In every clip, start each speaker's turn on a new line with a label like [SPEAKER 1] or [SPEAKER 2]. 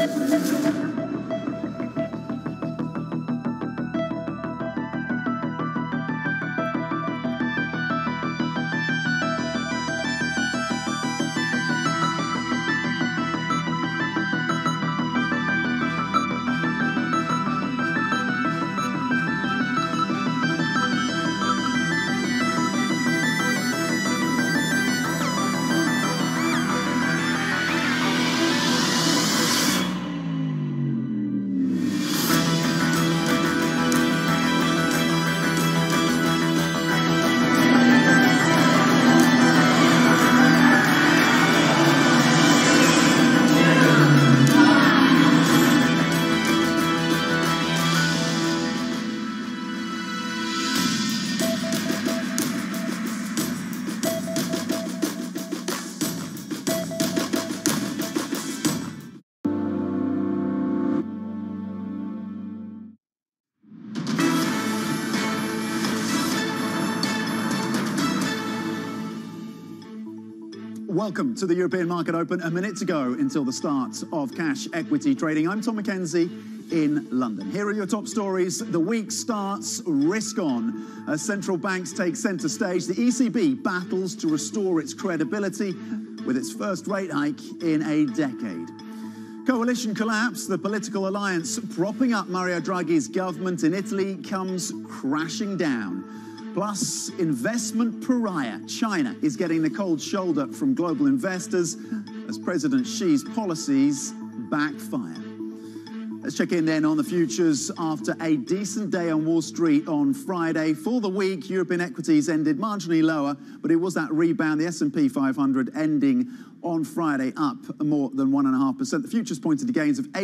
[SPEAKER 1] Welcome to the European Market Open. A minute to go until the start of cash equity trading. I'm Tom Mackenzie in London. Here are your top stories. The week starts risk on as central banks take centre stage. The ECB battles to restore its credibility with its first rate hike in a decade. Coalition collapse, the political alliance propping up Mario Draghi's government in Italy comes crashing down. Plus, investment pariah China is getting the cold shoulder from global investors as President Xi's policies backfire. Let's check in then on the futures after a decent day on Wall Street on Friday. For the week, European equities ended marginally lower, but it was that rebound, the S&P 500 ending on Friday up more than 1.5%. The futures pointed to gains of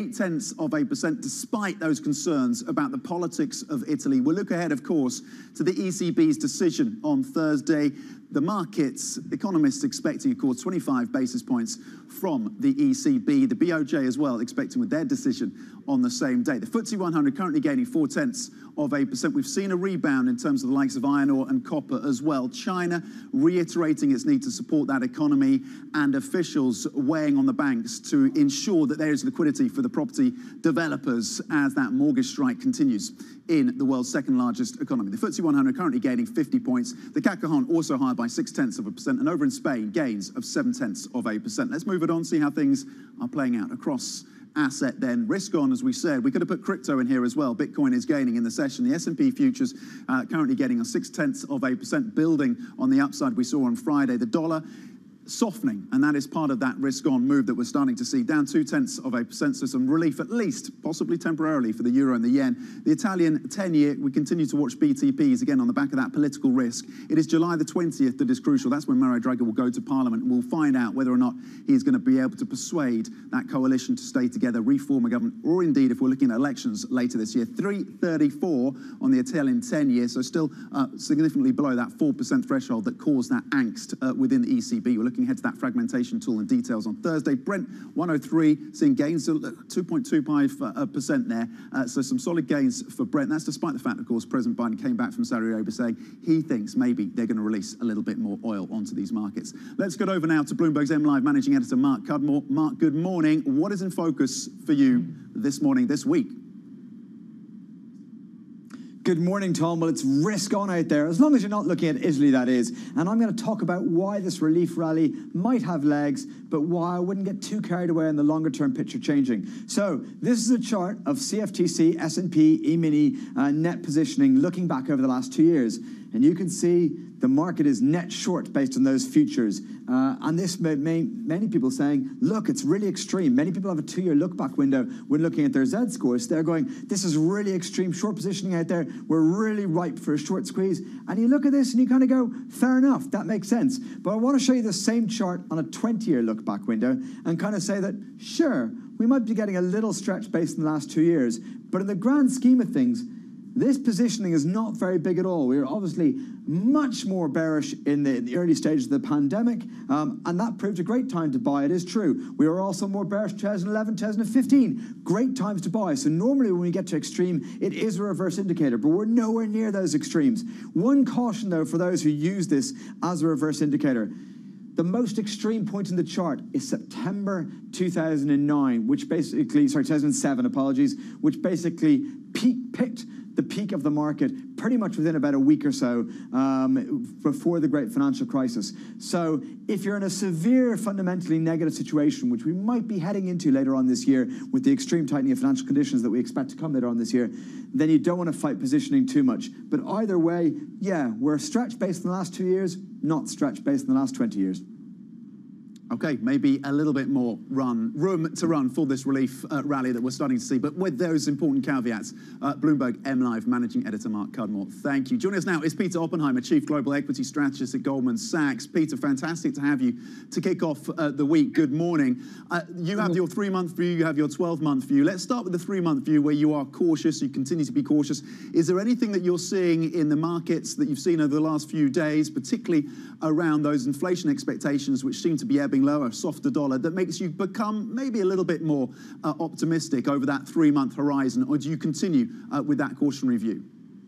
[SPEAKER 1] 0.8% despite those concerns about the politics of Italy. We'll look ahead, of course, to the ECB's decision on Thursday. The markets, economists expecting, of course, 25 basis points from the ECB. The BOJ as well expecting with their decision on the same day. The FTSE 100 currently gaining 0.4%. We've seen a rebound in terms of the likes of iron ore and copper as well. China reiterating its need to support that economy and officials weighing on the banks to ensure that there is liquidity for the property developers as that mortgage strike continues in the world's second largest economy. The FTSE 100 currently gaining 50 points. The CAC Cajon also higher by 0.6%, and over in Spain, gains of 0.7%. Let's move it on, see how things are playing out across asset then. Risk on, as we said. We could have put crypto in here as well. Bitcoin is gaining in the session. The S&P futures currently getting a 0.6%, building on the upside we saw on Friday. The dollar softening, and that is part of that risk-on move that we're starting to see, down 0.2%, so some relief, at least, possibly temporarily, for the euro and the yen. The Italian 10-year, we continue to watch BTPs, again, on the back of that political risk. It is July the 20th that is crucial. That's when Mario Draghi will go to Parliament, and we'll find out whether or not he's going to be able to persuade that coalition to stay together, reform a government, or indeed, if we're looking at elections later this year. 3.34 on the Italian 10-year, so still significantly below that 4% threshold that caused that angst within the ECB. We're looking ahead to that fragmentation tool and details on Thursday. Brent 103, seeing gains of 2.25% there. So some solid gains for Brent. That's despite the fact, of course, President Biden came back from Saudi Arabia saying he thinks maybe they're going to release a little bit more oil onto these markets. Let's get over now to Bloomberg's MLive managing editor, Mark Cudmore. Mark, good morning. What is in focus for you this morning, this week?
[SPEAKER 2] Good morning, Tom. Well, it's risk on out there, as long as you're not looking at Italy, that is. And I'm going to talk about why this relief rally might have legs, but why I wouldn't get too carried away in the longer-term picture changing. So this is a chart of CFTC, S&P, E-mini net positioning looking back over the last 2 years. And you can see the market is net short based on those futures. And this many people saying, look, it's really extreme. Many people have a 2-year look-back window when looking at their Z scores. They're going, this is really extreme short positioning out there. We're really ripe for a short squeeze. And you look at this and you kind of go, fair enough, that makes sense. But I want to show you the same chart on a 20-year look-back window and kind of say that, sure, we might be getting a little stretch based on the last 2 years. But in the grand scheme of things, this positioning is not very big at all. We were obviously much more bearish in the early stages of the pandemic, and that proved a great time to buy. It is true. We were also more bearish 2011, 2015. Great times to buy. So normally when we get to extreme, it is a reverse indicator, but we're nowhere near those extremes. One caution, though, for those who use this as a reverse indicator. The most extreme point in the chart is September 2009, 2007, apologies, which basically picked the peak of the market pretty much within about a week or so before the great financial crisis. So if you're in a severe, fundamentally negative situation, which we might be heading into later on this year with the extreme tightening of financial conditions that we expect to come later on this year, then you don't want to fight positioning too much. But either way, yeah, we're stretched based in the last 2 years, not stretched based in the last 20 years.
[SPEAKER 1] Okay, maybe a little bit more room to run for this relief rally that we're starting to see, but with those important caveats. Bloomberg MLive Managing Editor Mark Cudmore, thank you. Joining us now is Peter Oppenheimer, Chief Global Equity Strategist at Goldman Sachs. Peter, fantastic to have you to kick off the week. Good morning. You have your 3-month view, you have your 12-month view. Let's start with the 3-month view where you are cautious, you continue to be cautious. Is there anything that you're seeing in the markets that you've seen over the last few days, particularly around those inflation expectations which seem to be ebbing lower, softer dollar, that makes you become maybe a little bit more optimistic over that 3-month horizon, or do you continue with that cautionary view?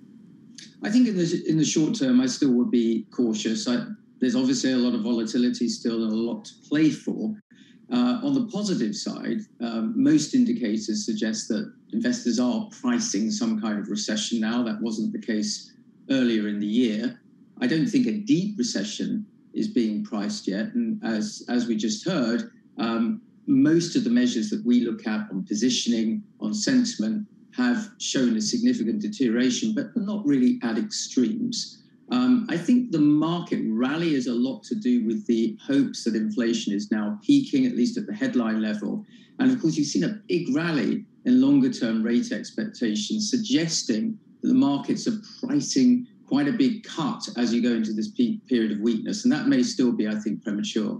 [SPEAKER 3] I think in the short term, I still would be cautious. There's obviously a lot of volatility still and a lot to play for. On the positive side, most indicators suggest that investors are pricing some kind of recession now. That wasn't the case earlier in the year. I don't think a deep recession is being priced yet. And as we just heard, most of the measures that we look at on positioning, on sentiment, have shown a significant deterioration, but not really at extremes. I think the market rally is a lot to do with the hopes that inflation is now peaking, at least at the headline level. And of course, you've seen a big rally in longer term rate expectations, suggesting that the markets are pricing quite a big cut as you go into this peak period of weakness. And that may still be, I think, premature.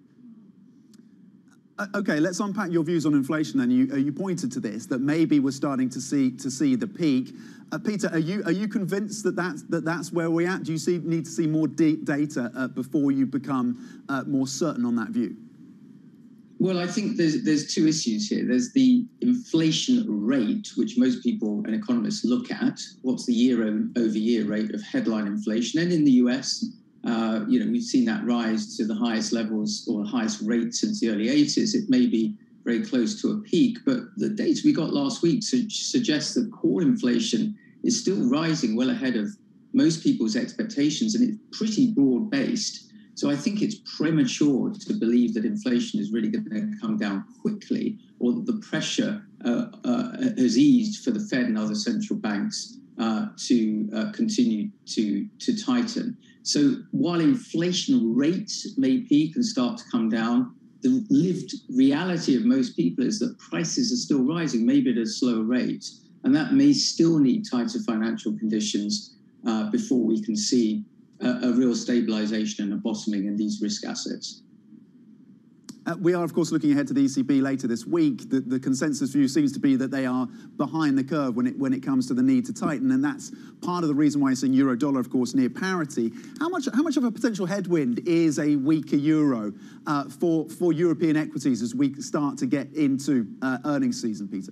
[SPEAKER 1] Okay, let's unpack your views on inflation then. You pointed to this, that maybe we're starting to see the peak. Peter, are you convinced that that's where we're at? Do you need to see more data before you become more certain on that view?
[SPEAKER 3] Well, I think there's two issues here. There's the inflation rate, which most people and economists look at. What's the year-over-year rate of headline inflation? And in the US, we've seen that rise to the highest levels or highest rate since the early 80s. It may be very close to a peak, but the data we got last week suggests that core inflation is still rising well ahead of most people's expectations, and it's pretty broad-based. So I think it's premature to believe that inflation is really going to come down quickly, or that the pressure has eased for the Fed and other central banks to continue to tighten. So while inflation rates may peak and start to come down, the lived reality of most people is that prices are still rising, maybe at a slower rate. And that may still need tighter financial conditions before we can see a real stabilization and a bottoming in these risk assets.
[SPEAKER 1] We are, of course, looking ahead to the ECB later this week. The consensus view seems to be that they are behind the curve when it comes to the need to tighten, and that's part of the reason why you're seeing euro-dollar, of course, near parity. How much of a potential headwind is a weaker euro for European equities as we start to get into earnings season, Peter?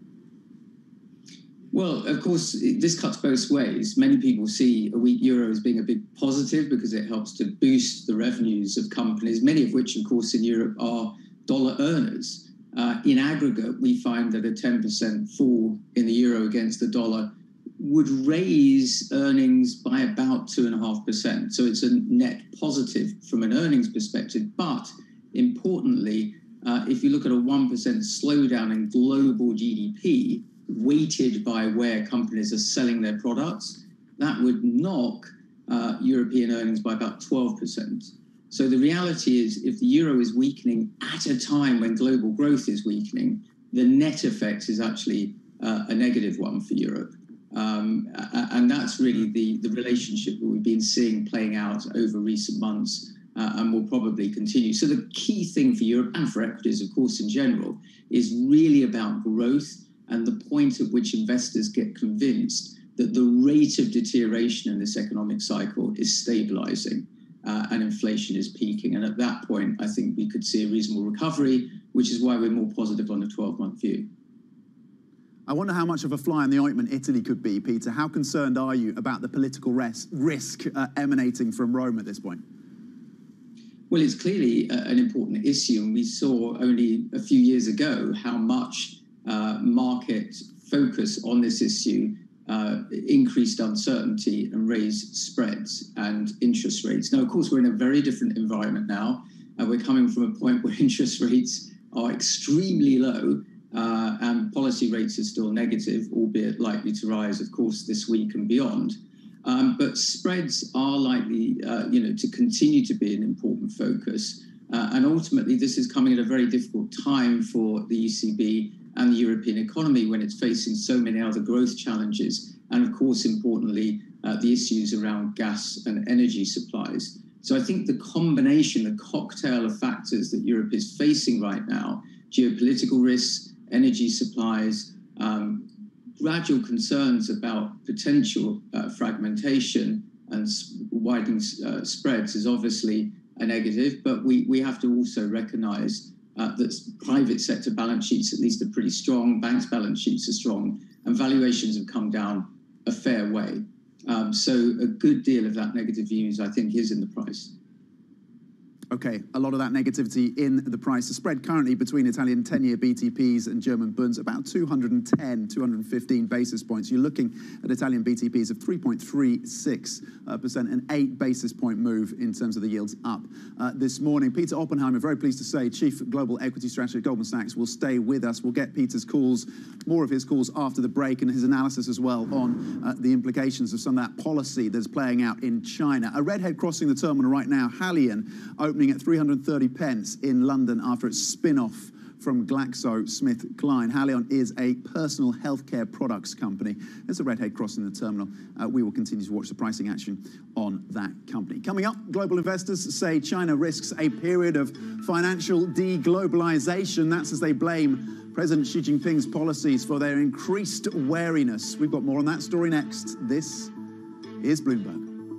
[SPEAKER 3] Well, of course, this cuts both ways. Many people see a weak euro as being a big positive because it helps to boost the revenues of companies, many of which, of course, in Europe are dollar earners. In aggregate, we find that a 10% fall in the euro against the dollar would raise earnings by about 2.5%. So it's a net positive from an earnings perspective. But importantly, if you look at a 1% slowdown in global GDP, weighted by where companies are selling their products, that would knock European earnings by about 12%. So the reality is, if the euro is weakening at a time when global growth is weakening, the net effect is actually a negative one for Europe. And that's really the relationship that we've been seeing playing out over recent months and will probably continue. So the key thing for Europe and for equities, of course, in general, is really about growth and the point at which investors get convinced that the rate of deterioration in this economic cycle is stabilizing and inflation is peaking. And at that point, I think we could see a reasonable recovery, which is why we're more positive on the 12-month view.
[SPEAKER 1] I wonder how much of a fly in the ointment Italy could be, Peter. How concerned are you about the political risk emanating from Rome at this point?
[SPEAKER 3] Well, it's clearly an important issue, and we saw only a few years ago how much market focus on this issue increased uncertainty and raised spreads and interest rates. Now, of course, we're in a very different environment now. We're coming from a point where interest rates are extremely low and policy rates are still negative, albeit likely to rise, of course, this week and beyond. But spreads are likely, to continue to be an important focus. And ultimately, this is coming at a very difficult time for the ECB and the European economy when it's facing so many other growth challenges. And of course, importantly, the issues around gas and energy supplies. So I think the combination, the cocktail of factors that Europe is facing right now, geopolitical risks, energy supplies, gradual concerns about potential fragmentation and widening spreads is obviously a negative, but we have to also recognize that private sector balance sheets at least are pretty strong, banks' balance sheets are strong, and valuations have come down a fair way. So a good deal of that negative news, I think, is in the price.
[SPEAKER 1] Okay, a lot of that negativity in the price. The spread currently between Italian 10-year BTPs and German Bunds, about 210, 215 basis points. You're looking at Italian BTPs of 3.36%, an 8 basis point move in terms of the yields up this morning. Peter Oppenheimer, very pleased to say, Chief Global Equity Strategist at Goldman Sachs, will stay with us. We'll get Peter's calls, more of his calls after the break, and his analysis as well on the implications of some of that policy that's playing out in China. A redhead crossing the terminal right now, Haleon, opening at 330 pence in London after its spin-off from GlaxoSmithKline. Haleon is a personal healthcare products company. There's a redhead crossing the terminal. We will continue to watch the pricing action on that company. Coming up, global investors say China risks a period of financial deglobalization. That's as they blame President Xi Jinping's policies for their increased wariness. We've got more on that story next. This is Bloomberg.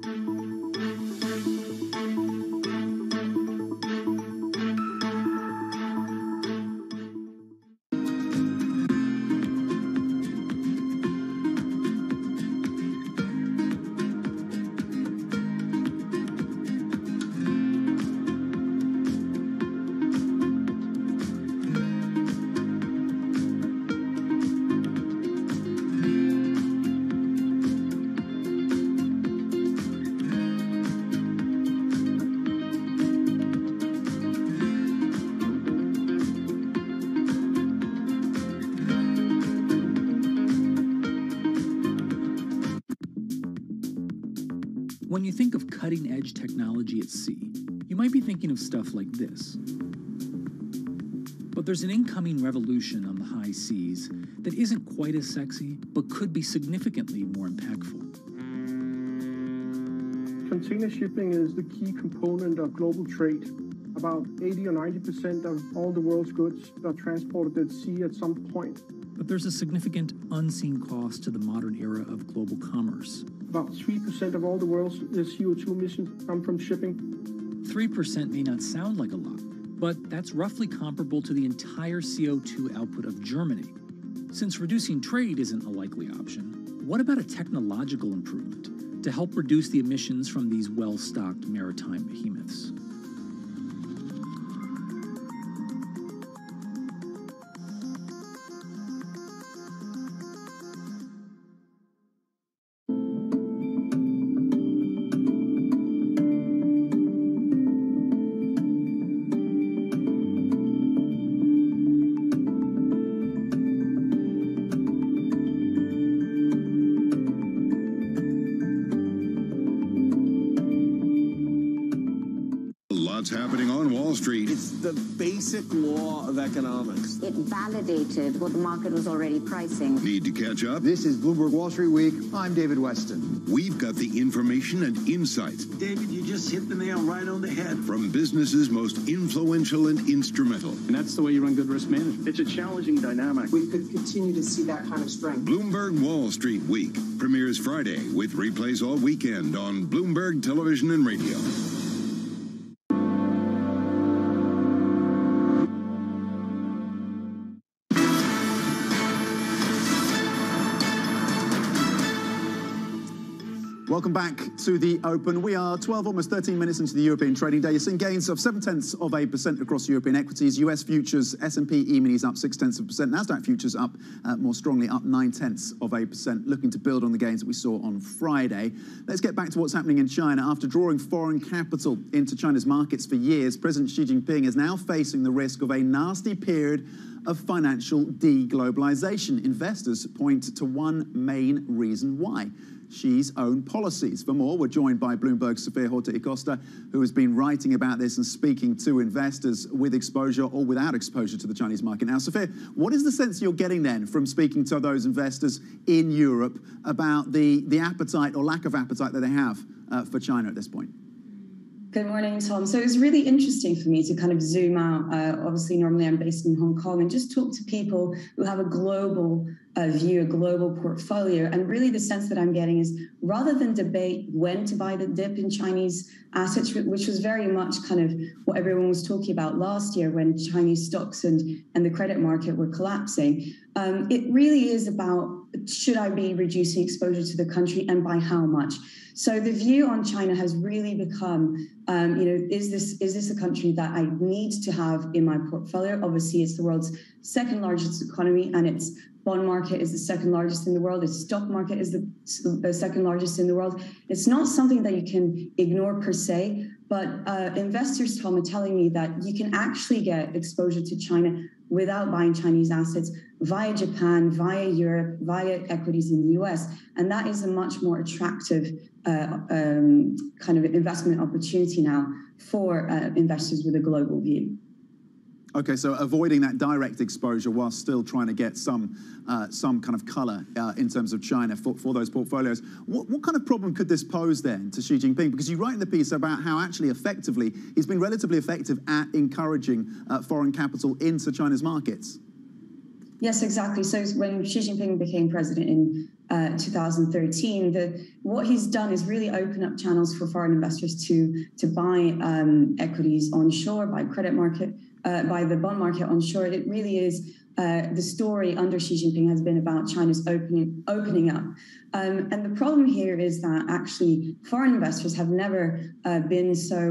[SPEAKER 4] When you think of cutting-edge technology at sea, you might be thinking of stuff like this. But there's an incoming revolution on the high seas that isn't quite as sexy, but could be significantly more impactful.
[SPEAKER 5] Container shipping is the key component of global trade. About 80 or 90% of all the world's goods are transported at sea at some point.
[SPEAKER 4] But there's a significant unseen cost to the modern era of global commerce.
[SPEAKER 5] About 3% of all the world's CO2 emissions come from shipping.
[SPEAKER 4] 3% may not sound like a lot, but that's roughly comparable to the entire CO2 output of Germany. Since reducing trade isn't a likely option, what about a technological improvement to help reduce the emissions from these well-stocked maritime behemoths?
[SPEAKER 6] What's happening on Wall Street?
[SPEAKER 7] It's the basic law of economics.
[SPEAKER 8] It validated what the market was already pricing.
[SPEAKER 6] Need to catch up?
[SPEAKER 9] This is Bloomberg Wall Street Week. I'm David Weston.
[SPEAKER 6] We've got the information and insights.
[SPEAKER 10] David, you just hit the nail right on the head.
[SPEAKER 6] From businesses most influential and instrumental.
[SPEAKER 11] And that's the way you run good risk management.
[SPEAKER 10] It's a challenging dynamic.
[SPEAKER 12] We could continue to see that kind of strength.
[SPEAKER 6] Bloomberg Wall Street Week premieres Friday with replays all weekend on Bloomberg Television and Radio.
[SPEAKER 1] Welcome back to the Open. We are 12, almost 13 minutes into the European trading day. You're seeing gains of 0.7% across European equities. US futures, S&P E-minis up 0.6%. Nasdaq futures up more strongly, up 0.9%, looking to build on the gains that we saw on Friday. Let's get back to what's happening in China. After drawing foreign capital into China's markets for years, President Xi Jinping is now facing the risk of a nasty period of financial deglobalization. Investors point to one main reason why: Xi's own policies. For more, we're joined by Bloomberg's Sophia Horta-Acosta, who has been writing about this and speaking to investors with exposure or without exposure to the Chinese market. Now, Sophia, what is the sense you're getting then from speaking to those investors in Europe about the appetite or lack of appetite that they have for China at this point?
[SPEAKER 13] Good morning, Tom. So it was really interesting for me to kind of zoom out. Obviously, normally I'm based in Hong Kong, and just talk to people who have a global view, a global portfolio. And really the sense that I'm getting is, rather than debate when to buy the dip in Chinese assets, which was very much kind of what everyone was talking about last year when Chinese stocks and the credit market were collapsing, it really is about, should I be reducing exposure to the country and by how much? So the view on China has really become, is this a country that I need to have in my portfolio? Obviously, it's the world's second largest economy, and its bond market is the second largest in the world. Its stock market is the second largest in the world. It's not something that you can ignore per se, but investors, Tom, are telling me that you can actually get exposure to China without buying Chinese assets via Japan, via Europe, via equities in the US. And that is a much more attractive kind of investment opportunity now for investors with a global view.
[SPEAKER 1] Okay, so avoiding that direct exposure while still trying to get some kind of color in terms of China for those portfolios. What kind of problem could this pose then to Xi Jinping? Because you write in the piece about how actually effectively he's been relatively effective at encouraging foreign capital into China's markets.
[SPEAKER 13] Yes, exactly. So when Xi Jinping became president in 2013, what he's done is really open up channels for foreign investors to buy equities onshore, buy credit market, by the bond market onshore. It really is the story under Xi Jinping has been about China's opening up. And the problem here is that actually foreign investors have never been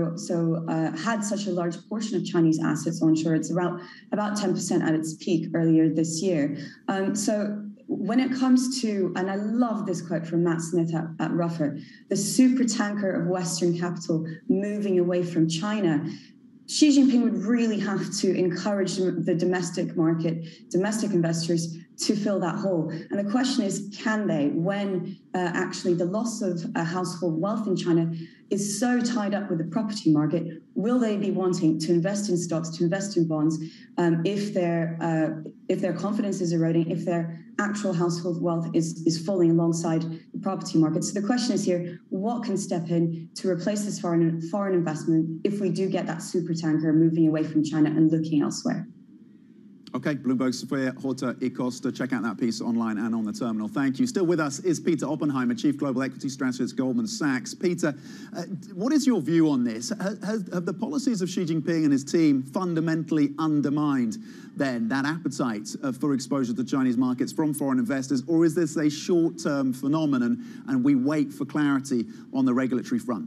[SPEAKER 13] had such a large portion of Chinese assets onshore. It's about 10% at its peak earlier this year. So when it comes to, and I love this quote from Matt Smith at Ruffer, the super tanker of Western capital moving away from China, Xi Jinping would really have to encourage the domestic market, domestic investors to fill that hole. And the question is, can they, when actually the loss of household wealth in China is so tied up with the property market, will they be wanting to invest in stocks, to invest in bonds, if their confidence is eroding, if their actual household wealth is falling alongside the property market? So the question is here, what can step in to replace this foreign investment if we do get that super tanker moving away from China and looking elsewhere?
[SPEAKER 1] Okay, Bloomberg's Sophia Horta-Acosta. Check out that piece online and on the terminal. Thank you. Still with us is Peter Oppenheimer, Chief Global Equity Strategist at Goldman Sachs. Peter, what is your view on this? Have the policies of Xi Jinping and his team fundamentally undermined then that appetite for exposure to Chinese markets from foreign investors, or is this a short-term phenomenon and we wait for clarity on the regulatory front?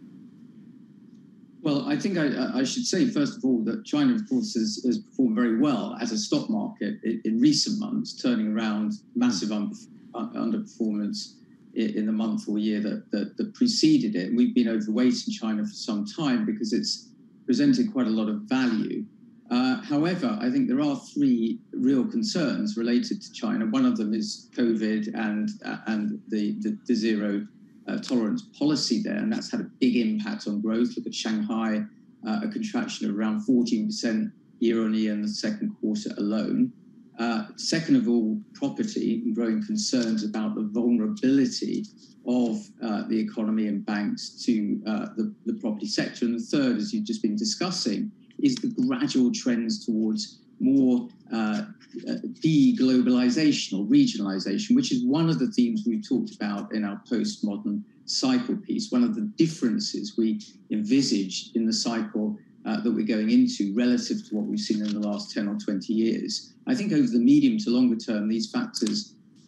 [SPEAKER 3] Well, I think I should say, first of all, that China, of course, has performed very well as a stock market in recent months, turning around massive underperformance in the month or year that preceded it. We've been overweight in China for some time because it's presented quite a lot of value. However, I think there are three real concerns related to China. One of them is COVID and the zero tolerance policy there, and that's had a big impact on growth. Look at Shanghai, a contraction of around 14% year-on-year in the second quarter alone. Second of all, property, and growing concerns about the vulnerability of the economy and banks to the property sector. And the third, as you've just been discussing, is the gradual trends towards more deglobalization or regionalization, which is one of the themes we've talked about in our postmodern cycle piece. One of the differences we envisage in the cycle that we're going into relative to what we've seen in the last 10 or 20 years. I think over the medium to longer term, these factors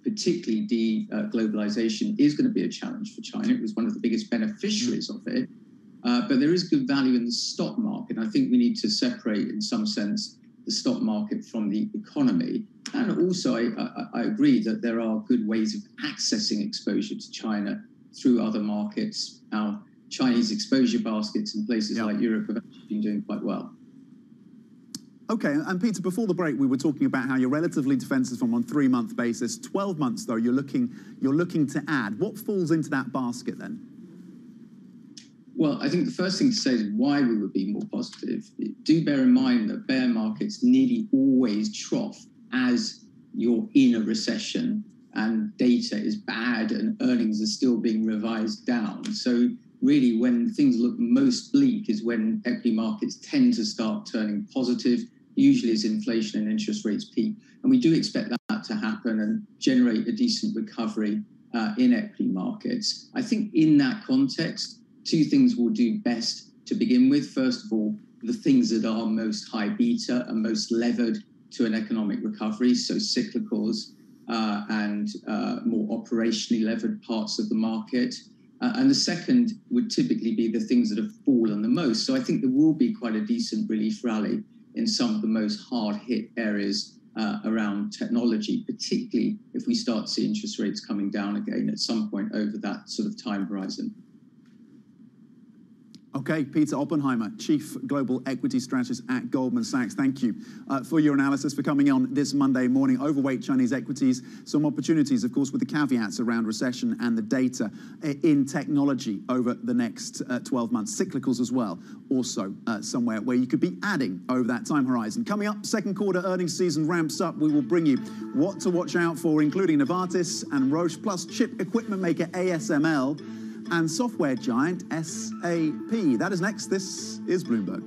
[SPEAKER 3] particularly de-globalization, is going to be a challenge for China. It was one of the biggest beneficiaries of it. But there is good value in the stock market. I think we need to separate, in some sense, the stock market from the economy. And also, I agree that there are good ways of accessing exposure to China through other markets. Our Chinese exposure baskets in places like Europe have actually been doing quite well.
[SPEAKER 1] Okay, and Peter, before the break, we were talking about how you're relatively defensive from on 3-month basis. 12 months, though, you're looking to add. What falls into that basket then?
[SPEAKER 3] Well, I think the first thing to say is why we would be more positive. Do bear in mind that bear markets nearly always trough as you're in a recession and data is bad and earnings are still being revised down. So really, when things look most bleak is when equity markets tend to start turning positive, usually as inflation and interest rates peak. And we do expect that to happen and generate a decent recovery in equity markets. I think in that context, two things will do best to begin with. First of all, the things that are most high beta and most levered to an economic recovery, so cyclicals and more operationally levered parts of the market. And the second would typically be the things that have fallen the most. So I think there will be quite a decent relief rally in some of the most hard-hit areas around technology, particularly if we start to see interest rates coming down again at some point over that sort of time horizon.
[SPEAKER 1] Okay, Peter Oppenheimer, Chief Global Equity Strategist at Goldman Sachs. Thank you for your analysis, for coming on this Monday morning. Overweight Chinese equities, some opportunities, of course, with the caveats around recession and the data in technology over the next 12 months. Cyclicals as well, also somewhere where you could be adding over that time horizon. Coming up, second quarter earnings season ramps up. We will bring you what to watch out for, including Novartis and Roche, plus chip equipment maker ASML, and software giant SAP. That is next. This is Bloomberg.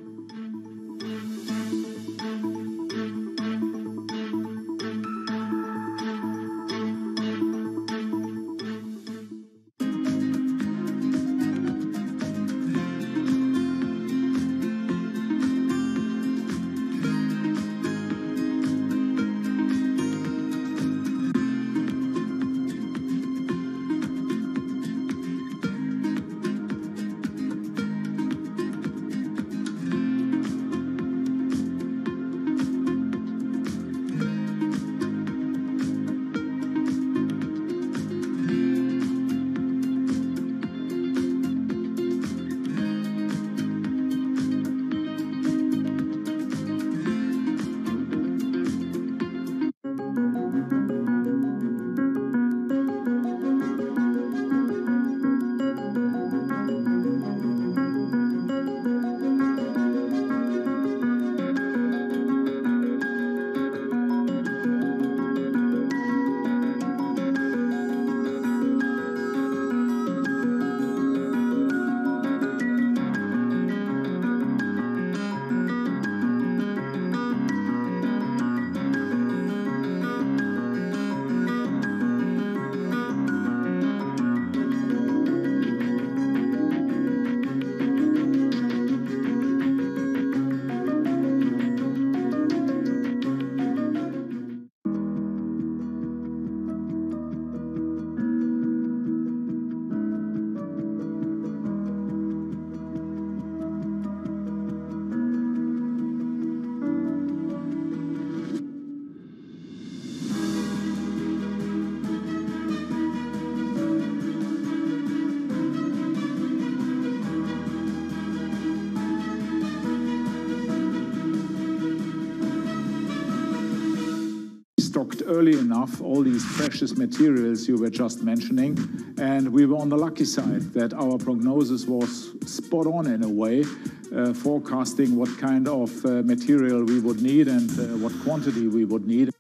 [SPEAKER 14] Stocked early enough all these precious materials you were just mentioning, and we were on the lucky side that our prognosis was spot on in a way, forecasting what kind of material we would need and what quantity we would need.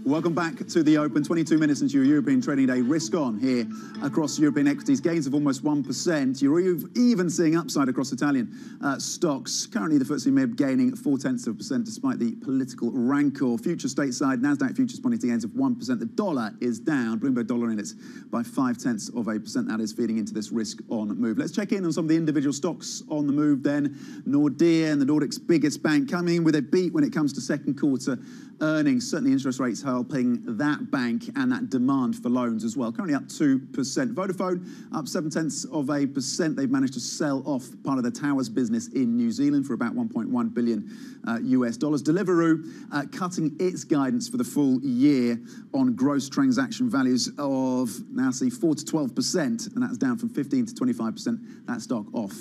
[SPEAKER 1] Welcome back to the Open. 22 minutes into your European trading day. Risk on here across European equities. Gains of almost 1%. You're even seeing upside across Italian stocks. Currently, the FTSE MIB gaining 0.4% despite the political rancor. Future stateside, Nasdaq futures pointing to gains of 1%. The dollar is down. Bloomberg dollar index by 0.5%. That is feeding into this risk on move. Let's check in on some of the individual stocks on the move then. Nordea and the Nordic's biggest bank coming in with a beat when it comes to second quarter earnings. Certainly interest rates helping that bank and that demand for loans as well. Currently up 2%. Vodafone up 0.7%. They've managed to sell off part of the towers business in New Zealand for about $1.1 billion US dollars. Deliveroo cutting its guidance for the full year on gross transaction values of now see 4 to 12%, and that's down from 15 to 25%. That stock off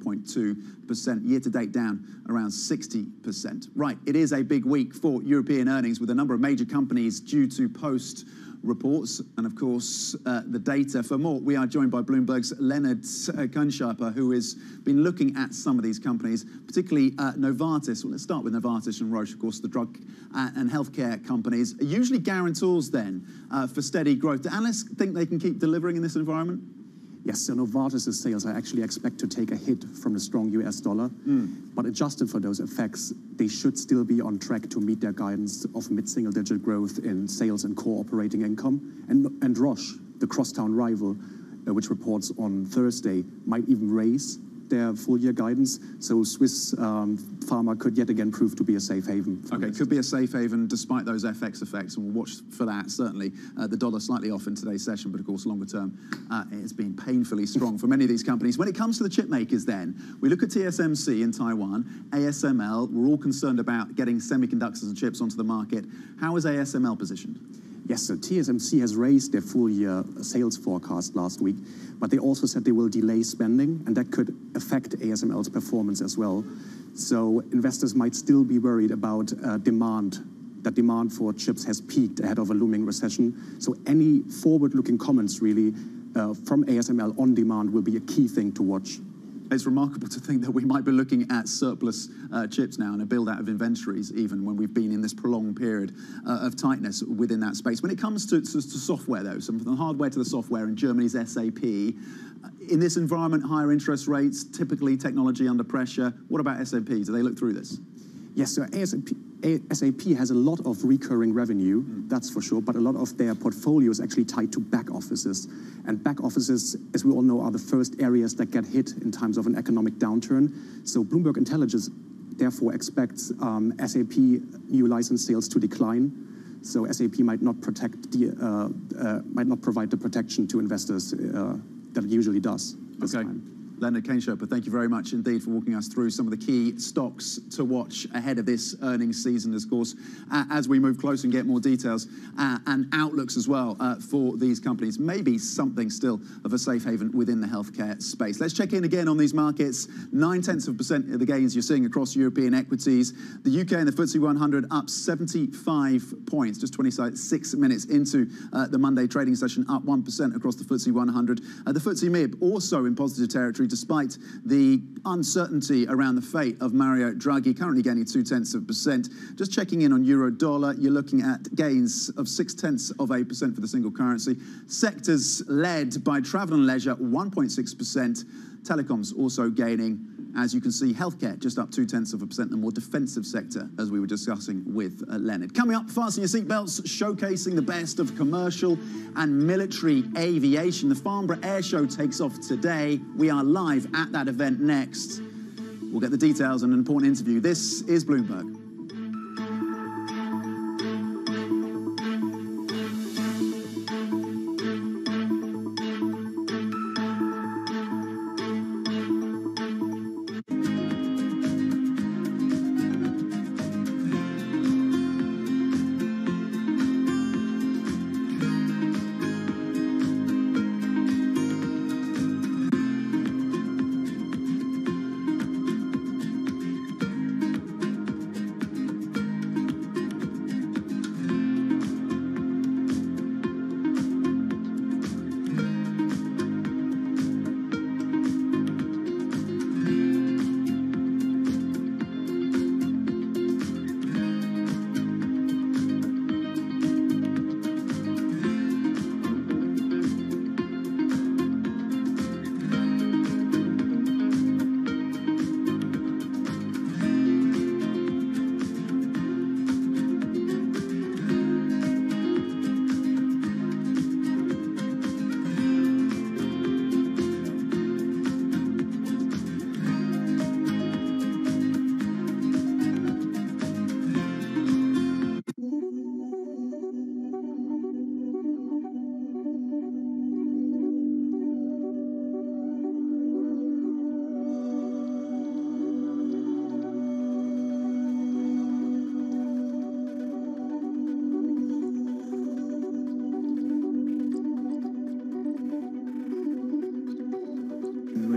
[SPEAKER 1] 1.2%. Year to date down around 60%. Right, it is a big week for European earnings with a number of major companies due to post reports and, of course, the data. For more, we are joined by Bloomberg's Leonard Kunscherper, who has been looking at some of these companies, particularly Novartis. Well, let's start with Novartis and Roche, of course, the drug and healthcare companies, are usually guarantors then for steady growth. Do analysts think they can keep delivering in this environment?
[SPEAKER 15] Yes, so Novartis' sales I actually expect to take a hit from the strong US dollar, but adjusted for those effects, they should still be on track to meet their guidance of mid-single-digit growth in sales and core operating income. And Roche, the crosstown rival, which reports on Thursday, might even raise their full-year guidance. So Swiss pharma could yet again prove to be a safe haven.
[SPEAKER 1] Okay, could be a safe haven despite those FX effects, and we'll watch for that, certainly. The dollar slightly off in today's session, but of course, longer term, it's been painfully strong for many of these companies. When it comes to the chip makers then, we look at TSMC in Taiwan, ASML. We're all concerned about getting semiconductors and chips onto the market. How is ASML positioned?
[SPEAKER 15] Yes, so TSMC has raised their full-year sales forecast last week, but they also said they will delay spending, and that could affect ASML's performance as well. So investors might still be worried about demand. That demand for chips has peaked ahead of a looming recession. So any forward-looking comments, really, from ASML on demand will be a key thing to watch.
[SPEAKER 1] It's remarkable to think that we might be looking at surplus chips now and a build-out of inventories, even when we've been in this prolonged period of tightness within that space. When it comes to software, though, from the hardware to the software in Germany's SAP, in this environment, higher interest rates, typically technology under pressure. What about SAP? Do they look through this?
[SPEAKER 15] Yes, so SAP has a lot of recurring revenue, that's for sure, but a lot of their portfolio is actually tied to back offices. And back offices, as we all know, are the first areas that get hit in times of an economic downturn. So Bloomberg Intelligence therefore expects SAP new license sales to decline. So SAP might not provide the protection to investors that it usually does this time.
[SPEAKER 1] Leonard Kunscherper, thank you very much indeed for walking us through some of the key stocks to watch ahead of this earnings season, of course, as we move closer and get more details and outlooks as well for these companies. Maybe something still of a safe haven within the healthcare space. Let's check in again on these markets. 0.9% of the gains you're seeing across European equities. The UK and the FTSE 100 up 75 points, just 26 minutes into the Monday trading session, up 1% across the FTSE 100. The FTSE MIB also in positive territory, despite the uncertainty around the fate of Mario Draghi, currently gaining 0.2%. Just checking in on euro dollar, you're looking at gains of 0.6% for the single currency. Sectors led by travel and leisure, 1.6%. Telecoms also gaining. As you can see, healthcare just up 0.2%, the more defensive sector, as we were discussing with Leonard. Coming up, fasten your seatbelts, showcasing the best of commercial and military aviation. The Farnborough Air Show takes off today. We are live at that event next. We'll get the details and an important interview. This is Bloomberg.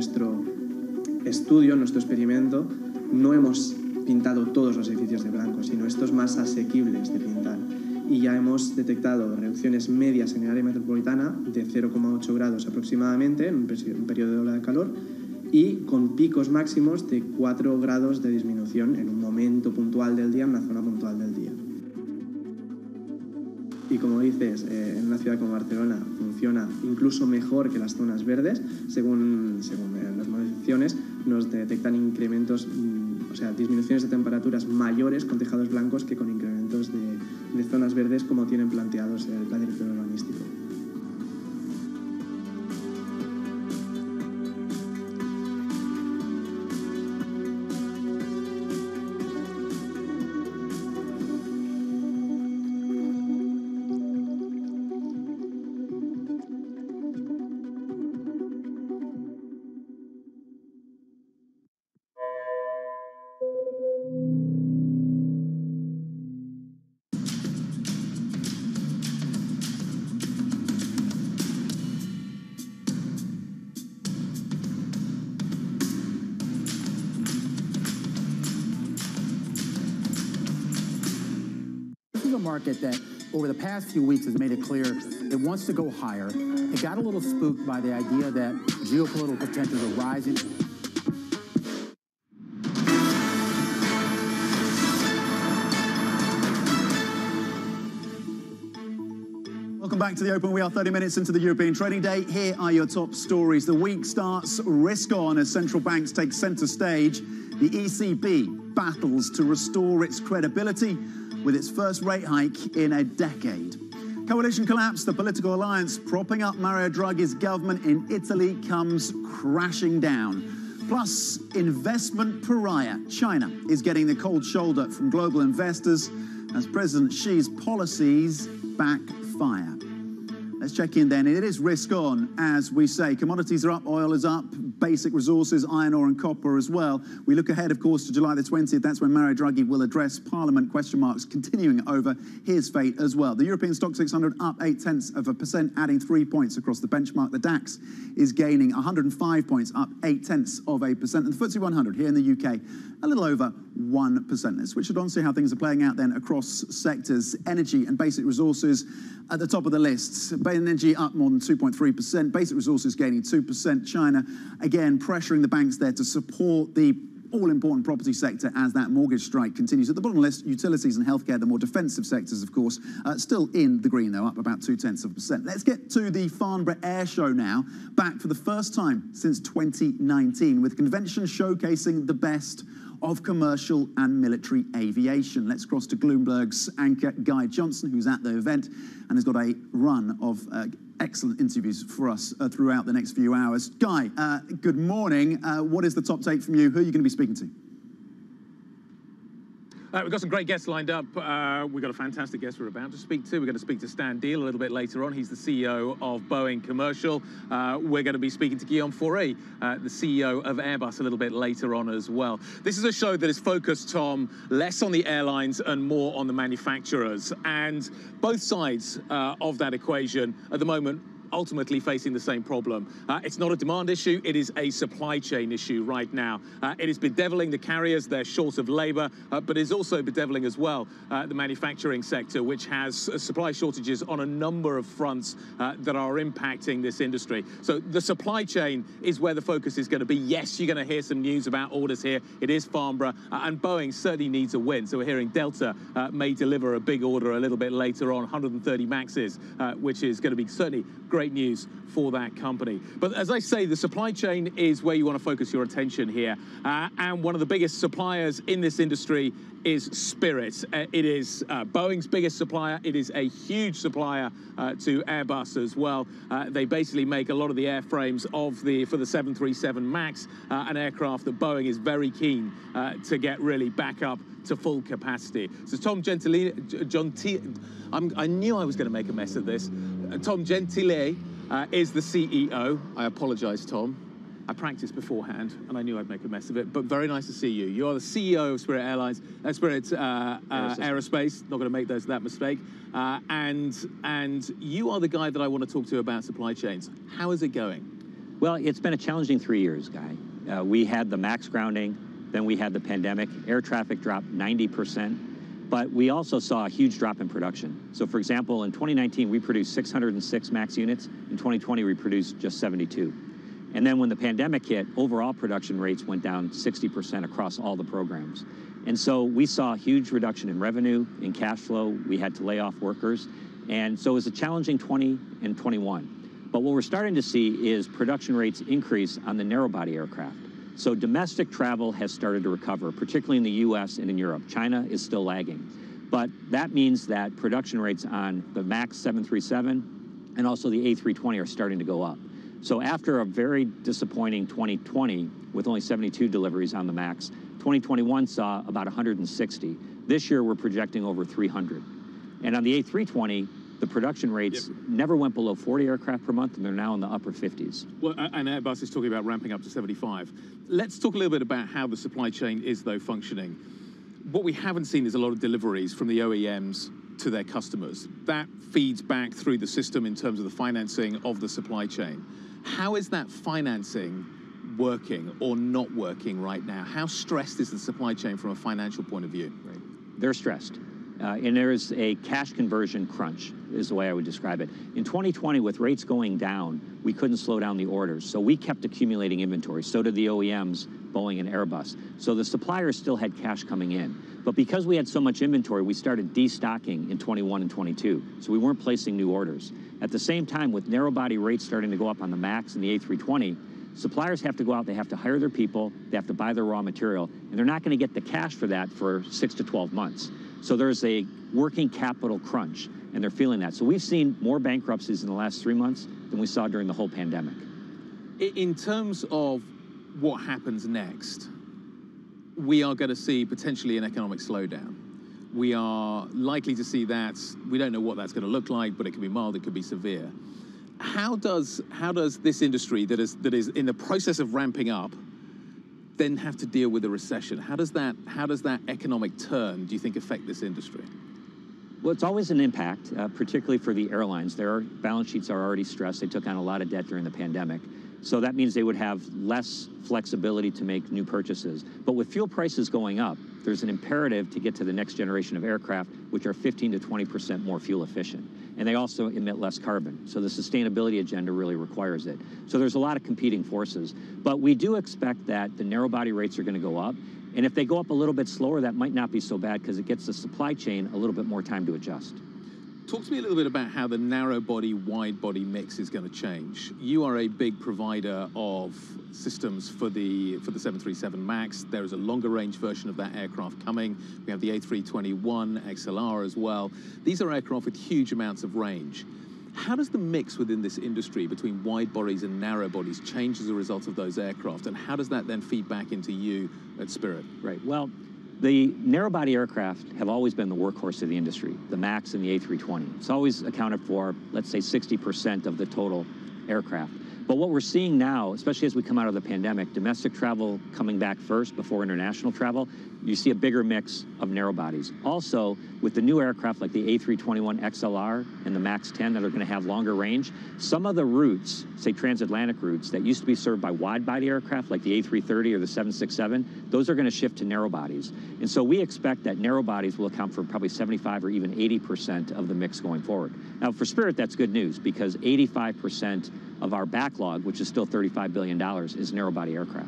[SPEAKER 16] nuestro estudio, en nuestro experimento, no hemos pintado todos los edificios de blanco, sino estos más asequibles de pintar. Y ya hemos detectado reducciones medias en el área metropolitana de 0,8 grados aproximadamente en un periodo de ola de calor y con picos máximos de 4 grados de disminución en un momento puntual del día, en una zona puntual del día. Y como dices, en una ciudad como Barcelona funciona incluso mejor que las zonas verdes, según las modificaciones nos detectan incrementos, o sea, disminuciones de temperaturas mayores con tejados blancos que con incrementos de zonas verdes como tienen planteados el plan director urbanístico.
[SPEAKER 17] Market that over the past few weeks has made it clear it wants to go higher. It got a little spooked by the idea that geopolitical tensions are rising.
[SPEAKER 1] Welcome back to the Open. We are 30 minutes into the European trading day. Here are your top stories. The week starts risk on as central banks take centre stage. The ECB battles to restore its credibility with its first rate hike in a decade. Coalition collapse, the political alliance propping up Mario Draghi's government in Italy comes crashing down. Plus, investment pariah China is getting the cold shoulder from global investors as President Xi's policies backfire. Let's check in then. It is risk on, as we say. Commodities are up, oil is up, basic resources, iron ore and copper as well. We look ahead, of course, to July the 20th. That's when Mario Draghi will address Parliament, question marks continuing over his fate as well. The European Stock 600 up 0.8%, adding 3 points across the benchmark. The DAX is gaining 105 points, up 0.8%. And the FTSE 100 here in the UK, a little over 1%. Let's switch it on, see how things are playing out then across sectors. Energy and basic resources at the top of the list. Energy up more than 2.3%. Basic resources gaining 2%. China, again, pressuring the banks there to support the all-important property sector as that mortgage strike continues. At the bottom list, utilities and healthcare, the more defensive sectors, of course, still in the green, though, up about 0.2%. Let's get to the Farnborough Air Show now, back for the first time since 2019, with convention showcasing the best of commercial and military aviation. Let's cross to Bloomberg's anchor Guy Johnson, who's at the event and has got a run of excellent interviews for us throughout the next few hours. Guy, good morning. What is the top take from you? Who are you going to be speaking to?
[SPEAKER 18] We've got some great guests lined up. We've got a fantastic guest we're about to speak to. We're going to speak to Stan Deal a little bit later on. He's the CEO of Boeing Commercial. We're going to be speaking to Guillaume Fauré, the CEO of Airbus, a little bit later on as well. This is a show that is focused, Tom, less on the airlines and more on the manufacturers. And both sides of that equation at the moment ultimately facing the same problem. It's not a demand issue, it is a supply chain issue right now. It is bedeviling the carriers, they're short of labour, but it's also bedeviling as well the manufacturing sector, which has supply shortages on a number of fronts that are impacting this industry. So the supply chain is where the focus is going to be. Yes, you're going to hear some news about orders here. It is Farnborough, and Boeing certainly needs a win. So we're hearing Delta may deliver a big order a little bit later on, 130 Maxes, which is going to be certainly great news for that company. But as I say, the supply chain is where you want to focus your attention here. And one of the biggest suppliers in this industry is Spirit. It is Boeing's biggest supplier. It is a huge supplier to Airbus as well. They basically make a lot of the airframes for the 737 MAX, an aircraft that Boeing is very keen to get really back up to full capacity. So Tom Gentile, I knew I was going to make a mess of this. Tom Gentile is the CEO. I apologise, Tom. I practiced beforehand, and I knew I'd make a mess of it. But very nice to see you. You are the CEO of Spirit Airlines, Spirit Aerospace. Not going to make that mistake. And you are the guy that I want to talk to about supply chains. How is it going?
[SPEAKER 19] Well, it's been a challenging 3 years, Guy. We had the MAX grounding, then we had the pandemic. Air traffic dropped 90%, but we also saw a huge drop in production. So, for example, in 2019, we produced 606 MAX units. In 2020, we produced just 72. And then when the pandemic hit, overall production rates went down 60% across all the programs. And so we saw a huge reduction in revenue, in cash flow. We had to lay off workers. And so it was a challenging 20 and 21. But what we're starting to see is production rates increase on the narrow-body aircraft. So domestic travel has started to recover, particularly in the US and in Europe. China is still lagging. But that means that production rates on the MAX 737 and also the A320 are starting to go up. So after a very disappointing 2020 with only 72 deliveries on the MAX, 2021 saw about 160. This year we're projecting over 300. And on the A320, the production rates never went below 40 aircraft per month, and they're now in the upper 50s.
[SPEAKER 18] Well, and Airbus is talking about ramping up to 75. Let's talk a little bit about how the supply chain is, though, functioning. What we haven't seen is a lot of deliveries from the OEMs to their customers. That feeds back through the system in terms of the financing of the supply chain. How is that financing working or not working right now? How stressed is the supply chain from a financial point of view?
[SPEAKER 19] Right. They're stressed. And there is a cash conversion crunch, is the way I would describe it. In 2020, with rates going down, we couldn't slow down the orders. So we kept accumulating inventory. So did the OEMs, Boeing and Airbus. So the suppliers still had cash coming in. But because we had so much inventory, we started destocking in 21 and 22. So we weren't placing new orders. At the same time, with narrow-body rates starting to go up on the MAX and the A320, suppliers have to go out, they have to hire their people, they have to buy their raw material, and they're not going to get the cash for that for 6 to 12 months. So there's a working capital crunch, and they're feeling that. So we've seen more bankruptcies in the last 3 months than we saw during the whole pandemic.
[SPEAKER 18] In terms of what happens next, we are going to see potentially an economic slowdown. We are likely to see that. We don't know what that's going to look like, but it could be mild, it could be severe. How does this industry that is in the process of ramping up then have to deal with a recession? How does that economic turn, do you think, affect this industry?
[SPEAKER 19] Well, it's always an impact, particularly for the airlines. Their balance sheets are already stressed. They took on a lot of debt during the pandemic. So that means they would have less flexibility to make new purchases. But with fuel prices going up, there's an imperative to get to the next generation of aircraft, which are 15 to 20% more fuel efficient. And they also emit less carbon. So the sustainability agenda really requires it. So there's a lot of competing forces. But we do expect that the narrow-body rates are going to go up. And if they go up a little bit slower, that might not be so bad because it gets the supply chain a little bit more time to adjust.
[SPEAKER 18] Talk to me a little bit about how the narrow-body, wide-body mix is going to change. You are a big provider of systems for the 737 MAX. There is a longer-range version of that aircraft coming. We have the A321 XLR as well. These are aircraft with huge amounts of range. How does the mix within this industry between wide bodies and narrow bodies change as a result of those aircraft? And how does that then feed back into you at Spirit?
[SPEAKER 19] Right. Well, the narrow-body aircraft have always been the workhorse of the industry, the MAX and the A320. It's always accounted for, let's say, 60% of the total aircraft. But what we're seeing now, especially as we come out of the pandemic, domestic travel coming back first before international travel, you see a bigger mix of narrow bodies. Also, with the new aircraft like the A321 XLR and the MAX 10 that are going to have longer range, some of the routes, say transatlantic routes, that used to be served by wide-body aircraft like the A330 or the 767, those are going to shift to narrow bodies. And so we expect that narrow bodies will account for probably 75 or even 80% of the mix going forward. Now, for Spirit, that's good news because 85% of our backlog, which is still $35 billion, is narrow-body aircraft.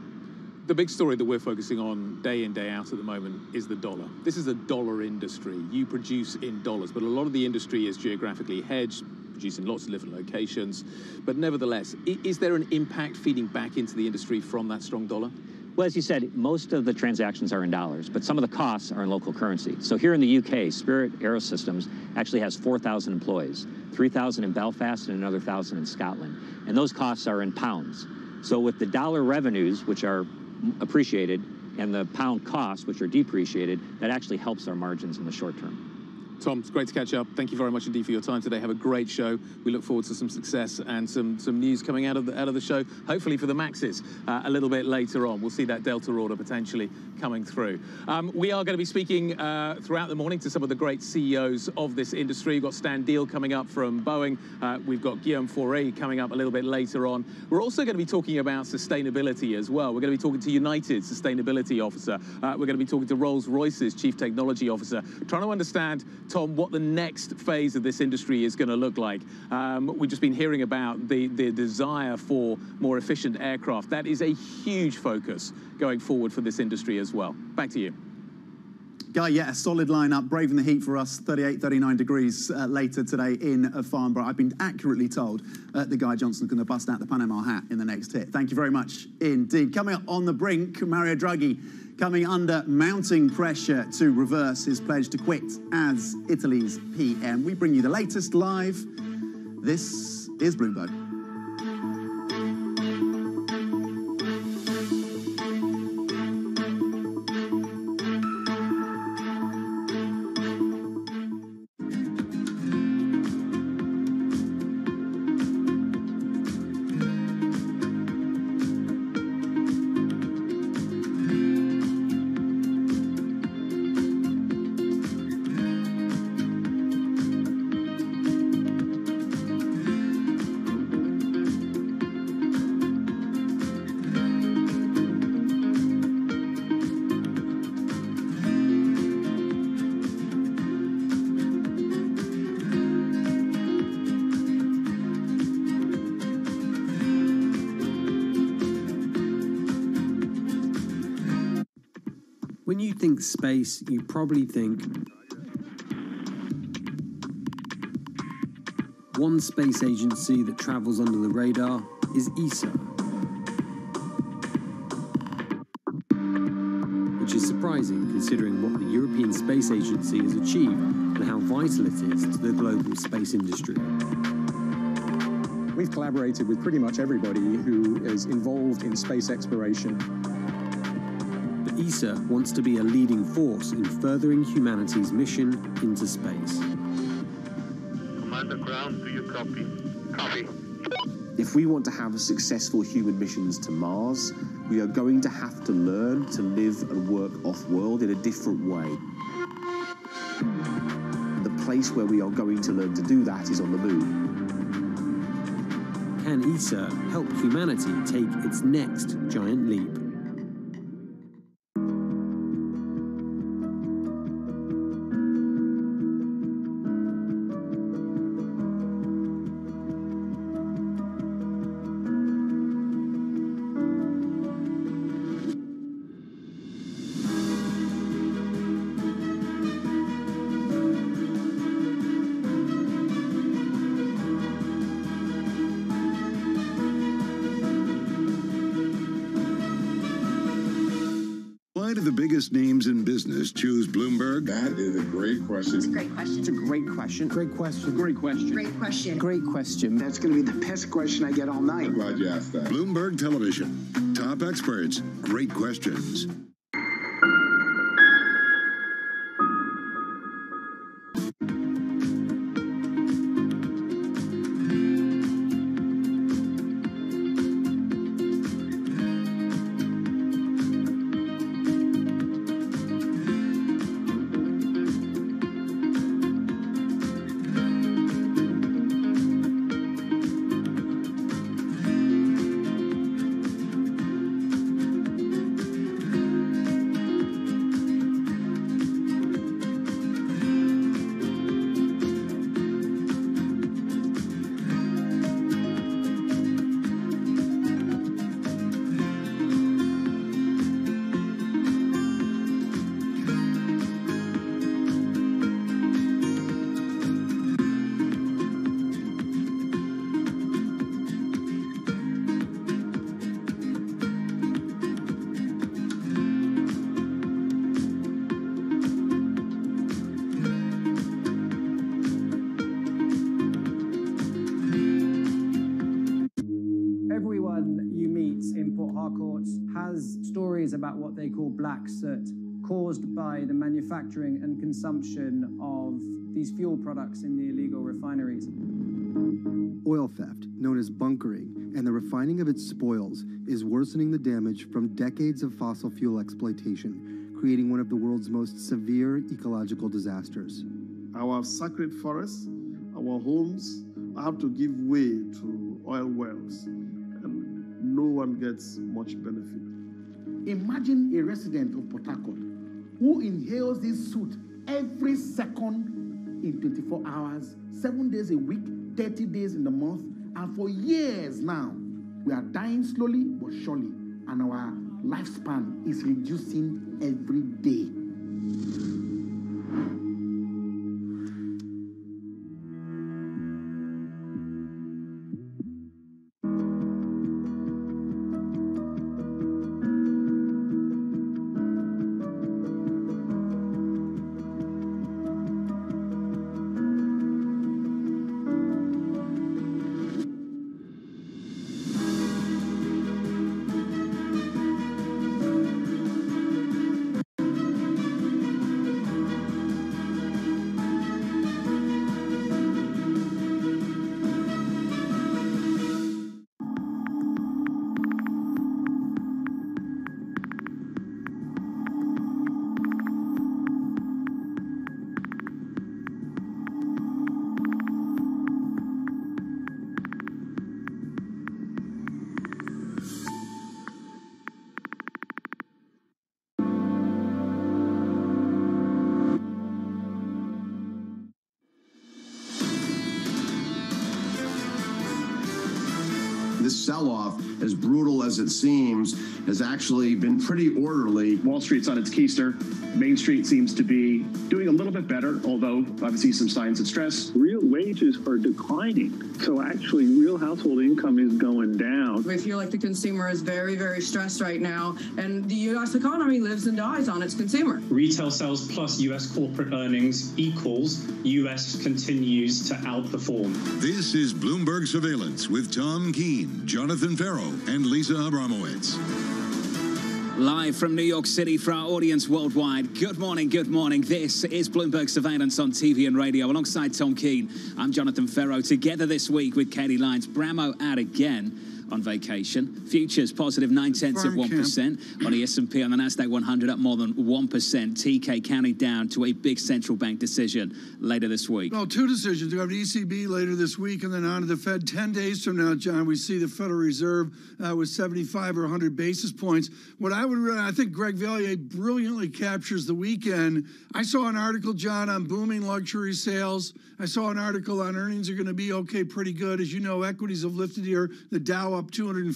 [SPEAKER 18] The big story that we're focusing on day in, day out at the moment is the dollar. This is a dollar industry. You produce in dollars, but a lot of the industry is geographically hedged, producing lots of different locations. But nevertheless, is there an impact feeding back into the industry from that strong dollar?
[SPEAKER 19] Well, as you said, most of the transactions are in dollars, but some of the costs are in local currency. So here in the UK, Spirit Aerosystems actually has 4,000 employees, 3,000 in Belfast and another 1,000 in Scotland. And those costs are in pounds. So with the dollar revenues, which are appreciated, and the pound costs, which are depreciated, that actually helps our margins in the short term.
[SPEAKER 18] Tom, it's great to catch up. Thank you very much indeed for your time today. Have a great show. We look forward to some success and some news coming out of the show, hopefully for the Maxes a little bit later on. We'll see that Delta order potentially coming through. We are going to be speaking throughout the morning to some of the great CEOs of this industry. We've got Stan Deal coming up from Boeing. We've got Guillaume Fauré coming up a little bit later on. We're also going to be talking about sustainability as well. We're going to be talking to United's Sustainability Officer. We're going to be talking to Rolls-Royce's Chief Technology Officer, trying to understand, Tom, what the next phase of this industry is going to look like. We've just been hearing about the desire for more efficient aircraft. That is a huge focus going forward for this industry as well. Back to you.
[SPEAKER 1] Guy, yeah, a solid lineup, braving the heat for us, 38, 39 degrees later today in Farnborough. I've been accurately told that Guy Johnson's going to bust out the Panama hat in the next hit. Thank you very much indeed. Coming up on the brink, Mario Draghi coming under mounting pressure to reverse his pledge to quit as Italy's PM. We bring you the latest live. This is Bloomberg.
[SPEAKER 20] When you think space, you probably think one space agency that travels under the radar is ESA, which is surprising considering what the European Space Agency has achieved and how vital it is to the global space industry.
[SPEAKER 15] We've collaborated with pretty much everybody who is involved in space exploration.
[SPEAKER 20] ESA wants to be a leading force in furthering humanity's mission into space.
[SPEAKER 21] Commander Ground, do you copy? Copy.
[SPEAKER 22] If we want to have successful human missions to Mars, we are going to have to learn to live and work off-world in a different way. The place where we are going to learn to do that is on the moon.
[SPEAKER 20] Can ESA help humanity take its next giant leap?
[SPEAKER 6] Why do the biggest names in business choose Bloomberg?
[SPEAKER 23] That is a great question.
[SPEAKER 12] It's a great question.
[SPEAKER 17] It's a great question.
[SPEAKER 12] Great question.
[SPEAKER 17] Great question.
[SPEAKER 12] Great question.
[SPEAKER 17] Great question.
[SPEAKER 10] That's going to be the best question I get all night.
[SPEAKER 23] I'm glad you asked that.
[SPEAKER 6] Bloomberg Television. Top experts. Great questions.
[SPEAKER 24] Has stories about what they call black soot caused by the manufacturing and consumption of these fuel products in the illegal refineries.
[SPEAKER 2] Oil theft, known as bunkering, and the refining of its spoils is worsening the damage from decades of fossil fuel exploitation, creating one of the world's most severe ecological disasters.
[SPEAKER 4] Our sacred forests, our homes have to give way to oil wells, and no one gets much benefit.
[SPEAKER 5] Imagine a resident of Port Harcourt who inhales this soot every second in 24 hours, 7 days a week, 30 days in the month, and for years now, we are dying slowly but surely, and our lifespan is reducing every day.
[SPEAKER 7] This sell-off, as brutal as it seems, has actually been pretty orderly.
[SPEAKER 11] Wall Street's on its keister. Main Street seems to be doing a little bit better, although obviously some signs of stress.
[SPEAKER 25] Real wages are declining, so actually real household income is going down.
[SPEAKER 26] We feel like the consumer is very, very stressed right now, and the U.S. economy lives and dies on its consumer.
[SPEAKER 27] Retail sales plus U.S. corporate earnings equals U.S. continues to outperform.
[SPEAKER 6] This is Bloomberg Surveillance with Tom Keene, Jonathan Ferro, and Lisa Abramowitz.
[SPEAKER 28] Live from New York City for our audience worldwide. Good morning, good morning. This is Bloomberg Surveillance on TV and radio. Alongside Tom Keene, I'm Jonathan Ferro. Together this week with Katie Lyons. Bramo out again on vacation. Futures positive 0.9% on the S&P, on the Nasdaq 100 up more than 1%. TK counting down to a big central bank decision later this week.
[SPEAKER 29] Well, two decisions. We have the ECB later this week and then on to the Fed 10 days from now, John. We see the Federal Reserve with 75 or 100 basis points. What I think Greg Vallier brilliantly captures the weekend. I saw an article, John, on booming luxury sales. I saw an article on earnings are going to be okay, pretty good. As you know, equities have lifted here. The Dow up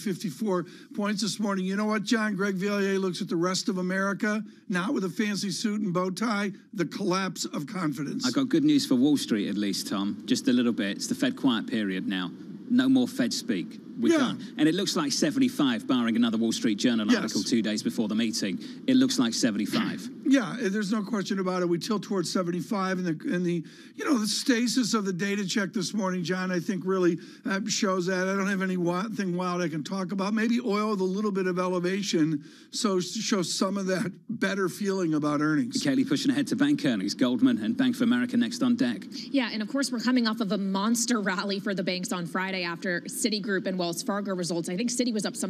[SPEAKER 29] 254 points this morning. You know what, John? Greg Vallier looks at the rest of America, not with a fancy suit and bow tie, the collapse of confidence.
[SPEAKER 28] I got good news for Wall Street, at least, Tom. Just a little bit. It's the Fed quiet period now. No more Fed speak. We're done. And it looks like 75, barring another Wall Street Journal article 2 days before the meeting. It looks like 75.
[SPEAKER 29] Yeah, there's no question about it. We tilt towards 75, and the the stasis of the data check this morning, John, I think really shows that. I don't have anything wild I can talk about. Maybe oil with a little bit of elevation, so shows some of that better feeling about earnings.
[SPEAKER 28] Kaylee pushing ahead to bank earnings. Goldman and Bank of America next on deck.
[SPEAKER 30] Yeah, and of course we're coming off of a monster rally for the banks on Friday after Citigroup and Wells Fargo results. I think Citi was up some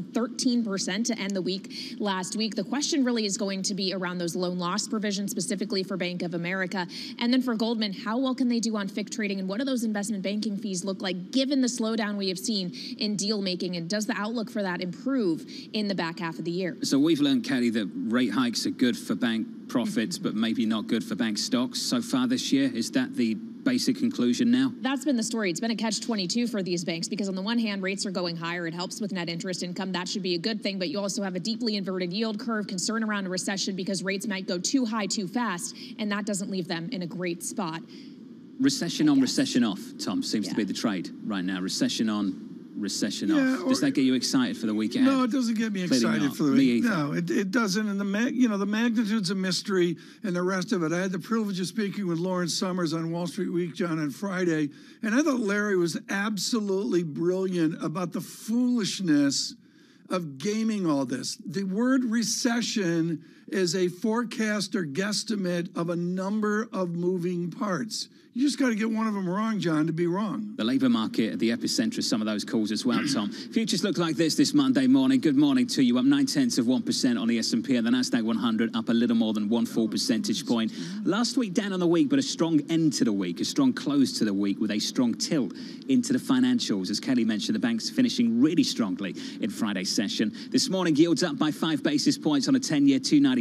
[SPEAKER 30] 13% to end the week last week. The question really is going to be around those loan loss provisions, specifically for Bank of America. And then for Goldman, how well can they do on FICC trading, and what do those investment banking fees look like given the slowdown we have seen in deal making, and does the outlook for that improve in the back half of the year?
[SPEAKER 28] So we've learned, Katie, that rate hikes are good for bank profits, but maybe not good for bank stocks so far this year. Is that the basic conclusion now?
[SPEAKER 30] That's been the story. It's been a catch-22 for these banks because on the one hand, rates are going higher. It helps with net interest income. That should be a good thing, but you also have a deeply inverted yield curve, concern around a recession because rates might go too high too fast, and that doesn't leave them in a great spot.
[SPEAKER 28] Recession on, recession off, Tom, seems to be the trade right now. Recession on, recession off. Does that get you excited for the week ahead?
[SPEAKER 29] No, it doesn't get me excited for the week. No, it doesn't. And the magnitude's a mystery and the rest of it. I had the privilege of speaking with Lawrence Summers on Wall Street Week, John, on Friday. And I thought Larry was absolutely brilliant about the foolishness of gaming all this. The word recession is a forecast or guesstimate of a number of moving parts. You just got to get one of them wrong, John, to be wrong.
[SPEAKER 28] The labour market at the epicenter of some of those calls as well, Tom. Futures look like this Monday morning. Good morning to you. Up 0.9% on the S&P, and the Nasdaq 100 up a little more than 1 full percentage point. Last week down on the week, but a strong end to the week, a strong close to the week with a strong tilt into the financials. As Kelly mentioned, the bank's finishing really strongly in Friday's session. This morning, yields up by 5 basis points on a 10-year,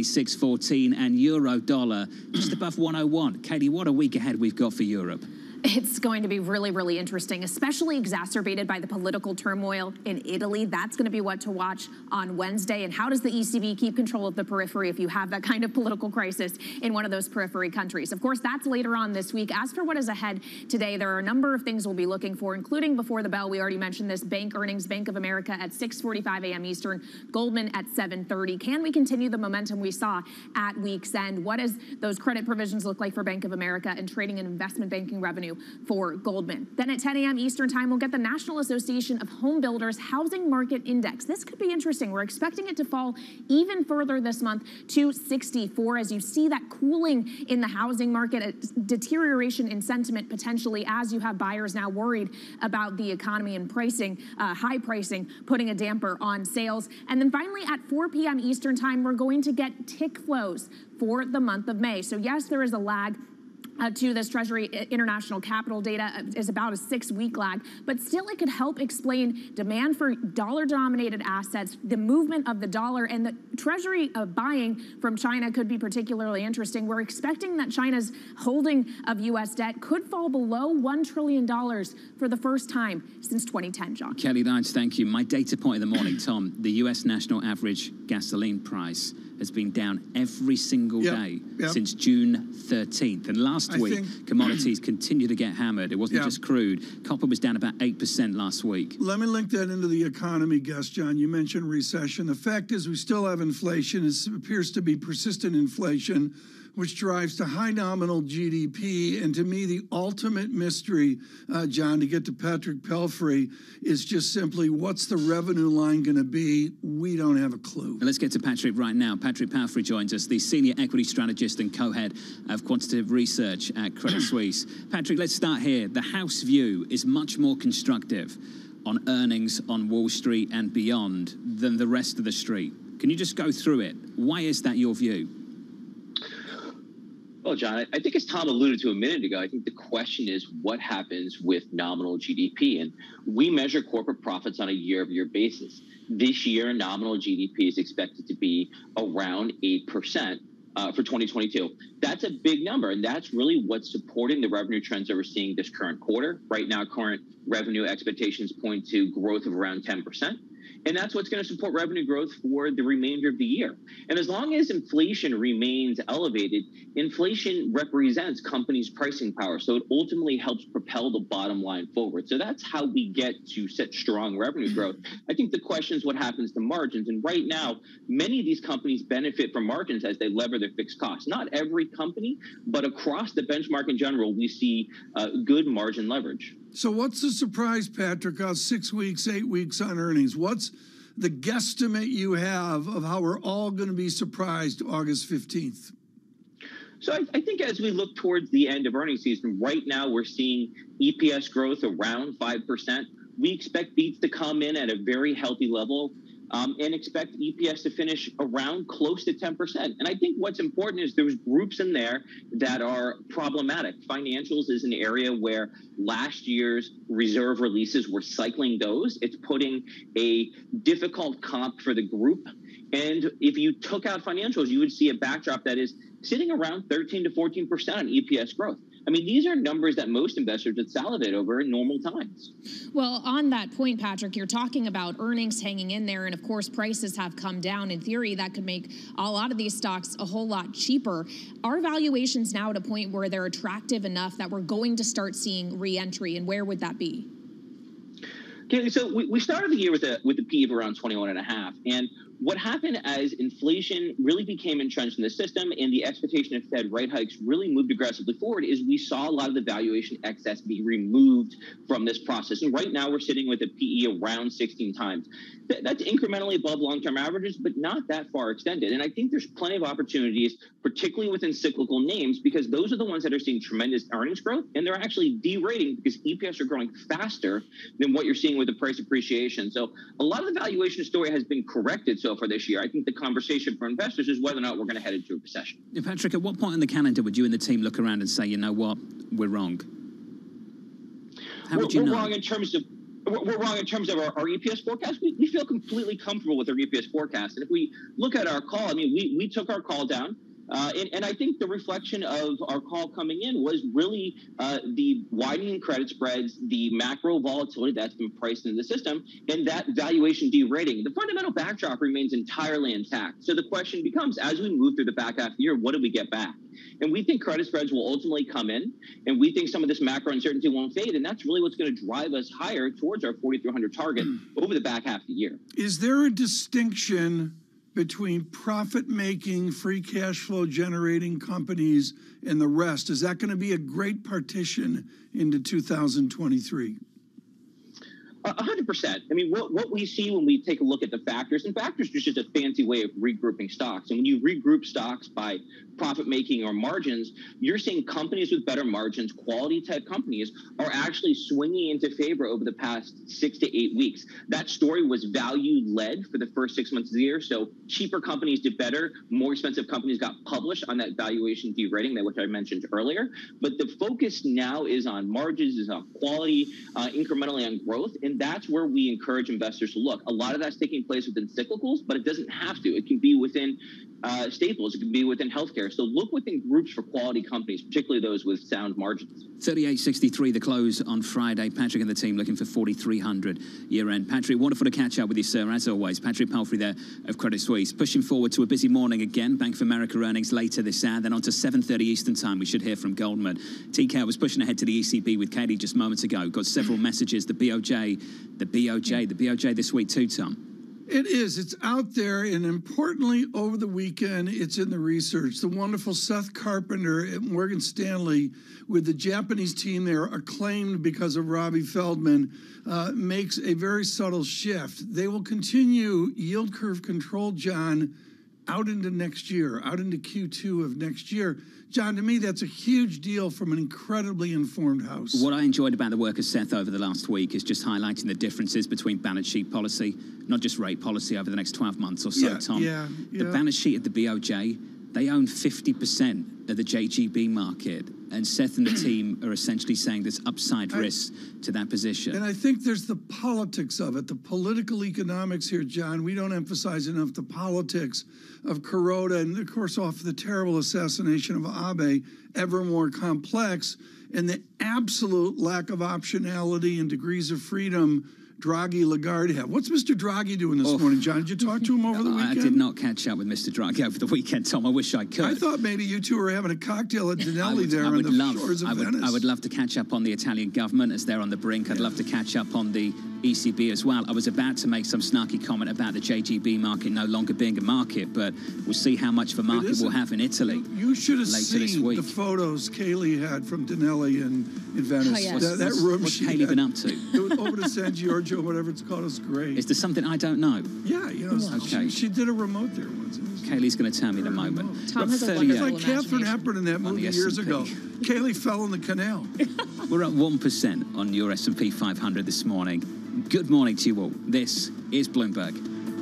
[SPEAKER 28] 296.14, and euro dollar just above 101. Katie, what a week ahead we've got for Europe.
[SPEAKER 30] It's going to be really, really interesting, especially exacerbated by the political turmoil in Italy. That's going to be what to watch on Wednesday. And how does the ECB keep control of the periphery if you have that kind of political crisis in one of those periphery countries? Of course, that's later on this week. As for what is ahead today, there are a number of things we'll be looking for, including before the bell. We already mentioned this, bank earnings, Bank of America at 6:45 a.m. Eastern, Goldman at 7:30. Can we continue the momentum we saw at week's end? What does those credit provisions look like for Bank of America and trading and investment banking revenue for Goldman? Then at 10 a.m. Eastern time, we'll get the National Association of Home Builders Housing Market Index. This could be interesting. We're expecting it to fall even further this month to 64 as you see that cooling in the housing market, a deterioration in sentiment potentially as you have buyers now worried about the economy and pricing, high pricing, putting a damper on sales. And then finally at 4 p.m. Eastern time, we're going to get tick flows for the month of May. So yes, there is a lag to this Treasury international capital data is about a 6-week lag, but still it could help explain demand for dollar-denominated assets, the movement of the dollar, and the Treasury buying from China could be particularly interesting. We're expecting that China's holding of U.S. debt could fall below $1 trillion for the first time since 2010, John.
[SPEAKER 28] Kelly Lyons, thank you. My data point of the morning, Tom, the U.S. national average gasoline price has been down every single day since June 13th. And last week, commodities continue to get hammered. It wasn't just crude. Copper was down about 8% last week.
[SPEAKER 29] Let me link that into the economy, Gus. John, you mentioned recession. The fact is we still have inflation. It appears to be persistent inflation, which drives to high nominal GDP. And to me, the ultimate mystery, John, to get to Patrick Pelfrey, is just simply what's the revenue line going to be? We don't have a clue.
[SPEAKER 28] Let's get to Patrick right now. Patrick Pelfrey joins us, the senior equity strategist and co-head of quantitative research at Credit Suisse. Patrick, let's start here. The house view is much more constructive on earnings on Wall Street and beyond than the rest of the street. Can you just go through it? Why is that your view?
[SPEAKER 1] Well, John, I think as Tom alluded to a minute ago, I think the question is what happens with nominal GDP. And we measure corporate profits on a year-over-year basis. This year, nominal GDP is expected to be around 8% for 2022. That's a big number, and that's really what's supporting the revenue trends that we're seeing this current quarter. Right now, current revenue expectations point to growth of around 10%. And that's what's going to support revenue growth for the remainder of the year. And as long as inflation remains elevated, inflation represents companies' pricing power. So it ultimately helps propel the bottom line forward. So that's how we get to such strong revenue growth. I think the question is what happens to margins. And right now, many of these companies benefit from margins as they lever their fixed costs. Not every company, but across the benchmark in general, we see good margin leverage.
[SPEAKER 29] So what's the surprise, Patrick, 6 weeks, 8 weeks on earnings? What's the guesstimate you have of how we're all going to be surprised August 15th?
[SPEAKER 1] So I think as we look towards the end of earnings season, right now we're seeing EPS growth around 5%. We expect beats to come in at a very healthy level and expect EPS to finish around close to 10%. And I think what's important is there's groups in there that are problematic. Financials is an area where last year's reserve releases were cycling those. It's putting a difficult comp for the group. And if you took out financials, you would see a backdrop that is sitting around 13 to 14% on EPS growth. I mean, these are numbers that most investors would salivate over in normal times.
[SPEAKER 30] Well, on that point, Patrick, you're talking about earnings hanging in there, and of course, prices have come down. In theory, that could make a lot of these stocks a whole lot cheaper. Are valuations now at a point where they're attractive enough that we're going to start seeing re-entry, and where would that be?
[SPEAKER 1] Okay, so we started the year with a PE of around 21.5, and what happened as inflation really became entrenched in the system and the expectation of Fed rate hikes really moved aggressively forward is we saw a lot of the valuation excess be removed from this process. And right now we're sitting with a PE around 16 times. That's incrementally above long-term averages, but not that far extended. And I think there's plenty of opportunities, particularly within cyclical names, because those are the ones that are seeing tremendous earnings growth, and they're actually derating because EPS are growing faster than what you're seeing with the price appreciation. So a lot of the valuation story has been corrected so far this year. I think the conversation for investors is whether or not we're going to head into a recession.
[SPEAKER 28] Patrick, at what point in the calendar would you and the team look around and say, you know what, we're wrong? How would you know?
[SPEAKER 1] We're wrong in terms of our EPS forecast. We feel completely comfortable with our EPS forecast. And if we look at our call, I mean, we took our call down. And I think the reflection of our call coming in was really the widening credit spreads, the macro volatility that's been priced into the system, and that valuation derating. The fundamental backdrop remains entirely intact. So the question becomes, as we move through the back half of the year, what do we get back? And we think credit spreads will ultimately come in, and we think some of this macro uncertainty won't fade, and that's really what's going to drive us higher towards our 4,300 target over the back half of the year.
[SPEAKER 29] Is there a distinction between profit-making, free cash flow generating companies and the rest? Is that going to be a great partition into 2023?
[SPEAKER 1] 100%. I mean, what we see when we take a look at the factors, and factors is just a fancy way of regrouping stocks. And when you regroup stocks by profit making or margins, you're seeing companies with better margins, quality type companies, are actually swinging into favor over the past 6 to 8 weeks. That story was value led for the first 6 months of the year. So cheaper companies did better. More expensive companies got published on that valuation derating, which I mentioned earlier. But the focus now is on margins, is on quality, incrementally on growth. And that's where we encourage investors to look. A lot of that's taking place within cyclicals, but it doesn't have to. It can be within staples. It can be within healthcare. So look within groups for quality companies, particularly those with sound margins.
[SPEAKER 28] 38.63 the close on Friday. Patrick and the team looking for 4,300 year end. Patrick, wonderful to catch up with you, sir, as always. Patrick Palfrey there of Credit Suisse. Pushing forward to a busy morning again. Bank of America earnings later this hour. Then on to 7:30 Eastern time. We should hear from Goldman. TK was pushing ahead to the ECB with Katie just moments ago. Got several messages. The BOJ this week too, Tom.
[SPEAKER 29] It is. It's out there, and importantly, over the weekend, it's in the research. The wonderful Seth Carpenter at Morgan Stanley with the Japanese team there, acclaimed because of Robbie Feldman, makes a very subtle shift. They will continue yield curve control, John, out into next year, out into Q2 of next year. John, to me, that's a huge deal from an incredibly informed house.
[SPEAKER 28] What I enjoyed about the work of Seth over the last week is just highlighting the differences between balance sheet policy, not just rate policy over the next 12 months or so, Tom. The balance sheet of the BOJ, they own 50% of the JGB market. And Seth and the team are essentially saying there's upside risk to that position.
[SPEAKER 29] And I think there's the politics of it, the political economics here, John. We don't emphasize enough the politics of Kuroda and, of course, off the terrible assassination of Abe, ever more complex, and the absolute lack of optionality and degrees of freedom Draghi, Lagarde have. What's Mr. Draghi doing this morning, John? Did you talk to him over the weekend?
[SPEAKER 28] I did not catch up with Mr. Draghi over the weekend, Tom. I wish I could.
[SPEAKER 29] I thought maybe you two were having a cocktail at Denelli there on the shores of Venice.
[SPEAKER 28] I would love to catch up on the Italian government as they're on the brink. I'd love to catch up on the ECB as well. I was about to make some snarky comment about the JGB market no longer being a market, but we'll see how much of a market we'll have in Italy.
[SPEAKER 29] You should have seen the photos Kaylee had from Denelli in Venice. Oh, yes. That room
[SPEAKER 28] what's Kaylee been up to?
[SPEAKER 29] It was over to San Giorgio, whatever it's called. It's great.
[SPEAKER 28] Is there something I don't know?
[SPEAKER 29] Yeah, you know,
[SPEAKER 28] okay.
[SPEAKER 29] She did a remote there once.
[SPEAKER 28] Kaylee's going to tell me in a moment.
[SPEAKER 30] Tom has a wonderful
[SPEAKER 29] like Katharine Hepburn in that movie years ago. Kaylee fell in the canal.
[SPEAKER 28] We're at 1% on your S&P 500 this morning. Good morning to you all. This is Bloomberg.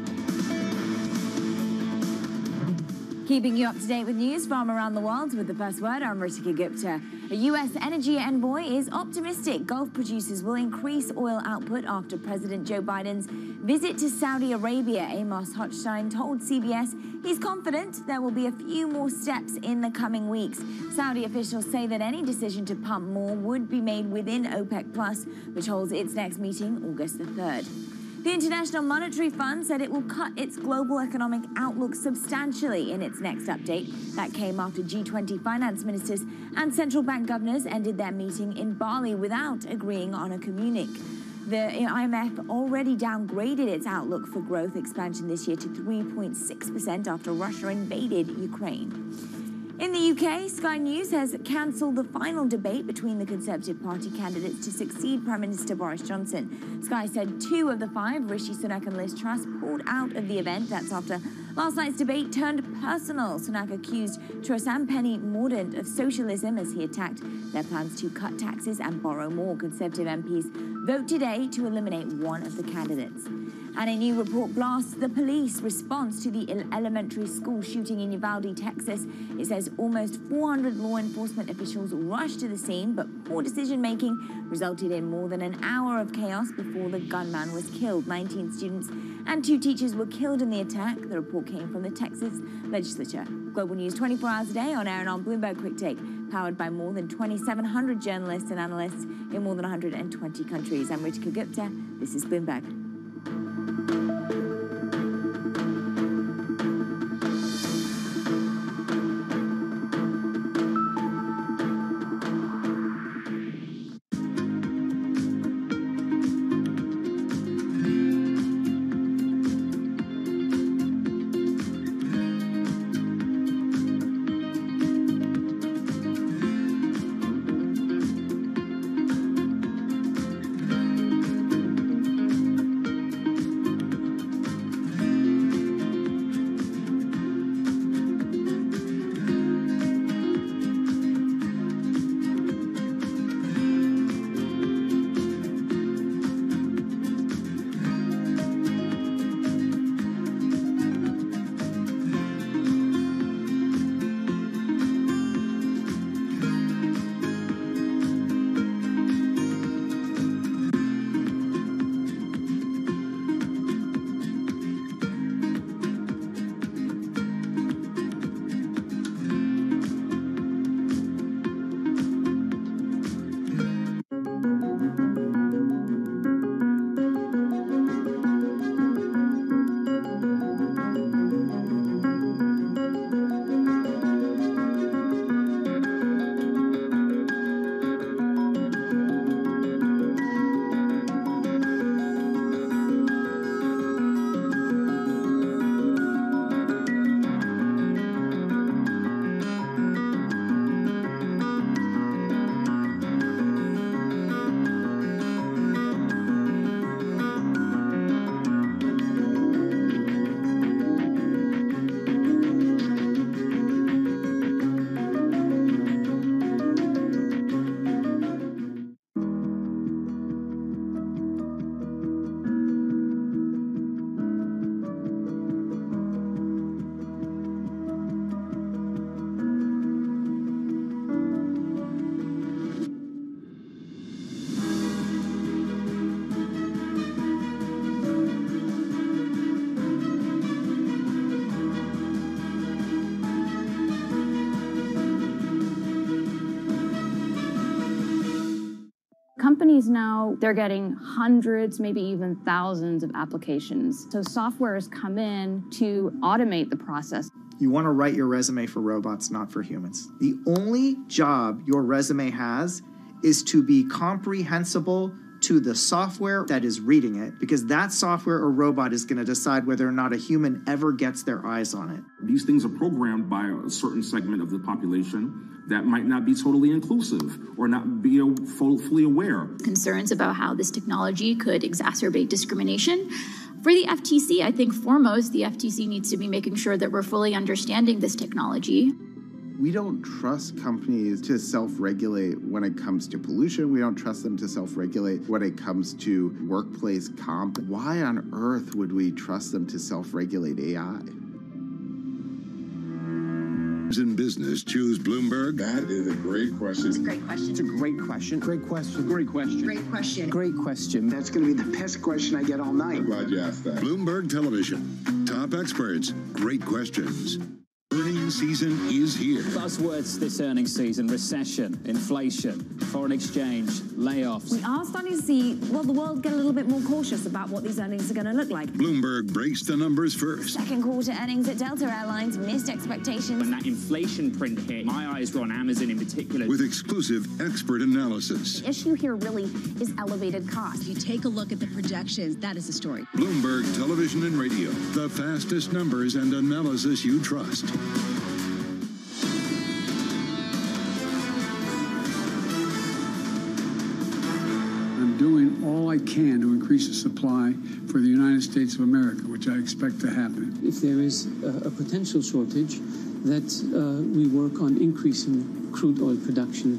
[SPEAKER 3] Keeping you up to date with news from around the world with the first word, I'm Ritika Gupta. A U.S. energy envoy is optimistic Gulf producers will increase oil output after President Joe Biden's visit to Saudi Arabia. Amos Hochstein told CBS he's confident there will be a few more steps in the coming weeks. Saudi officials say that any decision to pump more would be made within OPEC+, which holds its next meeting August the 3rd. The International Monetary Fund said it will cut its global economic outlook substantially in its next update. That came after G20 finance ministers and central bank governors ended their meeting in Bali without agreeing on a communique. The IMF already downgraded its outlook for growth expansion this year to 3.6% after Russia invaded Ukraine. In the UK, Sky News has cancelled the final debate between the Conservative Party candidates to succeed Prime Minister Boris Johnson. Sky said 2 of the 5, Rishi Sunak and Liz Truss, pulled out of the event. That's after last night's debate turned personal. Sunak accused Truss and Penny Mordaunt of socialism as he attacked their plans to cut taxes and borrow more. Conservative MPs vote today to eliminate one of the candidates. And a new report blasts the police response to the elementary school shooting in Uvalde, Texas. It says almost 400 law enforcement officials rushed to the scene, but poor decision-making resulted in more than an hour of chaos before the gunman was killed. 19 students and 2 teachers were killed in the attack. The report came from the Texas legislature. Global news 24 hours a day on air and on Bloomberg Quick Take, powered by more than 2,700 journalists and analysts in more than 120 countries. I'm Ritika Gupta. This is Bloomberg.
[SPEAKER 8] Companies now, they're getting hundreds, maybe even thousands of applications. So software has come in to automate the process.
[SPEAKER 9] You want to write your resume for robots, not for humans. The only job your resume has is to be comprehensible to the software that is reading it, because that software or robot is going to decide whether or not a human ever gets their eyes on it.
[SPEAKER 13] These things are programmed by a certain segment of the population that might not be totally inclusive or not be fully aware.
[SPEAKER 14] Concerns about how this technology could exacerbate discrimination. For the FTC, I think foremost, the FTC needs to be making sure that we're fully understanding this technology.
[SPEAKER 15] We don't trust companies to self-regulate when it comes to pollution. We don't trust them to self-regulate when it comes to workplace comp. Why on earth would we trust them to self-regulate AI?
[SPEAKER 6] In business, choose Bloomberg.
[SPEAKER 23] That is a great question.
[SPEAKER 12] It's a great question.
[SPEAKER 16] It's a great question.
[SPEAKER 12] Great question.
[SPEAKER 16] Great question.
[SPEAKER 12] Great question.
[SPEAKER 16] Great question.
[SPEAKER 10] That's going to be the best question I get all night.
[SPEAKER 23] I'm glad you asked that.
[SPEAKER 6] Bloomberg Television. Top experts. Great questions. Earnings earnings season is here.
[SPEAKER 28] Buzzwords this earnings season: recession, inflation, foreign exchange, layoffs.
[SPEAKER 3] We are starting to see, well, the world get a little bit more cautious about what these earnings are going to look like.
[SPEAKER 6] Bloomberg breaks the numbers first.
[SPEAKER 3] Second quarter earnings at Delta Airlines missed expectations.
[SPEAKER 2] When that inflation print hit, my eyes were on Amazon in particular.
[SPEAKER 6] With exclusive expert analysis.
[SPEAKER 4] The issue here really is elevated costs.
[SPEAKER 16] If you take a look at the projections, that is the story.
[SPEAKER 6] Bloomberg Television and Radio, the fastest numbers and analysis you trust.
[SPEAKER 17] I'm doing all I can to increase the supply for the United States of America, which I expect to happen.
[SPEAKER 18] If there is a potential shortage, that we work on increasing crude oil production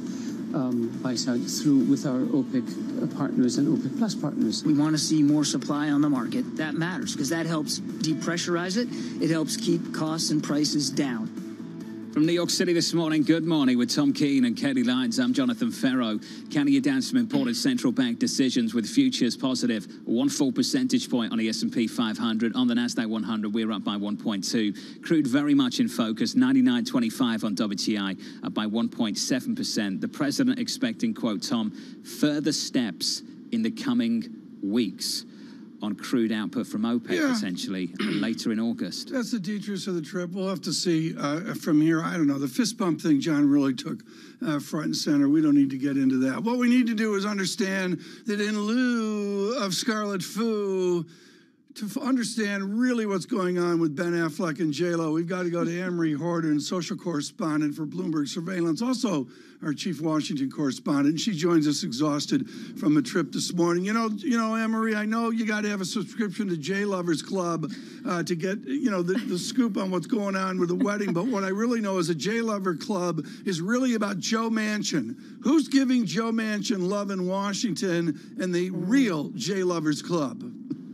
[SPEAKER 18] by Saudi with our OPEC partners and OPEC Plus partners.
[SPEAKER 19] We want to see more supply on the market. That matters because that helps depressurize it. It helps keep costs and prices down.
[SPEAKER 28] From New York City this morning, good morning with Tom Keene and Katie Lyons. I'm Jonathan Ferro. Counting you down some important central bank decisions with futures positive. 1 full percentage point on the S&P 500. On the NASDAQ 100, we're up by 1.2. Crude very much in focus, 99.25 on WTI, up by 1.7%. The president expecting, quote, Tom, further steps in the coming weeks on crude output from OPEC, potentially, later in August.
[SPEAKER 29] That's the details of the trip. We'll have to see from here. I don't know. The fist bump thing John really took front and center. We don't need to get into that. What we need to do is understand that in lieu of Scarlet Fu, to understand really what's going on with Ben Affleck and J-Lo, we've got to go to Anne-Marie Horton, social correspondent for Bloomberg Surveillance, also our chief Washington correspondent. She joins us exhausted from a trip this morning. You know, Anne-Marie, I know you got to have a subscription to J-Lovers Club to get, the scoop on what's going on with the wedding. But what I really know is a J-Lover Club is really about Joe Manchin. Who's giving Joe Manchin love in Washington and the real J-Lovers Club?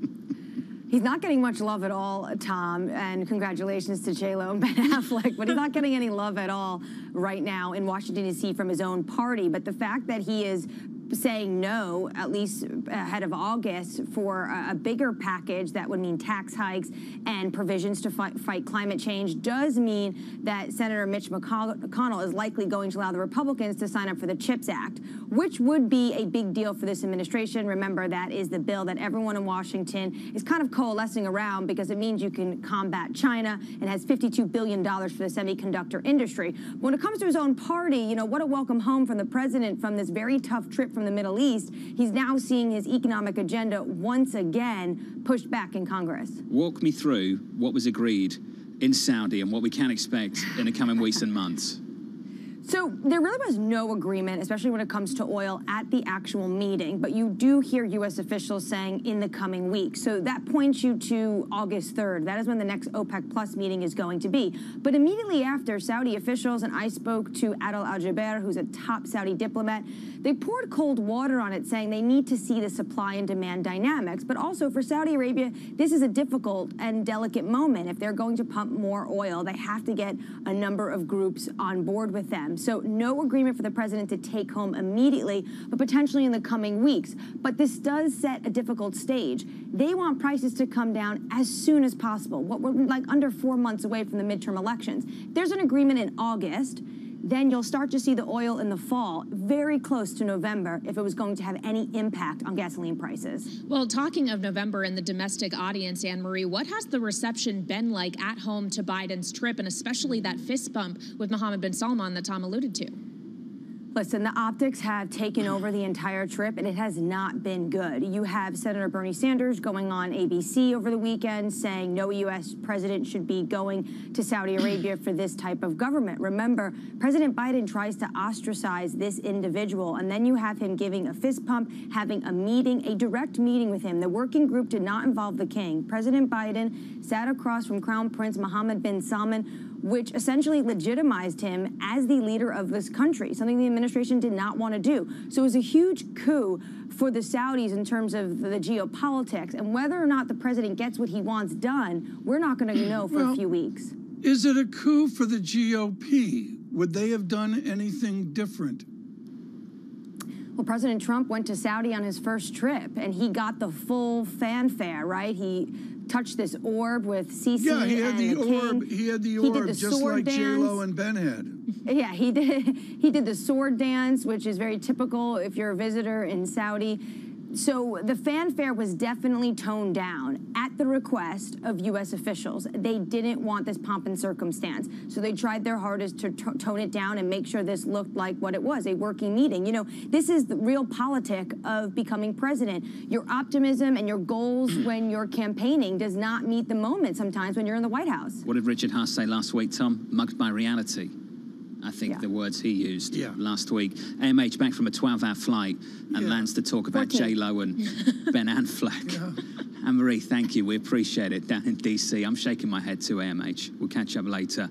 [SPEAKER 3] He's not getting much love at all, Tom, and congratulations to J-Lo and Ben Affleck, but he's not getting any love at all right now in Washington, D.C. from his own party. But the fact that he is saying no, at least ahead of August, for a bigger package that would mean tax hikes and provisions to fight climate change does mean that Senator Mitch McConnell is likely going to allow the Republicans to sign up for the CHIPS Act, which would be a big deal for this administration. Remember, that is the bill that everyone in Washington is kind of coalescing around because it means you can combat China and has $52 billion for the semiconductor industry. But when it comes to his own party, what a welcome home from the president from this very tough trip from the Middle East. He's now seeing his economic agenda once again pushed back in Congress.
[SPEAKER 28] Walk me through what was agreed in Saudi and what we can expect in the coming weeks and months.
[SPEAKER 3] So there really was no agreement, especially when it comes to oil, at the actual meeting. But you do hear U.S. officials saying in the coming weeks. So that points you to August 3rd. That is when the next OPEC Plus meeting is going to be. But immediately after, Saudi officials, and I spoke to Adel Al-Jaber, who's a top Saudi diplomat, they poured cold water on it, saying they need to see the supply and demand dynamics. But also for Saudi Arabia, this is a difficult and delicate moment. If they're going to pump more oil, they have to get a number of groups on board with them. So no agreement for the president to take home immediately, but potentially in the coming weeks. But this does set a difficult stage. They want prices to come down as soon as possible. What we're like under 4 months away from the midterm elections. There's an agreement in August. Then you'll start to see the oil in the fall, very close to November, if it was going to have any impact on gasoline prices.
[SPEAKER 30] Well, talking of November and the domestic audience, Anne-Marie, what has the reception been like at home to Biden's trip, and especially that fist bump with Mohammed bin Salman that Tom alluded to?
[SPEAKER 3] Listen, the optics have taken over the entire trip, and it has not been good. You have Senator Bernie Sanders going on ABC over the weekend saying no U.S. president should be going to Saudi Arabia for this type of government. Remember, President Biden tries to ostracize this individual, and then you have him giving a fist pump, having a meeting, a direct meeting with him. The working group did not involve the king. President Biden sat across from Crown Prince Mohammed bin Salman, which essentially legitimized him as the leader of this country, something the administration did not want to do. So it was a huge coup for the Saudis in terms of the geopolitics. And whether or not the president gets what he wants done, we're not going to know for a few weeks.
[SPEAKER 29] Is it a coup for the GOP? Would they have done anything different?
[SPEAKER 3] Well, President Trump went to Saudi on his first trip, and he got the full fanfare, right? He touched this orb with CC.
[SPEAKER 29] Yeah, he had
[SPEAKER 3] and
[SPEAKER 29] the orb.
[SPEAKER 3] king.
[SPEAKER 29] He had the
[SPEAKER 3] He
[SPEAKER 29] orb,
[SPEAKER 3] did the
[SPEAKER 29] just
[SPEAKER 3] sword
[SPEAKER 29] like
[SPEAKER 3] dance.
[SPEAKER 29] J-Lo and Ben had.
[SPEAKER 3] Yeah, he did the sword dance, which is very typical if you're a visitor in Saudi. So the fanfare was definitely toned down at the request of U.S. officials. They didn't want this pomp and circumstance. So they tried their hardest to tone it down and make sure this looked like what it was, a working meeting. You know, this is the real politic of becoming president. Your optimism and your goals when you're campaigning does not meet the moment sometimes when you're in the White House.
[SPEAKER 28] What did Richard Haas say last week, Tom? Mugged by reality. I think the words he used last week. AMH back from a 12-hour flight and lands to talk about J-Lo and Ben Affleck. Anne-Marie, thank you. We appreciate it down in D.C. I'm shaking my head to AMH. We'll catch up later.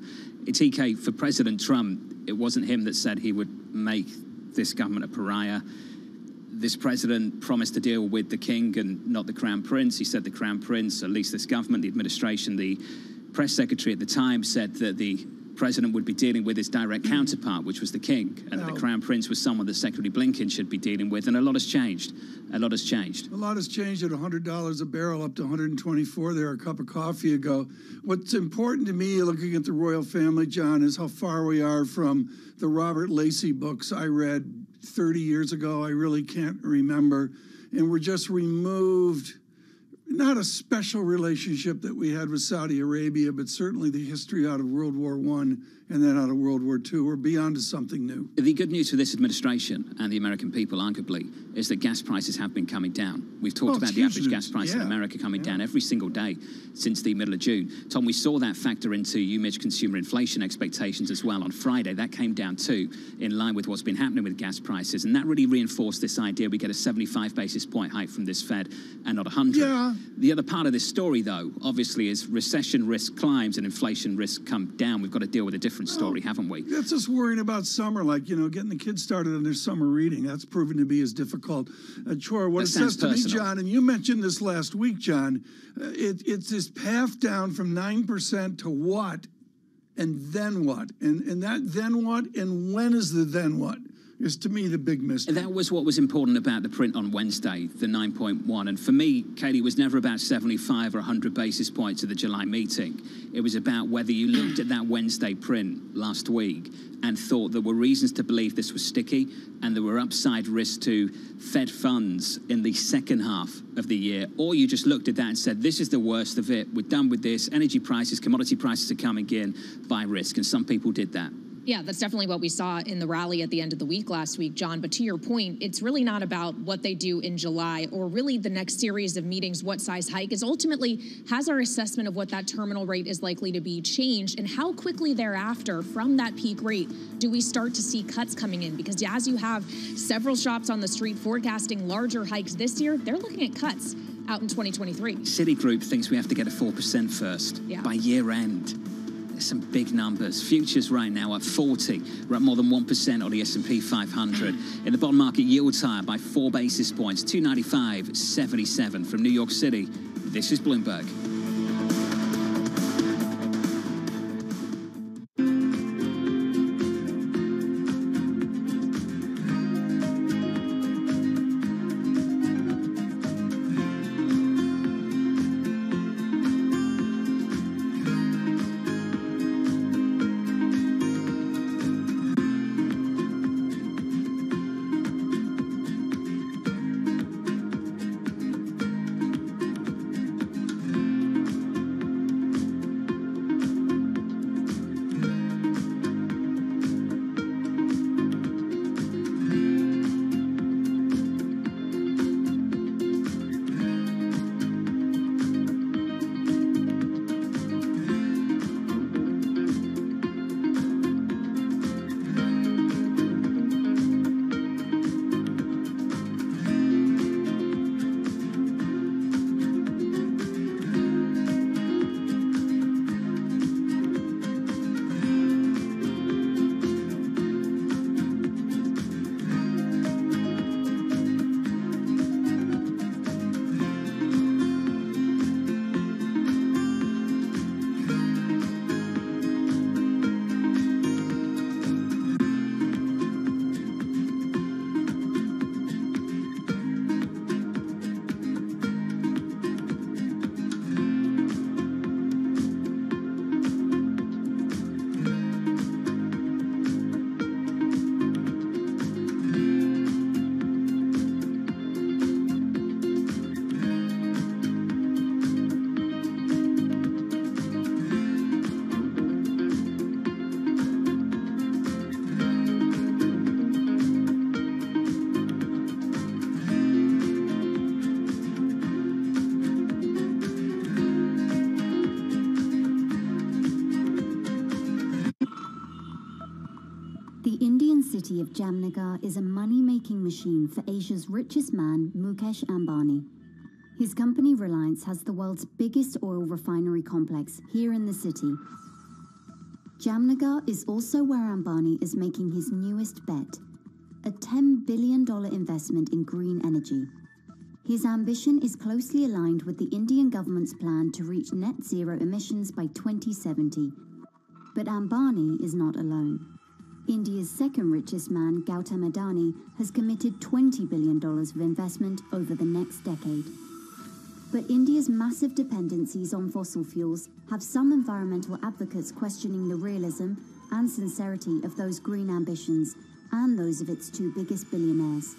[SPEAKER 28] TK, for President Trump, it wasn't him that said he would make this government a pariah. This president promised to deal with the king and not the crown prince. He said the crown prince, at least this government, the administration, the press secretary at the time said that the president would be dealing with his direct counterpart, which was the king, and that the crown prince was someone that Secretary Blinken should be dealing with, and a lot has changed. A lot has changed.
[SPEAKER 29] A lot has changed at $100 a barrel up to $124 there a cup of coffee ago. What's important to me looking at the royal family, John, is how far we are from the Robert Lacey books I read 30 years ago. I really can't remember. And we're just removed, not a special relationship that we had with Saudi Arabia, but certainly the history out of World War I and then out of World War II. We're beyond to something new.
[SPEAKER 28] The good news for this administration and the American people, arguably, is that gas prices have been coming down. We've talked about the average gas price in America coming down every single day since the middle of June. Tom, we saw that factor into UMID's consumer inflation expectations as well on Friday. That came down too, in line with what's been happening with gas prices. And that really reinforced this idea we get a 75 basis point hike from this Fed and not 100.
[SPEAKER 29] Yeah.
[SPEAKER 28] The other part of this story, though, obviously, is recession risk climbs and inflation risk come down. We've got to deal with a different story, haven't we?
[SPEAKER 29] That's just worrying about summer, like, you know, getting the kids started on their summer reading. That's proven to be as difficult a chore. What it says to me, John, and you mentioned this last week, John, it's this path down from 9% to what, and then what? And that then what, and when is the then what? Is to me the big mystery.
[SPEAKER 28] That was what was important about the print on Wednesday, the 9.1. And for me, Katie, it was never about 75 or 100 basis points at the July meeting. It was about whether you looked at that Wednesday print last week and thought there were reasons to believe this was sticky and there were upside risks to Fed funds in the second half of the year, or you just looked at that and said, this is the worst of it. We're done with this. Energy prices, commodity prices are coming in by risk. And some people did that.
[SPEAKER 30] Yeah, that's definitely what we saw in the rally at the end of the week last week, John. But to your point, it's really not about what they do in July or really the next series of meetings, what size hike is ultimately has our assessment of what that terminal rate is likely to be changed and how quickly thereafter from that peak rate do we start to see cuts coming in? Because as you have several shops on the street forecasting larger hikes this year, they're looking at cuts out in 2023.
[SPEAKER 28] Citigroup thinks we have to get a 4% first by year end. Some big numbers. Futures right now up 40. We're up more than 1% on the S&P 500. In the bond market, yields higher by 4 basis points, 295.77. From New York City, this is Bloomberg.
[SPEAKER 5] city of Jamnagar is a money-making machine for Asia's richest man, Mukesh Ambani. His company Reliance has the world's biggest oil refinery complex here in the city. Jamnagar is also where Ambani is making his newest bet, a $10 billion investment in green energy. His ambition is closely aligned with the Indian government's plan to reach net zero emissions by 2070. But Ambani is not alone. India's second richest man, Gautam Adani, has committed $20 billion of investment over the next decade. But India's massive dependencies on fossil fuels have some environmental advocates questioning the realism and sincerity of those green ambitions and those of its two biggest billionaires.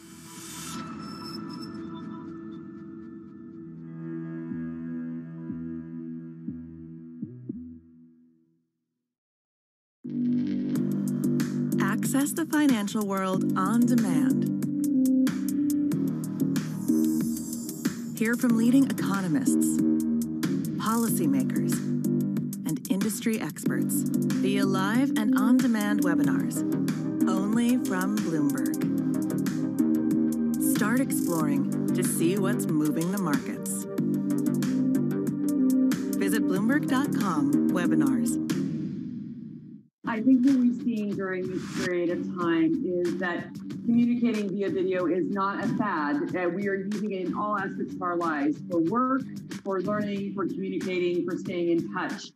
[SPEAKER 7] Access the financial world on demand. Hear from leading economists, policymakers, and industry experts via live and on-demand webinars, only from Bloomberg. Start exploring to see what's moving the markets. Visit Bloomberg.com/webinars.
[SPEAKER 11] I think what we've seen during this period of time is that communicating via video is not a fad. We are using it in all aspects of our lives, for work, for learning, for communicating, for staying in touch.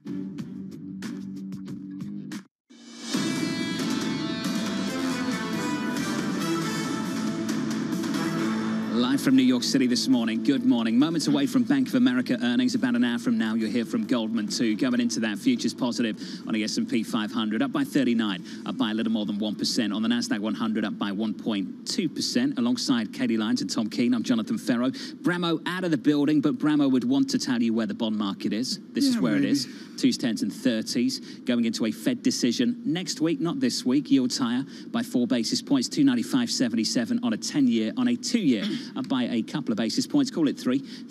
[SPEAKER 28] Live from New York City this morning. Good morning. Moments away from Bank of America earnings. About an hour from now, you'll hear from Goldman too. Going into that, futures positive on the S&P 500, up by 39, up by a little more than 1%. On the Nasdaq 100, up by 1.2%. Alongside Katie Lyons and Tom Keene, I'm Jonathan Ferro. Bramo out of the building, but Bramo would want to tell you where the bond market is. This is where it is. 2s, 10s and 30s. Going into a Fed decision next week, not this week. Yields higher by 4 basis points, 295.77 on a 10-year. On a 2-year, up by a couple of basis points, call it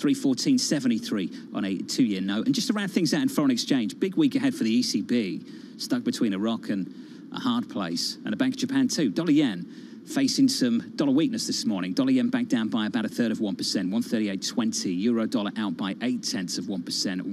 [SPEAKER 28] 314.73 on a 2-year note. And just to round things out in foreign exchange, big week ahead for the ECB, stuck between a rock and a hard place. And the Bank of Japan too. Dollar yen facing some dollar weakness this morning. Dollar yen back down by about 1/3 of 1%, 138.20. Euro dollar out by 0.8 of 1%,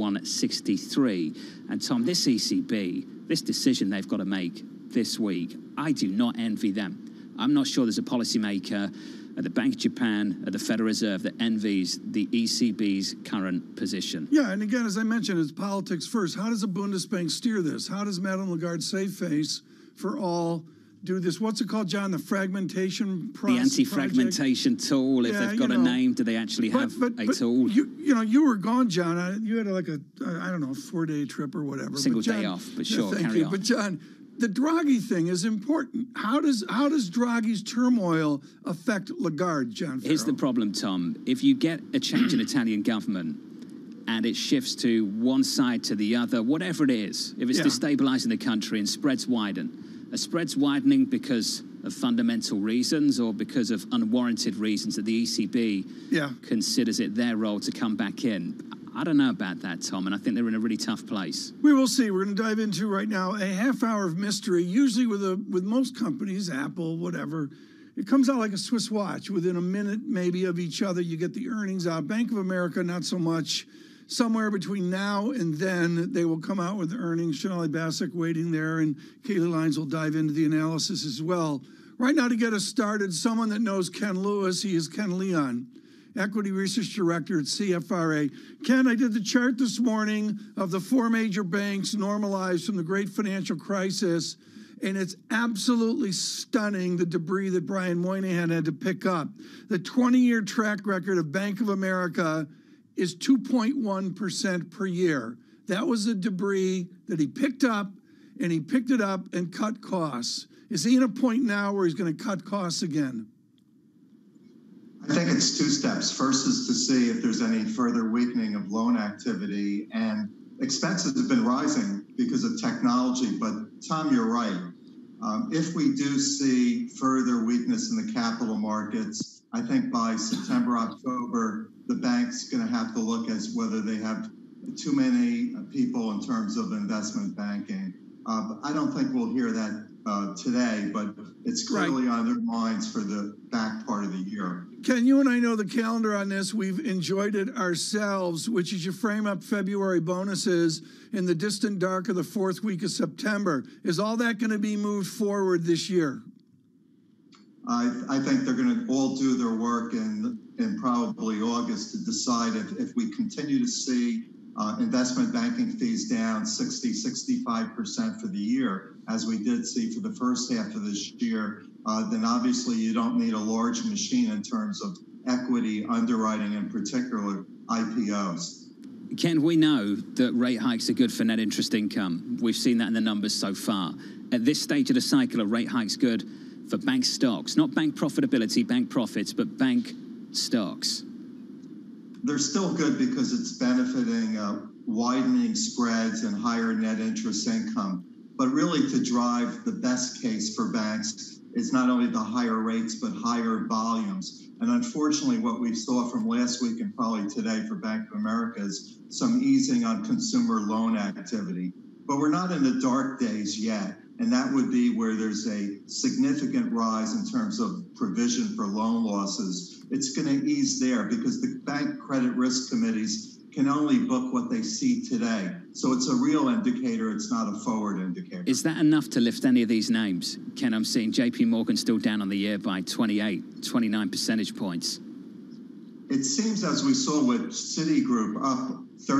[SPEAKER 28] 101.63. And Tom, this ECB, this decision they've got to make this week, I do not envy them. I'm not sure there's a policymaker at the Bank of Japan, at the Federal Reserve, that envies the ECB's current position.
[SPEAKER 29] Yeah, and again, as I mentioned, it's politics first. How does the Bundesbank steer this? How does Madame Lagarde's save face for all do this? What's it called, John? The fragmentation process?
[SPEAKER 28] The anti-fragmentation tool, if they've got a name, do they actually have a tool?
[SPEAKER 29] You were gone, John. You had like a, I don't know, 4-day trip or whatever.
[SPEAKER 28] Single day off, but sure, carry on.
[SPEAKER 29] But John, the Draghi thing is important. How does Draghi's turmoil affect Lagarde, John Ferro?
[SPEAKER 28] Here's the problem, Tom. If you get a change in Italian government and it shifts to one side to the other, whatever it is, if it's destabilizing the country and spreads widen, are spreads widening because of fundamental reasons or because of unwarranted reasons that the ECB considers it their role to come back in? I don't know about that, Tom, and I think they're in a really tough place.
[SPEAKER 29] We will see. We're going to dive into right now a half hour of mystery. Usually with most companies, Apple, whatever, it comes out like a Swiss watch. Within a minute, maybe, of each other, you get the earnings out. Bank of America, not so much. Somewhere between now and then, they will come out with earnings. Shonali Basak waiting there, and Kaylee Lyons will dive into the analysis as well. Right now, to get us started, someone that knows Ken Lewis, he is Ken Leon, Equity Research Director at CFRA. Ken, I did the chart this morning of the 4 major banks normalized from the great financial crisis, and it's absolutely stunning, the debris that Brian Moynihan had to pick up. The 20-year track record of Bank of America is 2.1% per year. That was the debris that he picked up, and he picked it up and cut costs. Is he in a point now where he's going to cut costs again?
[SPEAKER 20] I think it's 2 steps. First is to see if there's any further weakening of loan activity, and expenses have been rising because of technology. But Tom, you're right. If we do see further weakness in the capital markets, I think by September, October, the bank's going to have to look as whether they have too many people in terms of investment banking. I don't think we'll hear that today, but it's clearly on their minds for the back part of the year.
[SPEAKER 29] Ken, you and I know the calendar on this. We've enjoyed it ourselves, which is you frame up February bonuses in the distant dark of the fourth week of September. Is all that going to be moved forward this year?
[SPEAKER 20] I think they're going to all do their work in probably August to decide if we continue to see investment banking fees down 65% for the year, as we did see for the first half of this year, then obviously you don't need a large machine in terms of equity underwriting, in particular IPOs.
[SPEAKER 28] Ken, we know that rate hikes are good for net interest income. We've seen that in the numbers so far. At this stage of the cycle, are rate hikes good for bank stocks? Not bank profitability, bank profits, but bank stocks.
[SPEAKER 20] They're still good because it's benefiting widening spreads and higher net interest income. But really, to drive the best case for banks is not only the higher rates, but higher volumes. And unfortunately, what we saw from last week and probably today for Bank of America is some easing on consumer loan activity. But we're not in the dark days yet. And that would be where there's a significant rise in terms of provision for loan losses. It's going to ease there because the bank credit risk committees can only book what they see today. So it's a real indicator. It's not a forward indicator.
[SPEAKER 28] Is that enough to lift any of these names? Ken, I'm seeing JP Morgan still down on the year by 29 percentage points.
[SPEAKER 20] It seems, as we saw with Citigroup up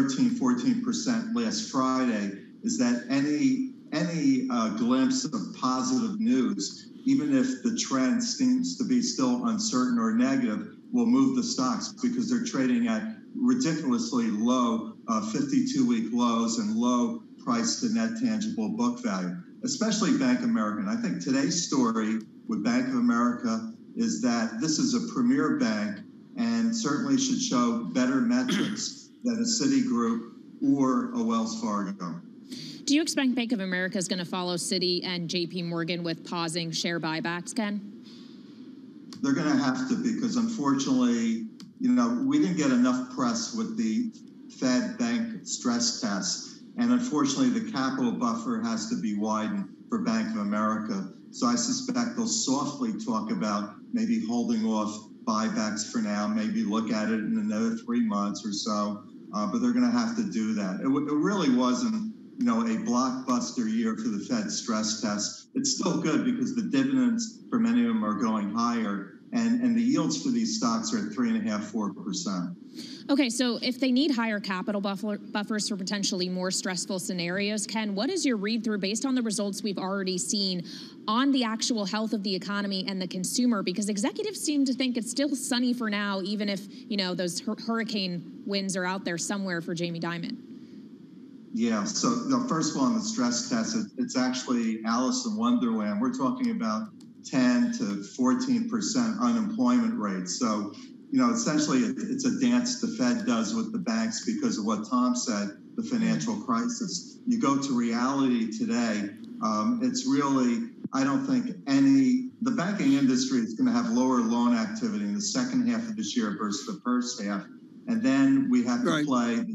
[SPEAKER 20] 13-14% last Friday, is that any glimpse of positive news, even if the trend seems to be still uncertain or negative, will move the stocks because they're trading at ridiculously low 52-week lows and low price to net tangible book value, especially Bank of America. And I think today's story with Bank of America is that this is a premier bank and certainly should show better metrics than a Citigroup or a Wells Fargo.
[SPEAKER 30] Do you expect Bank of America is going to follow Citi and JP Morgan with pausing share buybacks, Ken?
[SPEAKER 20] They're going to have to, because unfortunately, we didn't get enough press with the Fed bank stress tests. And unfortunately, the capital buffer has to be widened for Bank of America. So I suspect they'll softly talk about maybe holding off buybacks for now, maybe look at it in another 3 months or so. But they're going to have to do that. It really wasn't a blockbuster year for the Fed stress test. It's still good because the dividends for many of them are going higher, and the yields for these stocks are at 3.5–4%.
[SPEAKER 30] Okay, so if they need higher capital buffers for potentially more stressful scenarios, Ken, what is your read-through based on the results we've already seen on the actual health of the economy and the consumer? Because executives seem to think it's still sunny for now, even if, those hurricane winds are out there somewhere for Jamie Dimon.
[SPEAKER 20] Yeah, so first of all, on the stress test, it's actually Alice in Wonderland. We're talking about 10 to 14% unemployment rate. So, essentially it's a dance the Fed does with the banks because of what Tom said, the financial crisis. You go to reality today, it's really, I don't think the banking industry is going to have lower loan activity in the second half of this year versus the first half. And then we have to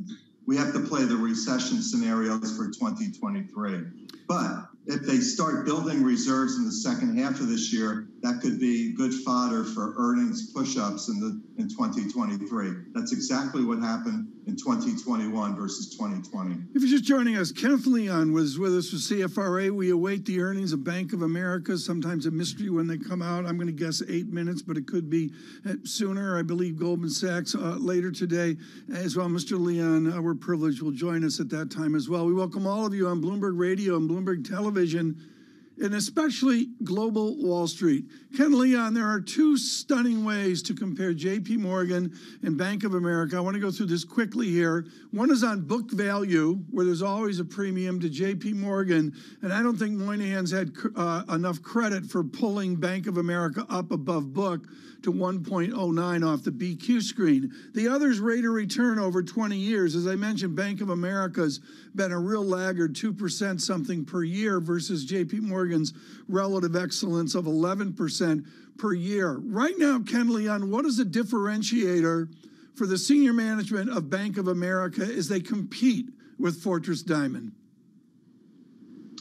[SPEAKER 20] play the recession scenarios for 2023. But if they start building reserves in the second half of this year, that could be good fodder for earnings push-ups in 2023. That's exactly what happened in 2021 versus 2020.
[SPEAKER 29] If you're just joining us, Kenneth Leon was with us with CFRA. We await the earnings of Bank of America, sometimes a mystery when they come out. I'm going to guess 8 minutes, but it could be sooner. I believe Goldman Sachs later today as well. Mr. Leon, we're privileged, will join us at that time as well. We welcome all of you on Bloomberg Radio and Bloomberg Television, and especially Global Wall Street. Ken Leon, there are two stunning ways to compare JP Morgan and Bank of America. I want to go through this quickly here. One is on book value, where there's always a premium to JP Morgan, and I don't think Moynihan's had enough credit for pulling Bank of America up above book to 1.09 off the BQ screen. The other's rate of return over 20 years. As I mentioned, Bank of America's been a real laggard, 2% something per year versus JP Morgan's relative excellence of 11% per year. Right now, Ken Leon, what is the differentiator for the senior management of Bank of America as they compete with Fortress Diamond?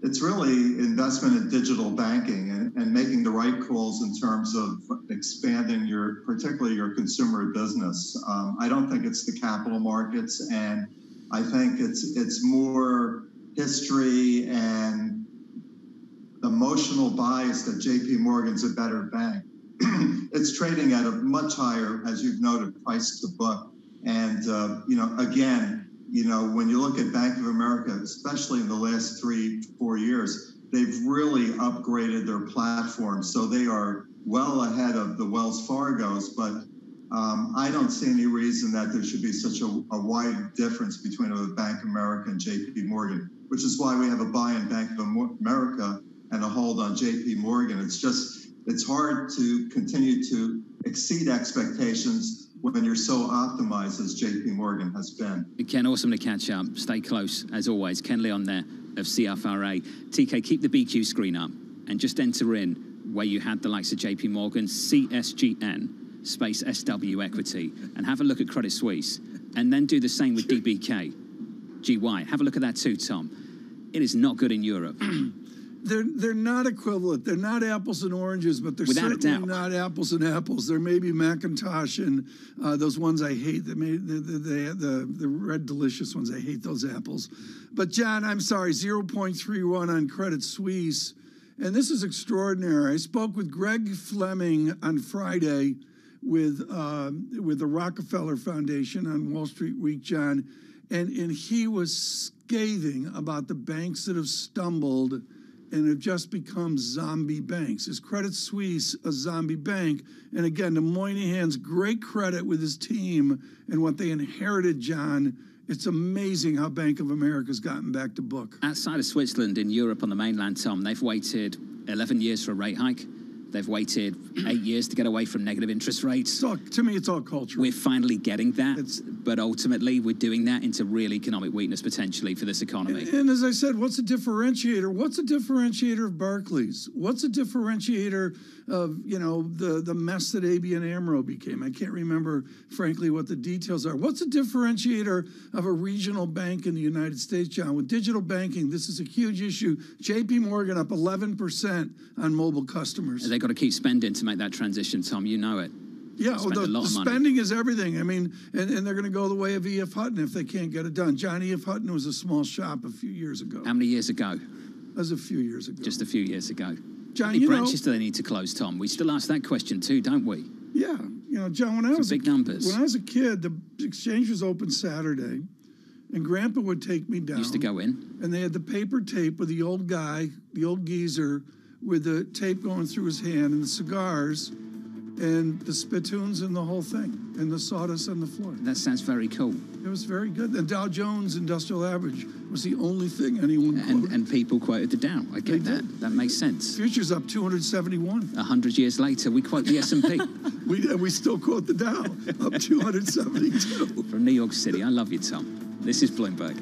[SPEAKER 20] it's really investment in digital banking and making the right calls in terms of expanding particularly your consumer business. I don't think it's the capital markets, and I think it's more history and emotional bias that JP Morgan's a better bank. It's trading at a much higher, as you've noted, price to book. And, again, when you look at Bank of America, especially in the last 3-4 years, they've really upgraded their platform. So they are well ahead of the Wells Fargo's, but I don't see any reason that there should be such a wide difference between a Bank of America and JP Morgan, which is why we have a buy in Bank of America and a hold on JP Morgan. It's hard to continue to exceed expectations when you're so optimized as JP Morgan has been.
[SPEAKER 28] Ken, awesome to catch up. Stay close, as always. Ken Leon there of CFRA. TK, keep the BQ screen up and just enter in where you had the likes of JP Morgan, CSGN, space SW equity, and have a look at Credit Suisse, and then do the same with DBK, GY. Have a look at that too, Tom. It is not good in Europe.
[SPEAKER 29] They're not equivalent. They're not apples and oranges, but they're certainly not apples and apples. There may be Macintosh and those ones I hate. The red delicious ones. I hate those apples. But John, I'm sorry, 0.31 on Credit Suisse, and this is extraordinary. I spoke with Greg Fleming on Friday with the Rockefeller Foundation on Wall Street Week, John, and he was scathing about the banks that have stumbled and have just become zombie banks. Is Credit Suisse a zombie bank? And again, to Moynihan's great credit with his team and what they inherited, John, it's amazing how Bank of America's gotten back to book.
[SPEAKER 28] Outside of Switzerland, in Europe on the mainland, Tom, they've waited 11 years for a rate hike. They've waited 8 years to get away from negative interest rates.
[SPEAKER 29] To me, it's all cultural.
[SPEAKER 28] We're finally getting that, but ultimately we're doing that into real economic weakness potentially for this economy.
[SPEAKER 29] And as I said, what's a differentiator? What's a differentiator of Barclays? What's a differentiator of, the mess that ABN AMRO became? I can't remember, frankly, what the details are. What's a differentiator of a regional bank in the United States, John? With digital banking, this is a huge issue. JP Morgan up 11% on mobile customers.
[SPEAKER 28] They've got to keep spending to make that transition, Tom. You know it.
[SPEAKER 29] Yeah, the spending is everything. I mean, and they're going to go the way of E.F. Hutton if they can't get it done. John, E.F. Hutton was a small shop a few years ago.
[SPEAKER 28] How many years ago?
[SPEAKER 29] That was a few years ago.
[SPEAKER 28] Just a few years ago.
[SPEAKER 29] John,
[SPEAKER 28] how many branches do they need to close, Tom? We still ask that question too, don't we?
[SPEAKER 29] Yeah. John, when I was
[SPEAKER 28] big numbers.
[SPEAKER 29] When I was a kid, the exchange was open Saturday, and Grandpa would take me down.
[SPEAKER 28] Used to go in.
[SPEAKER 29] And they had the paper tape with the old guy, the old geezer, with the tape going through his hand and the cigars and the spittoons and the whole thing and the sawdust on the floor.
[SPEAKER 28] That sounds very cool.
[SPEAKER 29] It was very good. The Dow Jones Industrial Average was the only thing anyone quoted.
[SPEAKER 28] And people quoted the Dow. I get that. That makes sense.
[SPEAKER 29] Futures up 271.
[SPEAKER 28] 100 years later, we quote the S&P.
[SPEAKER 29] we still quote the Dow, up 272.
[SPEAKER 28] From New York City. I love you, Tom. This is Bloomberg.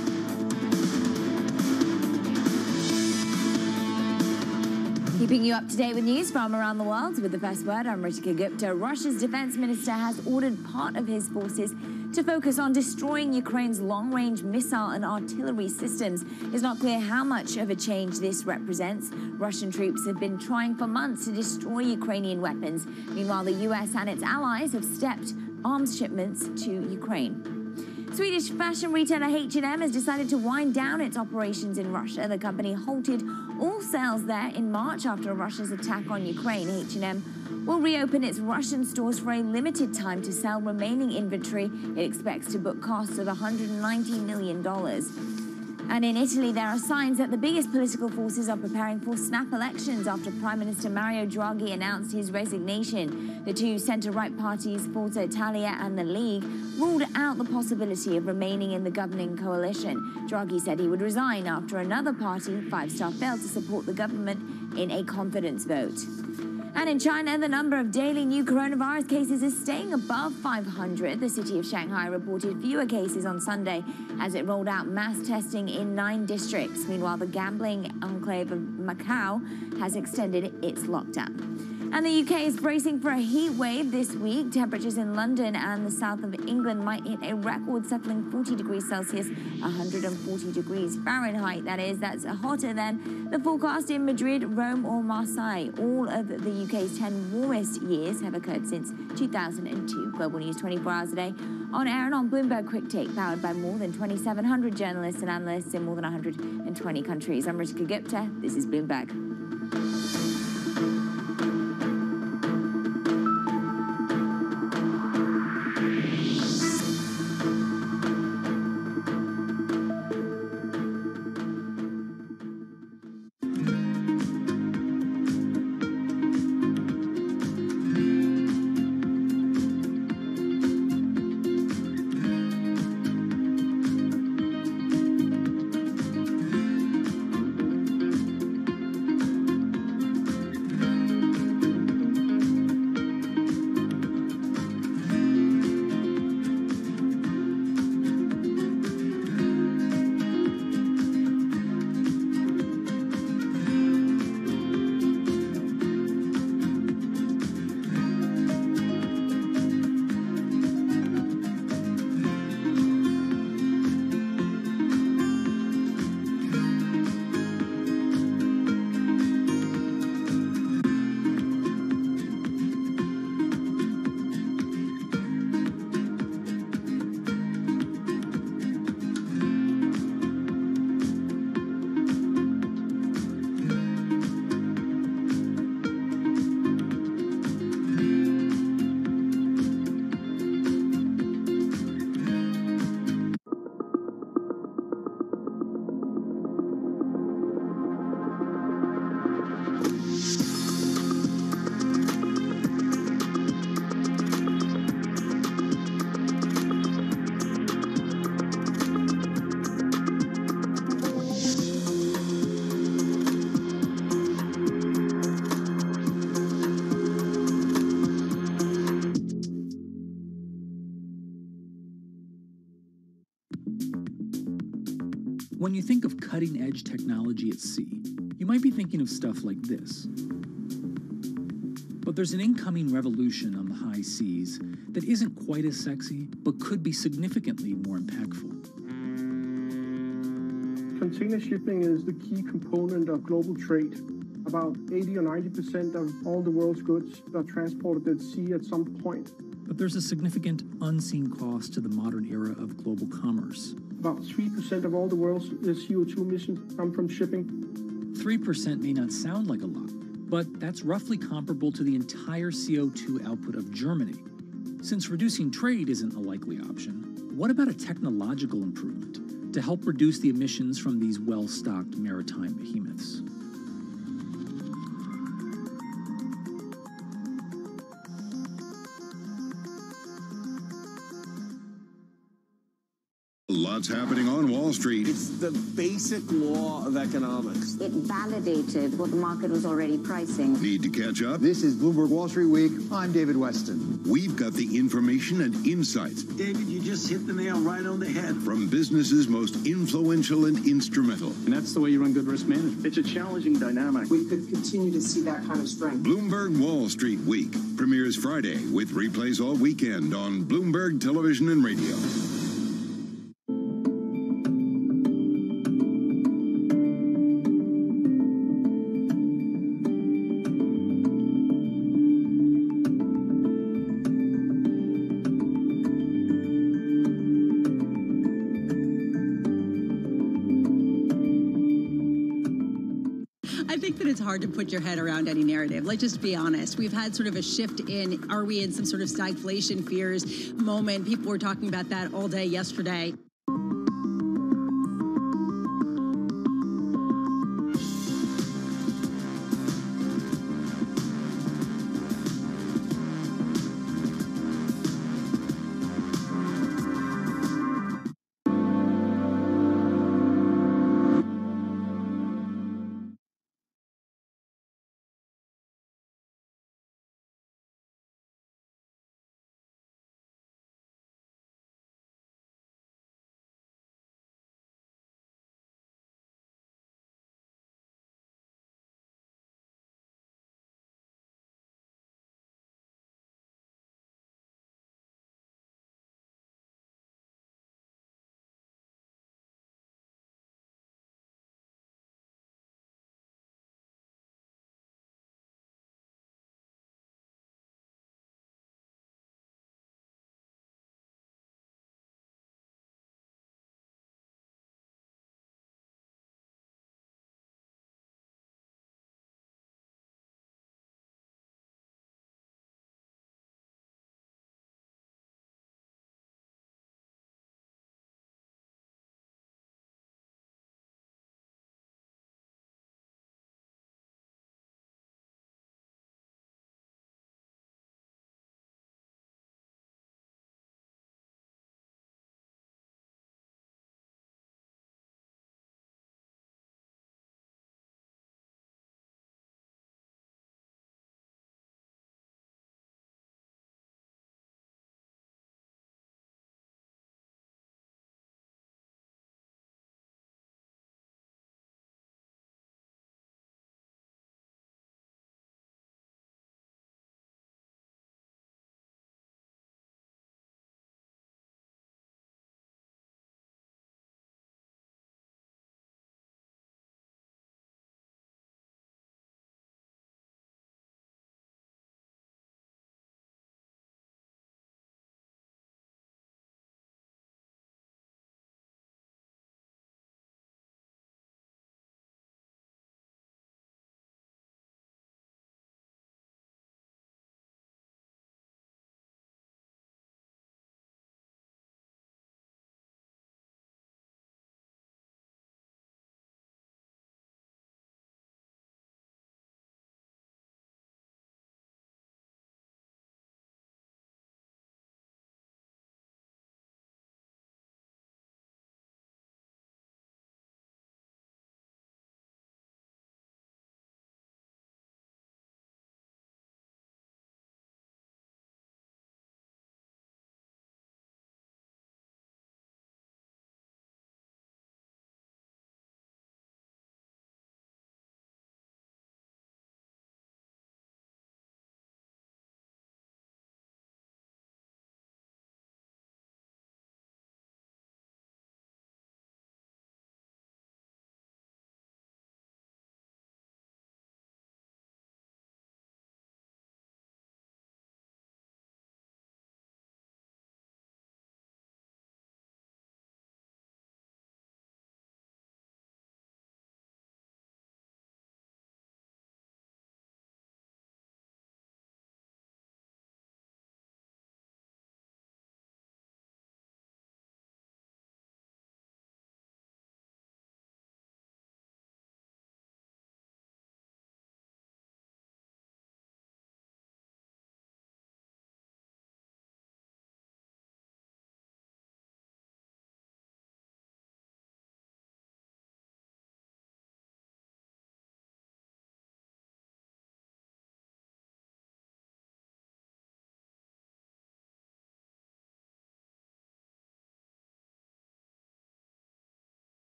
[SPEAKER 3] Keeping you up to date with news from around the world with the first word, I'm Ritika Gupta. Russia's defense minister has ordered part of his forces to focus on destroying Ukraine's long-range missile and artillery systems. It's not clear how much of a change this represents. Russian troops have been trying for months to destroy Ukrainian weapons. Meanwhile, the US and its allies have stepped arms shipments to Ukraine. Swedish fashion retailer H&M has decided to wind down its operations in Russia. The company halted all sales there in March after Russia's attack on Ukraine. H&M will reopen its Russian stores for a limited time to sell remaining inventory. It expects to book costs of $190 million. And in Italy, there are signs that the biggest political forces are preparing for snap elections after Prime Minister Mario Draghi announced his resignation. The two centre-right parties, Forza Italia and the League, ruled out the possibility of remaining in the governing coalition. Draghi said he would resign after another party, Five Star, failed to support the government in a confidence vote. And in China, the number of daily new coronavirus cases is staying above 500. The city of Shanghai reported fewer cases on Sunday as it rolled out mass testing in 9 districts. Meanwhile, the gambling enclave of Macau has extended its lockdown. And the UK is bracing for a heat wave this week. Temperatures in London and the south of England might hit a record-settling 40 degrees Celsius, 140 degrees Fahrenheit, that is. That's hotter than the forecast in Madrid, Rome or Marseille. All of the UK's 10 warmest years have occurred since 2002. Global News 24 hours a day, on air and on Bloomberg Quick Take, powered by more than 2,700 journalists and analysts in more than 120 countries. I'm Ritika Gupta. This is Bloomberg.
[SPEAKER 1] When you think of cutting-edge technology at sea, you might be thinking of stuff like this. But there's an incoming revolution on the high seas that isn't quite as sexy, but could be significantly more impactful.
[SPEAKER 8] Container shipping is the key component of global trade. About 80 or 90% of all the world's goods are transported at sea at some point.
[SPEAKER 1] But there's a significant unseen cost to the modern era of global commerce.
[SPEAKER 8] About 3% of all the world's CO2 emissions come from shipping.
[SPEAKER 1] 3% may not sound like a lot, but that's roughly comparable to the entire CO2 output of Germany. Since reducing trade isn't a likely option, what about a technological improvement to help reduce the emissions from these well-stocked maritime behemoths?
[SPEAKER 6] Lots happening on Wall Street.
[SPEAKER 9] It's the basic law of economics.
[SPEAKER 13] It validated what the market was already pricing.
[SPEAKER 6] Need to catch up?
[SPEAKER 21] This is Bloomberg Wall Street Week. I'm David Weston.
[SPEAKER 6] We've got the information and insights.
[SPEAKER 9] David, you just hit the nail right on the head.
[SPEAKER 6] From businesses most influential and instrumental.
[SPEAKER 22] And that's the way you run good risk management. It's a challenging dynamic.
[SPEAKER 12] We could continue to see that kind of strength.
[SPEAKER 6] Bloomberg Wall Street Week premieres Friday with replays all weekend on Bloomberg Television and Radio.
[SPEAKER 16] I think that it's hard to put your head around any narrative. Let's just be honest. We've had sort of a shift in, are we in some sort of stagflation fears moment? People were talking about that all day yesterday.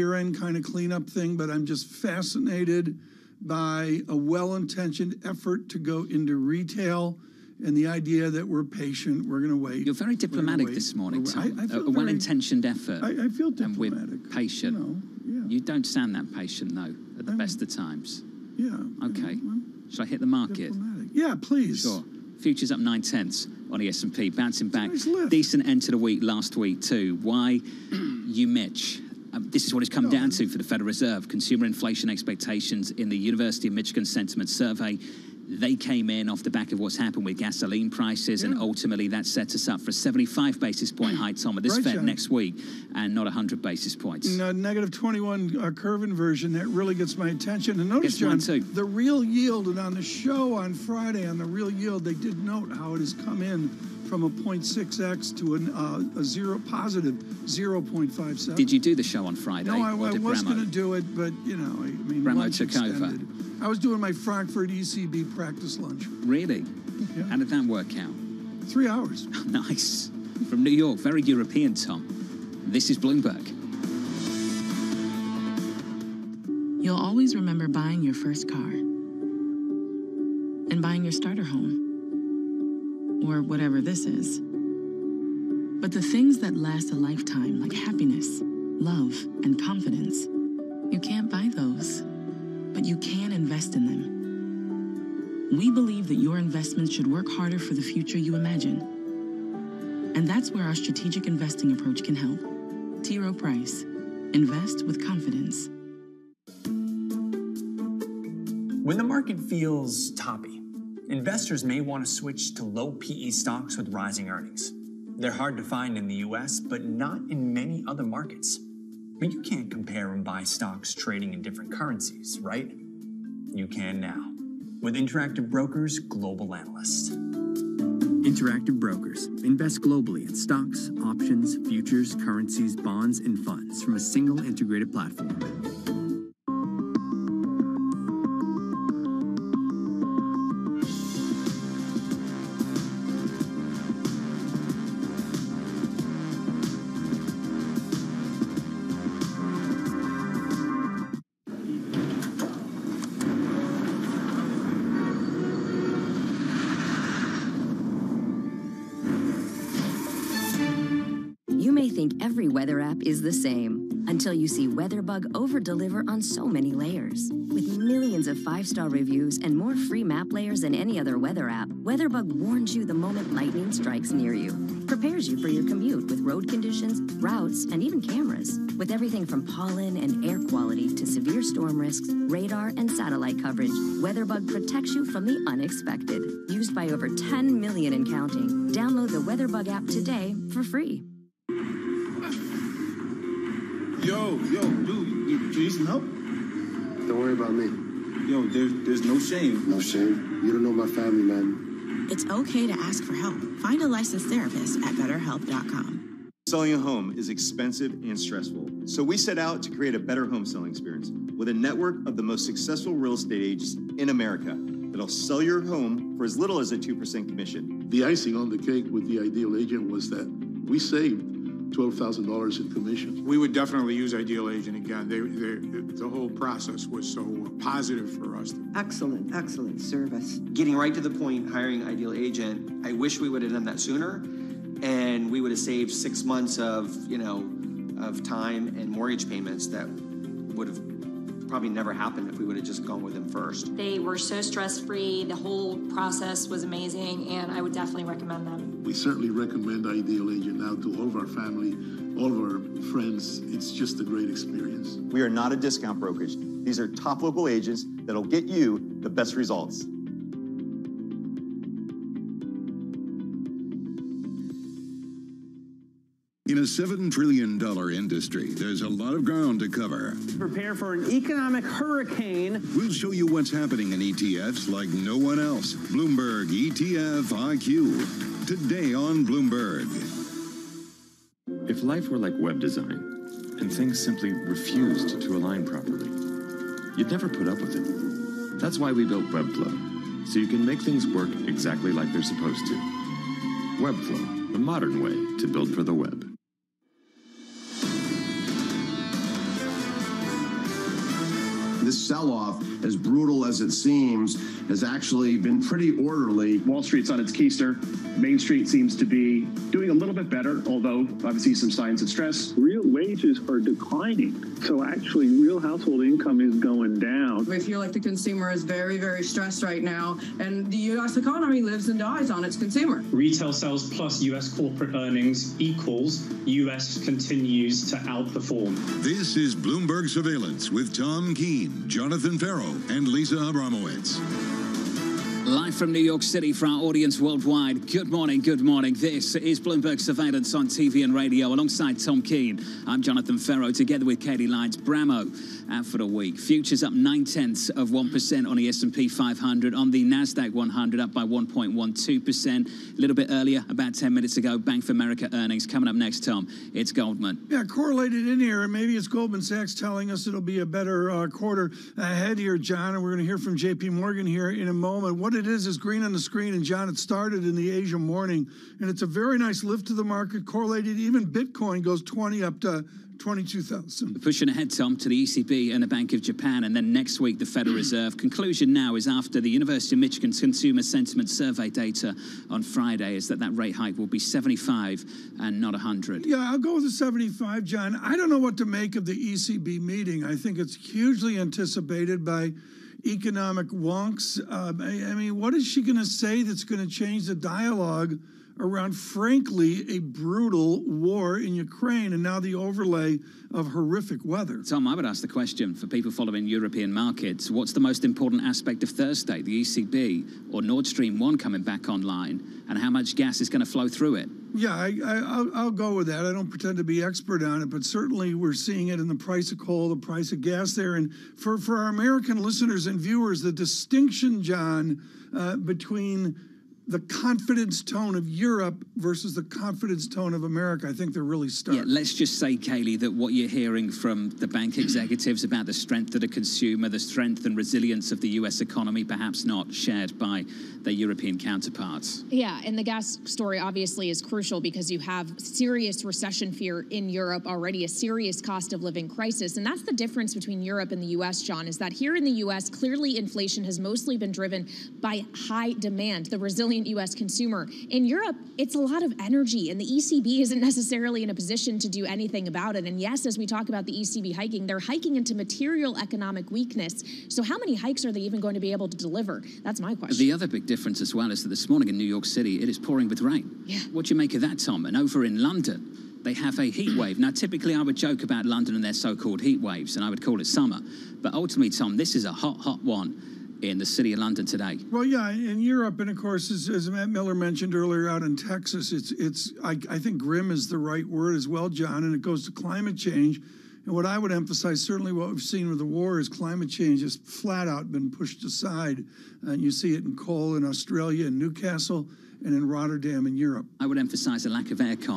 [SPEAKER 29] year-end kind of cleanup thing, but I'm just fascinated by a well-intentioned effort to go into retail and the idea that we're patient, we're going to wait.
[SPEAKER 28] You're very diplomatic this morning, Tom. A well-intentioned effort.
[SPEAKER 29] I feel diplomatic.
[SPEAKER 28] And we're patient. You don't sound that patient, though, at the best of times.
[SPEAKER 29] Yeah.
[SPEAKER 28] Okay. Shall I hit the market?
[SPEAKER 29] Yeah, please.
[SPEAKER 28] Sure. Futures up 9/10 on the S&P, bouncing back. Decent end to the week last week too. Why, you Mitch? This is what it's come down to for the Federal Reserve. Consumer inflation expectations in the University of Michigan Sentiment Survey. They came in off the back of what's happened with gasoline prices, and ultimately that sets us up for a 75 basis point high, Tom, at this Fed next week, and not 100 basis points.
[SPEAKER 29] Negative 21 curve inversion, that really gets my attention. And notice, John, the real yield, and on the show on Friday, on the real yield, they did note how it has come in from a 0.6x to a positive 0.57.
[SPEAKER 28] Did you do the show on Friday?
[SPEAKER 29] No, I was going to do it, but, you know, I mean,
[SPEAKER 28] Bramo
[SPEAKER 29] lunch
[SPEAKER 28] took
[SPEAKER 29] extended.
[SPEAKER 28] over.
[SPEAKER 29] I was doing my Frankfurt ECB practice lunch.
[SPEAKER 28] Really?
[SPEAKER 29] Yeah.
[SPEAKER 28] How did that work out?
[SPEAKER 29] 3 hours.
[SPEAKER 28] Nice. From New York, very European, Tom. This is Bloomberg.
[SPEAKER 2] You'll always remember buying your first car and buying your starter home, or whatever this is. But the things that last a lifetime, like happiness, love, and confidence, you can't buy those, but you can invest in them. We believe that your investments should work harder for the future you imagine. And that's where our strategic investing approach can help. T. Rowe Price. Invest with confidence.
[SPEAKER 4] When the market feels toppy, investors may want to switch to low PE stocks with rising earnings. They're hard to find in the US, but not in many other markets. But you can't compare and buy stocks trading in different currencies, right? You can now, with Interactive Brokers Global Analyst.
[SPEAKER 10] Interactive Brokers. Invest globally in stocks, options, futures, currencies, bonds, and funds from a single integrated platform.
[SPEAKER 14] Every weather app is the same until you see WeatherBug over-deliver on so many layers. With millions of 5-star reviews and more free map layers than any other weather app, WeatherBug warns you the moment lightning strikes near you, prepares you for your commute with road conditions, routes, and even cameras. With everything from pollen and air quality to severe storm risks, radar, and satellite coverage, WeatherBug protects you from the unexpected. Used by over 10 million and counting. Download the WeatherBug app today for free.
[SPEAKER 15] Yo, dude, you need some help?
[SPEAKER 23] Don't worry about me.
[SPEAKER 15] Yo, there's no shame.
[SPEAKER 23] No shame? You don't know my family, man.
[SPEAKER 24] It's okay to ask for help. Find a licensed therapist at BetterHelp.com.
[SPEAKER 25] Selling a home is expensive and stressful, so we set out to create a better home selling experience with a network of the most successful real estate agents in America that'll sell your home for as little as a 2% commission.
[SPEAKER 26] The icing on the cake with the Ideal Agent was that we saved $12,000 in commission.
[SPEAKER 27] We would definitely use Ideal Agent again. The whole process was so positive for us.
[SPEAKER 31] Excellent service.
[SPEAKER 32] Getting right to the point, hiring Ideal Agent, I wish we would have done that sooner, and we would have saved 6 months of time and mortgage payments that would have probably never happened if we would have just gone with them first.
[SPEAKER 33] They were so stress-free. The whole process was amazing, and I would definitely recommend them.
[SPEAKER 26] We certainly recommend Ideal Agent now to all of our family, all of our friends. It's just a great experience.
[SPEAKER 25] We are not a discount brokerage. These are top local agents that'll get you the best results.
[SPEAKER 6] In a $7 trillion industry, there's a lot of ground to cover.
[SPEAKER 22] Prepare for an economic hurricane.
[SPEAKER 6] We'll show you what's happening in ETFs like no one else. Bloomberg ETF IQ. Today on Bloomberg.
[SPEAKER 34] If life were like web design, and things simply refused to align properly, you'd never put up with it. That's why we built Webflow, so you can make things work exactly like they're supposed to. Webflow, the modern way to build for the web.
[SPEAKER 23] this sell-off, as brutal as it seems, has actually been pretty orderly.
[SPEAKER 1] Wall Street's on its keister. Main Street seems to be doing a little bit better, although obviously some signs of stress.
[SPEAKER 3] Real wages are declining, so actually real household income is going down.
[SPEAKER 5] We feel like the consumer is very, very stressed right now, and the U.S. economy lives and dies on its consumer.
[SPEAKER 7] Retail sales plus U.S. corporate earnings equals U.S. continues to outperform.
[SPEAKER 6] This is Bloomberg Surveillance with Tom Keene, Jonathan Ferro, and Lisa Abramowitz.
[SPEAKER 28] Live from New York City for our audience worldwide. Good morning, good morning. This is Bloomberg Surveillance on TV and radio. Alongside Tom Keene, I'm Jonathan Ferro, together with Katie Lyons. Bramo out for the week. Futures up 0.9% on the S&P 500. On the NASDAQ 100, up by 1.12%. A little bit earlier, about 10 minutes ago, Bank of America earnings. Coming up next, Tom, it's Goldman.
[SPEAKER 29] Yeah, correlated in here, and maybe it's Goldman Sachs telling us it'll be a better quarter ahead here, John, and we're going to hear from J.P. Morgan here in a moment. What it is green on the screen, and John, it started in the Asia morning, and it's a very nice lift to the market, correlated. Even Bitcoin goes 20 up to 22,000.
[SPEAKER 28] Pushing ahead, Tom, to the ECB and the Bank of Japan, and then next week the Federal Reserve. Conclusion now is after the University of Michigan's Consumer Sentiment Survey data on Friday is that rate hike will be 75 and not 100.
[SPEAKER 29] Yeah, I'll go with the 75, John. I don't know what to make of the ECB meeting. I think it's hugely anticipated by economic wonks. I mean, what is she going to say that's going to change the dialogue around, frankly, a brutal war in Ukraine and now the overlay of horrific weather?
[SPEAKER 28] Tom, I would ask the question for people following European markets, what's the most important aspect of Thursday, the ECB or Nord Stream 1 coming back online, and how much gas is going to flow through it?
[SPEAKER 29] Yeah, I'll go with that. I don't pretend to be expert on it, but certainly we're seeing it in the price of coal, the price of gas there. And for our American listeners and viewers, the distinction, John, between the confidence tone of Europe versus the confidence tone of America, I think they're really stark.
[SPEAKER 28] Yeah, let's just say, Kaylee, that what you're hearing from the bank executives about the strength of the consumer, the strength and resilience of the U.S. economy, perhaps not shared by their European counterparts.
[SPEAKER 8] Yeah, and the gas story obviously is crucial because you have serious recession fear in Europe already, a serious cost of living crisis. And that's the difference between Europe and the U.S., John, is that here in the U.S., clearly inflation has mostly been driven by high demand, the resilient U.S. consumer. In Europe, it's a lot of energy, and the ECB isn't necessarily in a position to do anything about it. And yes, as we talk about the ECB hiking, they're hiking into material economic weakness. So how many hikes are they even going to be able to deliver? That's my question.
[SPEAKER 28] The other big difference as well is that this morning in New York City, it is pouring with rain.
[SPEAKER 8] Yeah.
[SPEAKER 28] What do you make of that, Tom? And over in London, they have a heat wave. Now, typically I would joke about London and their so-called heat waves, and I would call it summer. But ultimately, Tom, this is a hot, hot one in the city of London today.
[SPEAKER 29] Well, yeah, in Europe, and of course, as Matt Miller mentioned earlier, out in Texas, I think grim is the right word as well, John, and it goes to climate change. And what I would emphasize, certainly what we've seen with the war, is climate change has flat out been pushed aside. And you see it in coal in Australia, in Newcastle, and in Rotterdam in Europe.
[SPEAKER 28] I would emphasize a lack of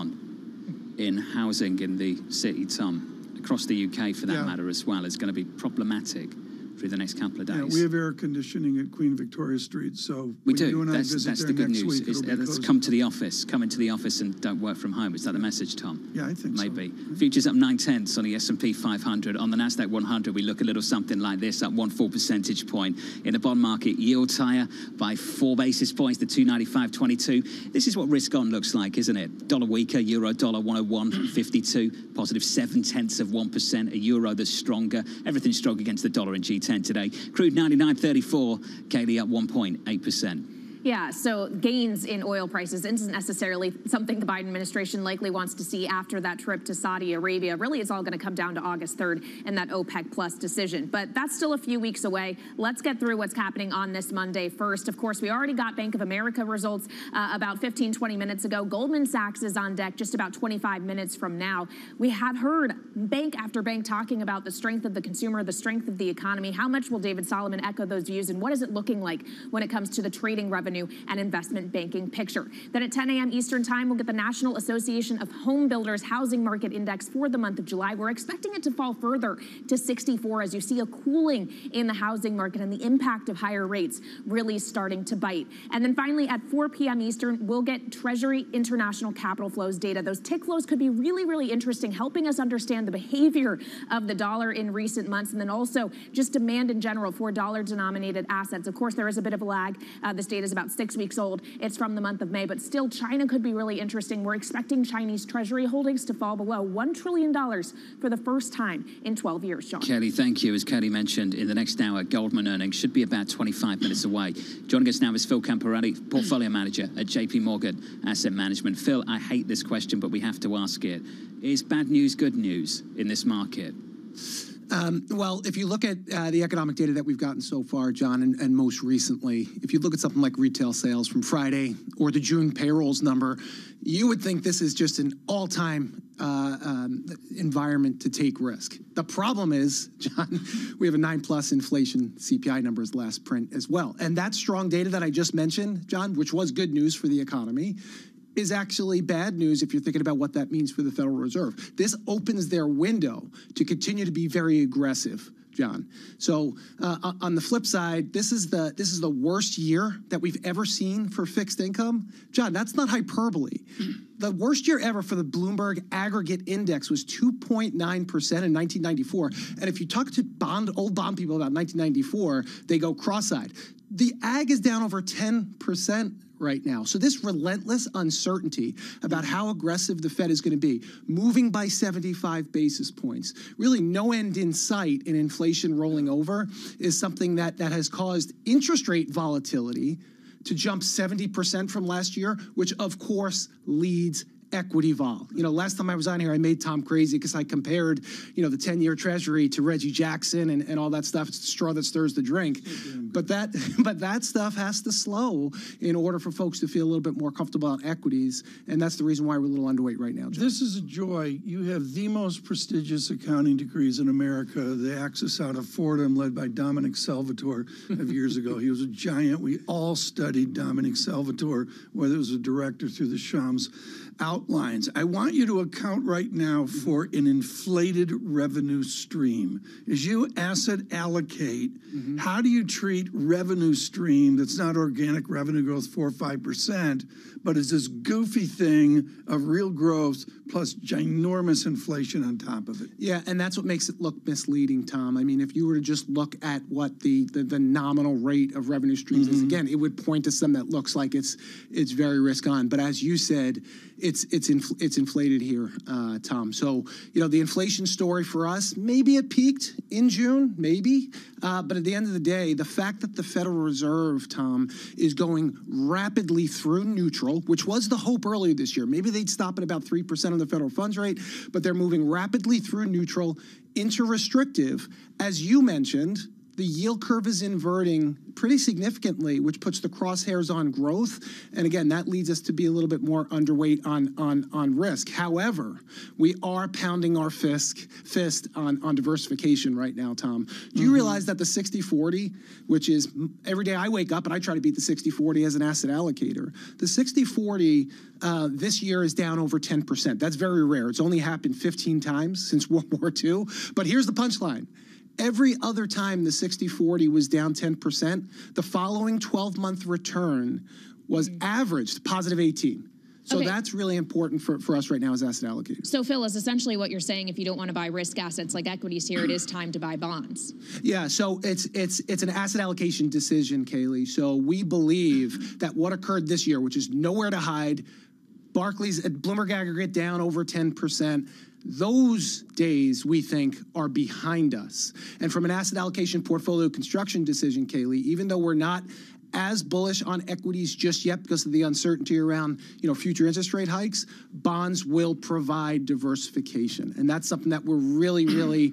[SPEAKER 28] aircon in housing in the city, Tom, across the UK for that matter as well, is going to be problematic through the next couple of days.
[SPEAKER 29] Yeah, we have air conditioning at Queen Victoria Street, so
[SPEAKER 28] we do.
[SPEAKER 29] You and I visit
[SPEAKER 28] that's
[SPEAKER 29] there
[SPEAKER 28] the good
[SPEAKER 29] next
[SPEAKER 28] news.
[SPEAKER 29] week,
[SPEAKER 28] Let's come to the office. Come into the office and don't work from home. Is that the message, Tom?
[SPEAKER 29] Yeah, I think
[SPEAKER 28] maybe.
[SPEAKER 29] so.
[SPEAKER 28] Futures up 0.9 on the S&P 500. On the NASDAQ 100, we look a little something like this, up 1 full percentage point. In the bond market, yields higher by 4 basis points to 295.22. This is what risk on looks like, isn't it? Dollar weaker, euro dollar 101.52, positive 0.7%. A euro that's stronger. Everything's strong against the dollar in G10 today. Crude 99.34, Kaylee up 1.8%.
[SPEAKER 8] Yeah, so gains in oil prices isn't necessarily something the Biden administration likely wants to see after that trip to Saudi Arabia. Really, it's all going to come down to August 3rd and that OPEC Plus decision. But that's still a few weeks away. Let's get through what's happening on this Monday first. Of course, we already got Bank of America results about 15, 20 minutes ago. Goldman Sachs is on deck just about 25 minutes from now. We have heard bank after bank talking about the strength of the consumer, the strength of the economy. How much will David Solomon echo those views, and what is it looking like when it comes to the trading revenue revenue and investment banking picture. Then at 10 a.m. Eastern Time, we'll get the National Association of Home Builders Housing Market Index for the month of July. We're expecting it to fall further to 64 as you see a cooling in the housing market and the impact of higher rates really starting to bite. And then finally at 4 p.m. Eastern, we'll get Treasury international capital flows data. Those tick flows could be really, really interesting, helping us understand the behavior of the dollar in recent months, and then also just demand in general for dollar-denominated assets. Of course, there is a bit of a lag. This data is about 6 weeks old. It's from the month of May, but still, China could be really interesting. We're expecting Chinese Treasury holdings to fall below $1 trillion for the first time in 12 years, John.
[SPEAKER 28] Kelly, thank you. As Kelly mentioned, in the next hour, Goldman earnings should be about 25 minutes away. Joining us now is Phil Camporelli, Portfolio Manager at JP Morgan Asset Management. Phil, I hate this question, but we have to ask it. Is bad news good news in this market?
[SPEAKER 2] Well, if you look at the economic data that we've gotten so far, John, and most recently, if you look at something like retail sales from Friday or the June payrolls number, you would think this is just an all-time environment to take risk. The problem is, John, we have a 9+ inflation CPI numbers last print as well. And that strong data that I just mentioned, John, which was good news for the economy, is actually bad news if you're thinking about what that means for the Federal Reserve. This opens their window to continue to be very aggressive, John. So on the flip side, this is the worst year that we've ever seen for fixed income. John, that's not hyperbole. The worst year ever for the Bloomberg aggregate index was 2.9% in 1994. And if you talk to old bond people about 1994, they go cross-eyed. The ag is down over 10% right now. So this relentless uncertainty about how aggressive the Fed is going to be, moving by 75 basis points, really no end in sight in inflation rolling over, is something that has caused interest rate volatility to jump 70% from last year, which of course leads equity vol. You know, last time I was on here, I made Tom crazy because I compared, the 10-year Treasury to Reggie Jackson and all that stuff. It's the straw that stirs the drink. But that stuff has to slow in order for folks to feel a little bit more comfortable about equities. And that's the reason why we're a little underweight right now, John.
[SPEAKER 29] This is a joy. You have the most prestigious accounting degrees in America, the Axis out of Fordham, led by Dominic Salvatore of years ago. He was a giant. We all studied Dominic Salvatore, whether it was a director through the Shams outlines. I want you to account right now for an inflated revenue stream. As you asset allocate, how do you treat revenue stream that's not organic revenue growth 4 or 5%, but is this goofy thing of real growth plus ginormous inflation on top of it?
[SPEAKER 2] Yeah, and that's what makes it look misleading, Tom. I mean, if you were to just look at what the nominal rate of revenue streams is, again, it would point to something that looks like it's very risk on. But as you said, it's inflated here, Tom. So, the inflation story for us, maybe it peaked in June, maybe. But at the end of the day, the fact that the Federal Reserve, Tom, is going rapidly through neutral, which was the hope earlier this year. Maybe they'd stop at about 3% of the federal funds rate, but they're moving rapidly through neutral into restrictive. As you mentioned, the yield curve is inverting pretty significantly, which puts the crosshairs on growth. And again, that leads us to be a little bit more underweight on risk. However, we are pounding our fist on diversification right now, Tom. Do you realize that the 60-40, which is every day I wake up and I try to beat the 60-40 as an asset allocator, the 60-40 this year is down over 10%. That's very rare. It's only happened 15 times since World War II. But here's the punchline. Every other time the 60-40 was down 10%, the following 12-month return was averaged positive 18. So that's really important for us right now as asset allocators.
[SPEAKER 8] So, Phil, is essentially what you're saying, if you don't want to buy risk assets like equities here, it is time to buy bonds. Yeah, so it's an asset allocation decision, Kaylee. So we believe that what occurred this year, which is nowhere to hide, Barclays at Bloomberg aggregate down over 10%, those days, we think, are behind us. And from an asset allocation portfolio construction decision, Kaylee, even though we're not as bullish on equities just yet because of the uncertainty around, future interest rate hikes, bonds will provide diversification. And that's something that we're really, really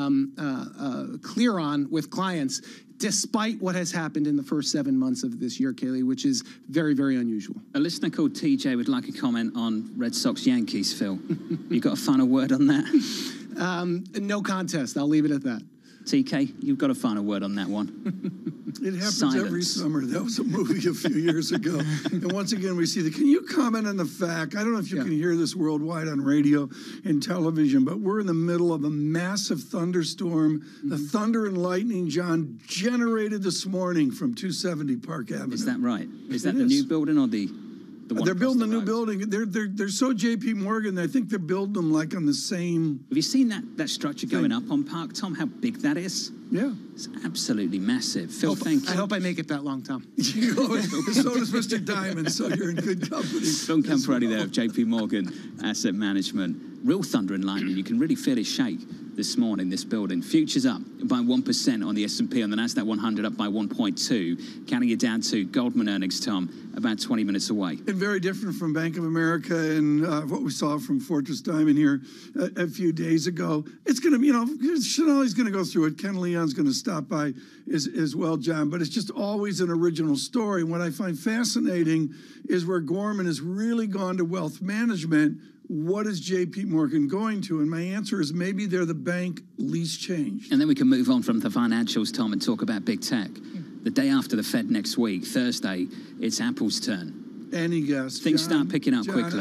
[SPEAKER 8] clear on with clients, despite what has happened in the first 7 months of this year, Kaylee, which is very, very unusual.
[SPEAKER 28] A listener called TJ would like a comment on Red Sox Yankees, Phil. You got a final word on that?
[SPEAKER 2] No contest. I'll leave it at that.
[SPEAKER 28] TK, you've got a final word on that one.
[SPEAKER 29] It happens
[SPEAKER 28] Silence.
[SPEAKER 29] every summer. That was a movie a few years ago. And once again, we see can you comment on the fact, I don't know if you can hear this worldwide on radio and television, but we're in the middle of a massive thunderstorm. The thunder and lightning, John, generated this morning from 270 Park Avenue.
[SPEAKER 28] Is that right? Is that the new building or the one
[SPEAKER 29] they're building a new
[SPEAKER 28] road?
[SPEAKER 29] building. They're so J.P. Morgan. I think they're building them like on the same.
[SPEAKER 28] Have you seen that structure going up on Park, Tom? How big that is?
[SPEAKER 29] Yeah,
[SPEAKER 28] it's absolutely massive. Phil, thank you.
[SPEAKER 2] I hope I make it that long, Tom.
[SPEAKER 29] So does Mr. Diamond. So you're in good company.
[SPEAKER 28] Phil Camporelli there of J.P. Morgan Asset Management. Real thunder and lightning. You can really feel it shake this morning, this building. Futures up by 1% on the S&P, on the Nasdaq 100 up by 1.2. Counting it down to Goldman earnings, Tom, about 20 minutes away.
[SPEAKER 29] And very different from Bank of America and what we saw from Fortress Diamond here a few days ago. It's going to be, Chanel's going to go through it. Ken Leon's going to stop by as well, John. But it's just always an original story. What I find fascinating is where Gorman has really gone to wealth management. What is J.P. Morgan going to? And my answer is maybe they're the bank least changed.
[SPEAKER 28] And then we can move on from the financials, Tom, and talk about big tech. The day after the Fed next week, Thursday, it's Apple's turn.
[SPEAKER 29] Any guess?
[SPEAKER 28] Things
[SPEAKER 29] John,
[SPEAKER 28] start picking up quickly.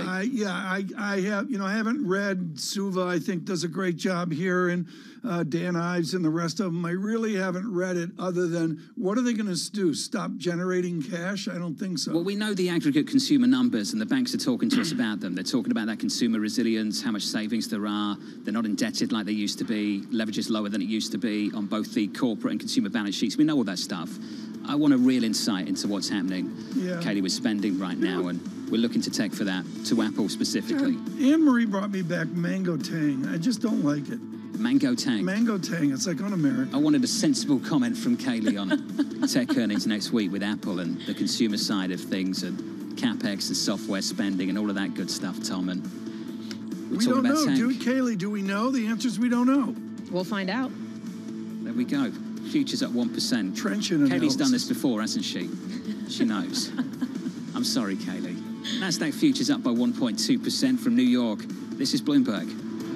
[SPEAKER 29] I have, I haven't read Suva. I think does a great job here, and Dan Ives and the rest of them. I really haven't read it other than what are they going to do? Stop generating cash? I don't think so.
[SPEAKER 28] Well, we know the aggregate consumer numbers, and the banks are talking to us about them. They're talking about that consumer resilience, how much savings there are. They're not indebted like they used to be. Leverage is lower than it used to be on both the corporate and consumer balance sheets. We know all that stuff. I want a real insight into what's happening, Katie, with spending right now, and we're looking to tech for that, to Apple specifically.
[SPEAKER 29] Anne-Marie brought me back Mango Tang. I just don't like it.
[SPEAKER 28] Mango Tang.
[SPEAKER 29] Mango Tang. It's like un-American.
[SPEAKER 28] I wanted a sensible comment from Kaylee on tech earnings next week with Apple and the consumer side of things and CapEx and software spending and all of that good stuff, Tom. And
[SPEAKER 29] we don't know. Kaylee, do we know? The answer is we don't know.
[SPEAKER 8] We'll find out.
[SPEAKER 28] There we go. Futures at 1%.
[SPEAKER 29] Trenchant
[SPEAKER 28] Katie's done this before, hasn't she? She knows. I'm sorry, Kaylee. Nasdaq futures up by 1.2% from New York. This is Bloomberg.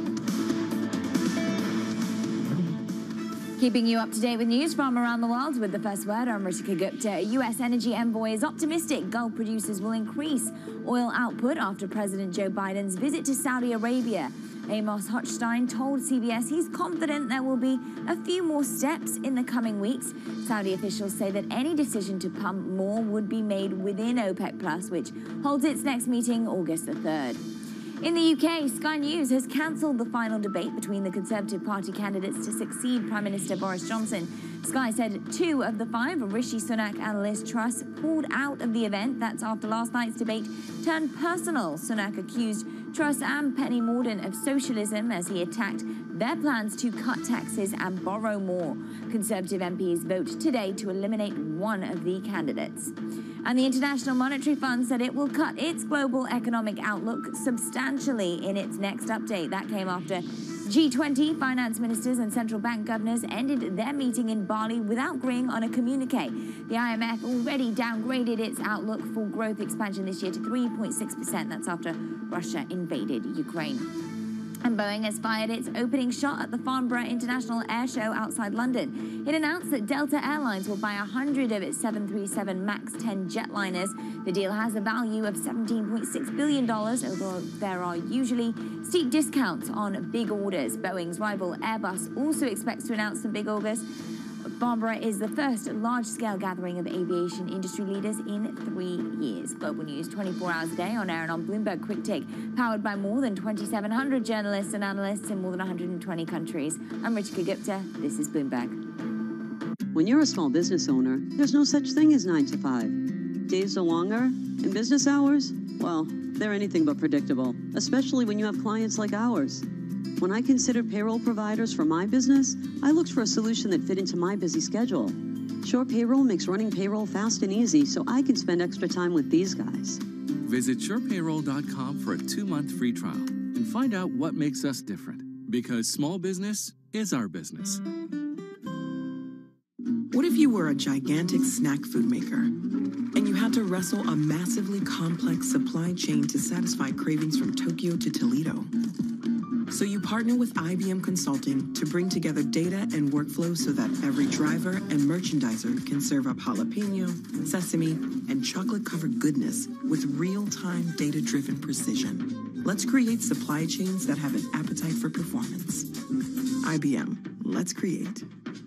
[SPEAKER 4] Keeping you up to date with news from around the world with the first word, I'm Ritika Gupta. A U.S. energy envoy is optimistic Gulf producers will increase oil output after President Joe Biden's visit to Saudi Arabia. Amos Hochstein told CBS he's confident there will be a few more steps in the coming weeks. Saudi officials say that any decision to pump more would be made within OPEC+, which holds its next meeting August the 3rd. In the UK, Sky News has cancelled the final debate between the Conservative Party candidates to succeed Prime Minister Boris Johnson. Sky said 2 of the 5 Rishi Sunak analyst trusts pulled out of the event. That's after last night's debate turned personal. Sunak accused Truss and Penny Mordaunt of socialism as he attacked their plans to cut taxes and borrow more. Conservative MPs vote today to eliminate one of the candidates. And the International Monetary Fund said it will cut its global economic outlook substantially in its next update. That came after G20 finance ministers and central bank governors ended their meeting in Bali without agreeing on a communique. The IMF already downgraded its outlook for growth expansion this year to 3.6%. That's after Russia invaded Ukraine. And Boeing has fired its opening shot at the Farnborough International Air Show outside London. It announced that Delta Airlines will buy 100 of its 737 MAX 10 jetliners. The deal has a value of $17.6 billion, although there are usually steep discounts on big orders. Boeing's rival Airbus also expects to announce some big orders. Farnborough is the first large-scale gathering of aviation industry leaders in 3 years. Global news 24 hours a day on air and on Bloomberg Quick Take, powered by more than 2,700 journalists and analysts in more than 120 countries. I'm Ritika Gupta. This is Bloomberg.
[SPEAKER 9] When you're a small business owner, there's no such thing as 9 to 5. Days are longer, and business hours, well, they're anything but predictable, especially when you have clients like ours. When I considered payroll providers for my business, I looked for a solution that fit into my busy schedule. Sure Payroll makes running payroll fast and easy, so I can spend extra time with these guys.
[SPEAKER 10] Visit surepayroll.com for a 2-month free trial and find out what makes us different. Because small business is our business.
[SPEAKER 11] What if you were a gigantic snack food maker and you had to wrestle a massively complex supply chain to satisfy cravings from Tokyo to Toledo? So you partner with IBM Consulting to bring together data and workflow so that every driver and merchandiser can serve up jalapeno, sesame, and chocolate-covered goodness with real-time data-driven precision. Let's create supply chains that have an appetite for performance. IBM, let's create.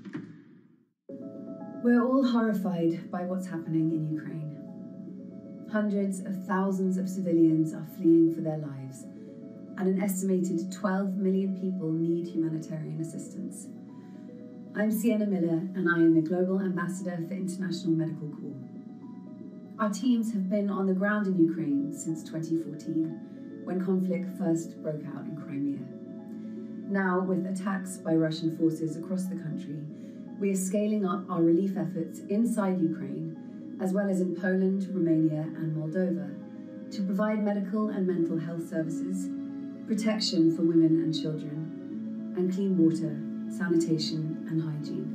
[SPEAKER 12] We're all horrified by what's happening in Ukraine. Hundreds of thousands of civilians are fleeing for their lives, and an estimated 12 million people need humanitarian assistance. I'm Sienna Miller, and I am a Global Ambassador for International Medical Corps. Our teams have been on the ground in Ukraine since 2014, when conflict first broke out in Crimea. Now, with attacks by Russian forces across the country, we are scaling up our relief efforts inside Ukraine, as well as in Poland, Romania, and Moldova, to provide medical and mental health services, protection for women and children, and clean water, sanitation, and hygiene.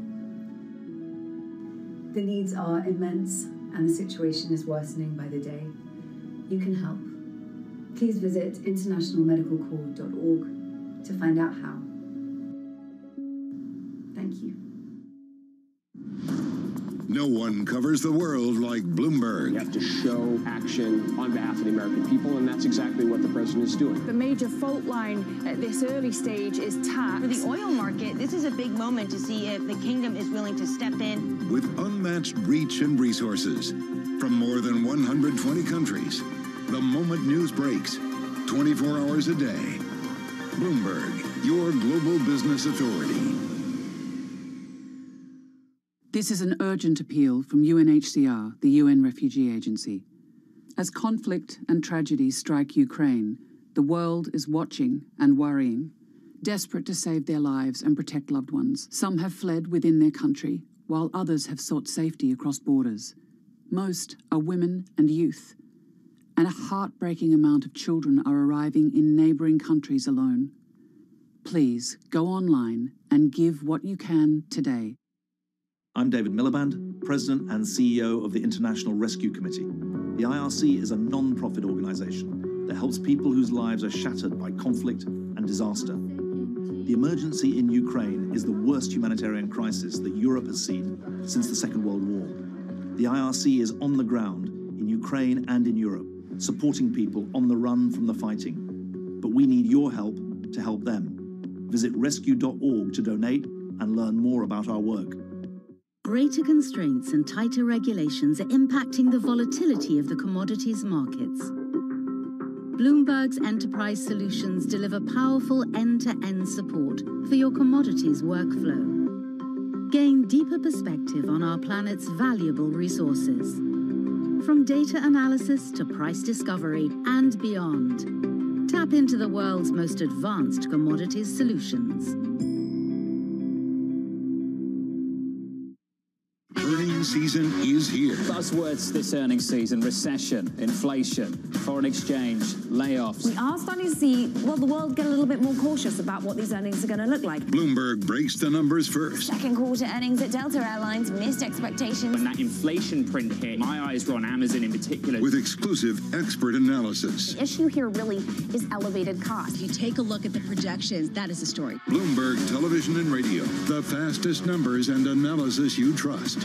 [SPEAKER 12] The needs are immense, and the situation is worsening by the day. You can help. Please visit internationalmedicalcorps.org to find out how. Thank you.
[SPEAKER 6] No one covers the world like Bloomberg.
[SPEAKER 13] You have to show action on behalf of the American people, and that's exactly what the president is doing.
[SPEAKER 14] The major fault line at this early stage is tax.
[SPEAKER 15] For the oil market, this is a big moment to see if the kingdom is willing to step in.
[SPEAKER 6] With unmatched reach and resources from more than 120 countries, the moment news breaks, 24 hours a day. Bloomberg, your global business authority.
[SPEAKER 16] This is an urgent appeal from UNHCR, the UN Refugee Agency. As conflict and tragedy strike Ukraine, the world is watching and worrying, desperate to save their lives and protect loved ones. Some have fled within their country, while others have sought safety across borders. Most are women and youth, and a heartbreaking amount of children are arriving in neighbouring countries alone. Please go online and give what you can today.
[SPEAKER 17] I'm David Miliband, President and CEO of the International Rescue Committee. The IRC is a non-profit organisation that helps people whose lives are shattered by conflict and disaster. The emergency in Ukraine is the worst humanitarian crisis that Europe has seen since the Second World War. The IRC is on the ground in Ukraine and in Europe, supporting people on the run from the fighting. But we need your help to help them. Visit rescue.org to donate and learn more about our work.
[SPEAKER 18] Greater constraints and tighter regulations are impacting the volatility of the commodities markets. Bloomberg's enterprise solutions deliver powerful end-to-end support for your commodities workflow. Gain deeper perspective on our planet's valuable resources. From data analysis to price discovery and beyond. Tap into the world's most advanced commodities solutions.
[SPEAKER 6] Earnings season is here.
[SPEAKER 28] Buzzwords this earnings season: recession, inflation, foreign exchange, layoffs.
[SPEAKER 4] We are starting to see, well, the world get a little bit more cautious about what these earnings are going to look like.
[SPEAKER 6] Bloomberg breaks the numbers first.
[SPEAKER 4] Second quarter earnings at Delta Airlines missed expectations.
[SPEAKER 19] When that inflation print hit, my eyes were on Amazon in particular.
[SPEAKER 6] With exclusive expert analysis.
[SPEAKER 20] The issue here really is elevated costs.
[SPEAKER 21] If you take a look at the projections, that is the story.
[SPEAKER 6] Bloomberg Television and Radio, the fastest numbers and analysis you trust.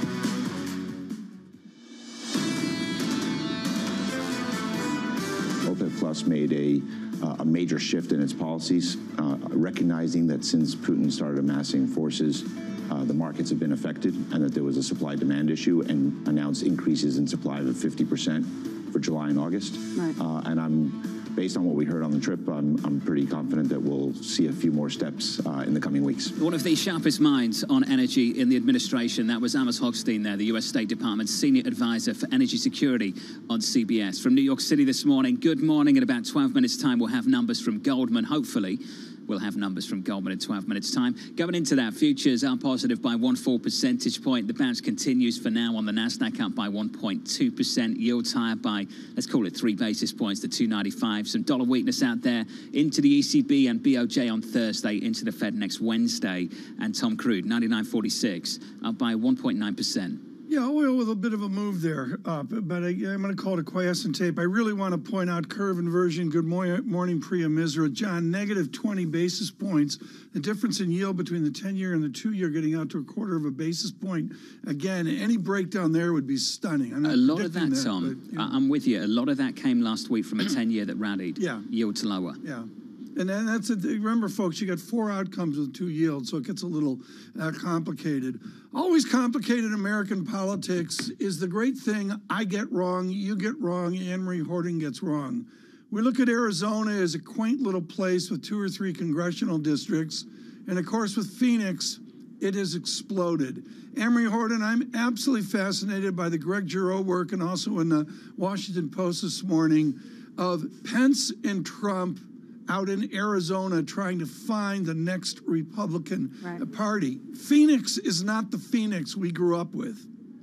[SPEAKER 24] OPEC Plus made a major shift in its policies, recognizing that since Putin started amassing forces, the markets have been affected and that there was a supply-demand issue, and announced increases in supply of 50% for July and August. Right. And based on what we heard on the trip, I'm pretty confident that we'll see a few more steps in the coming weeks.
[SPEAKER 28] One of the sharpest minds on energy in the administration, that was Amos Hochstein there, the US State Department's Senior Advisor for Energy Security on CBS. From New York City this morning, good morning. In about 12 minutes' time, we'll have numbers from Goldman, hopefully. We'll have numbers from Goldman in 12 minutes' time. Going into that, futures are positive by 1 full percentage point. The bounce continues for now on the Nasdaq, up by 1.2%. Yields higher by, let's call it 3 basis points to 295. Some dollar weakness out there into the ECB and BOJ on Thursday, into the Fed next Wednesday. And Tom Crude, 99.46, up by 1.9%.
[SPEAKER 29] Yeah, oil with a bit of a move there up, but I'm going to call it a quiescent tape. I really want to point out curve inversion. Good morning, Priya Misra. John, negative 20 basis points. The difference in yield between the 10-year and the 2-year getting out to a quarter of a basis point. Again, any breakdown there would be stunning. I'm not
[SPEAKER 28] a lot of that,
[SPEAKER 29] predicting
[SPEAKER 28] Tom,
[SPEAKER 29] but, you know.
[SPEAKER 28] I'm with you. A lot of that came last week from a 10-year that rallied.
[SPEAKER 29] Yeah.
[SPEAKER 28] Yields lower.
[SPEAKER 29] Yeah. And then remember, folks, you got 4 outcomes with 2 yields, so it gets a little complicated. Always complicated American politics is the great thing I get wrong, you get wrong, Anne-Marie Horton gets wrong. We look at Arizona as a quaint little place with 2 or 3 congressional districts. And, of course, with Phoenix, it has exploded. Anne-Marie Horton, I'm absolutely fascinated by the Greg Giroux work and also in the Washington Post this morning of Pence and Trump out in Arizona trying to find the next Republican Party. Phoenix is not the Phoenix we grew up with.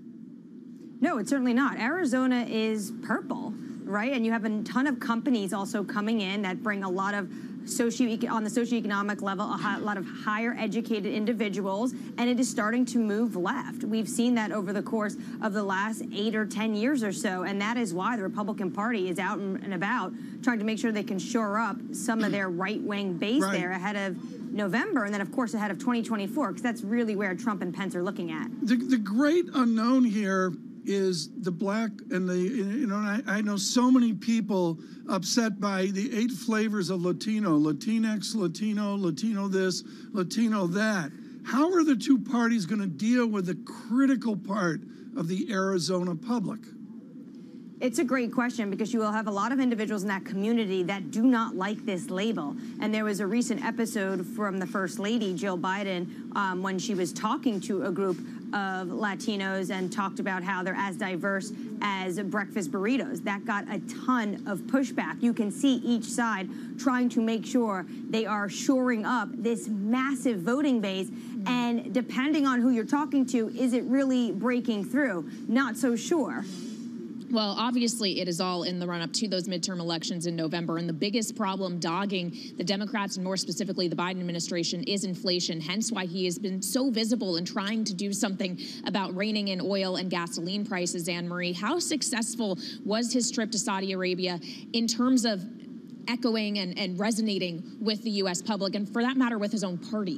[SPEAKER 15] No, it's certainly not. Arizona is purple, right? And you have a ton of companies also coming in that bring a lot of on the socioeconomic level, a lot of higher educated individuals, and it is starting to move left. We've seen that over the course of the last 8 or 10 years or so, and that is why the Republican Party is out and about trying to make sure they can shore up some of their right-wing base there ahead of November, and then, of course, ahead of 2024, because that's really where Trump and Pence are looking at.
[SPEAKER 29] The great unknown here is the black and the, you know, I know so many people upset by the 8 flavors of Latino, Latinx, Latino, Latino this, Latino that. How are the 2 parties going to deal with the critical part of the Arizona public?
[SPEAKER 15] It's a great question because you will have a lot of individuals in that community that do not like this label. And there was a recent episode from the First Lady, Jill Biden, when she was talking to a group of Latinos and talked about how they're as diverse as breakfast burritos. That got a ton of pushback. You can see each side trying to make sure they are shoring up this massive voting base. And depending on who you're talking to, is it really breaking through? Not so sure.
[SPEAKER 8] Well, obviously, it is all in the run-up to those midterm elections in November. And the biggest problem dogging the Democrats, and more specifically the Biden administration, is inflation. Hence why he has been so visible in trying to do something about reining in oil and gasoline prices, Anne-Marie. How successful was his trip to Saudi Arabia in terms of echoing and resonating with the U.S. public, and for that matter, with his own party?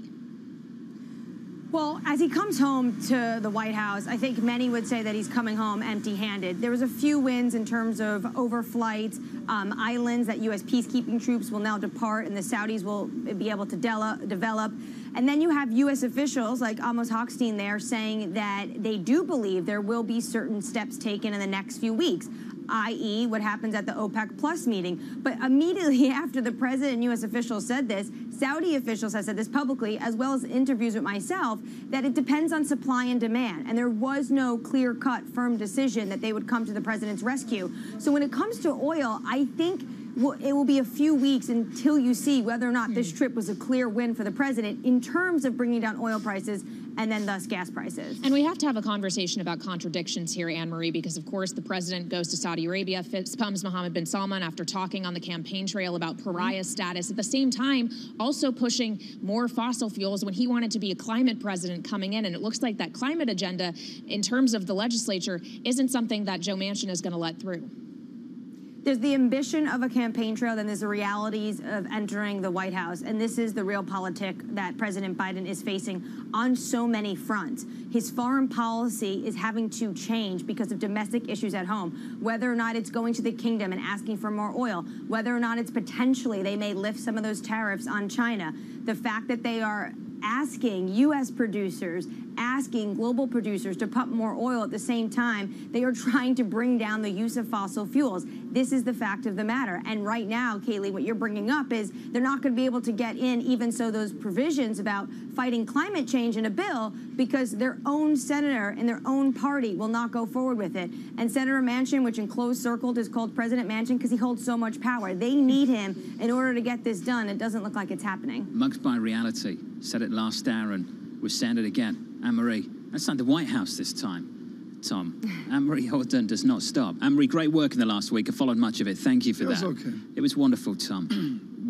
[SPEAKER 15] Well, as he comes home to the White House, I think many would say that he's coming home empty-handed. There was a few wins in terms of overflights, islands that U.S. peacekeeping troops will now depart and the Saudis will be able to develop. And then you have U.S. officials like Amos Hochstein there saying that they do believe there will be certain steps taken in the next few weeks, i.e. what happens at the OPEC Plus meeting. But immediately after the president and U.S. officials said this, Saudi officials have said this publicly, as well as interviews with myself, that it depends on supply and demand. And there was no clear-cut, firm decision that they would come to the president's rescue. So when it comes to oil, I think it will be a few weeks until you see whether or not this trip was a clear win for the president in terms of bringing down oil prices and then thus gas prices.
[SPEAKER 8] And we have to have a conversation about contradictions here, Anne-Marie, because, of course, the president goes to Saudi Arabia, fist pumps Mohammed bin Salman after talking on the campaign trail about pariah status. At the same time, also pushing more fossil fuels when he wanted to be a climate president coming in. And it looks like that climate agenda, in terms of the legislature, isn't something that Joe Manchin is going to let through.
[SPEAKER 15] There's the ambition of a campaign trail, then there's the realities of entering the White House. And this is the real politic that President Biden is facing on so many fronts. His foreign policy is having to change because of domestic issues at home, whether or not it's going to the kingdom and asking for more oil, whether or not it's potentially they may lift some of those tariffs on China. The fact that they are asking U.S. producers, asking global producers to pump more oil at the same time, they are trying to bring down the use of fossil fuels. This is the fact of the matter. And right now, Kaylee, what you're bringing up is they're not going to be able to get in even so those provisions about fighting climate change in a bill because their own senator and their own party will not go forward with it. And Senator Manchin, which in closed circled is called President Manchin because he holds so much power. They need him in order to get this done. It doesn't look like it's happening.
[SPEAKER 28] Mugged by reality. Said it last hour and we're saying it again. Anne-Marie, that's like the White House this time, Tom. Anne-Marie Horton does not stop. Anne-Marie, great work in the last week. I followed much of it. Thank you for that.
[SPEAKER 29] It was okay.
[SPEAKER 28] It was wonderful, Tom.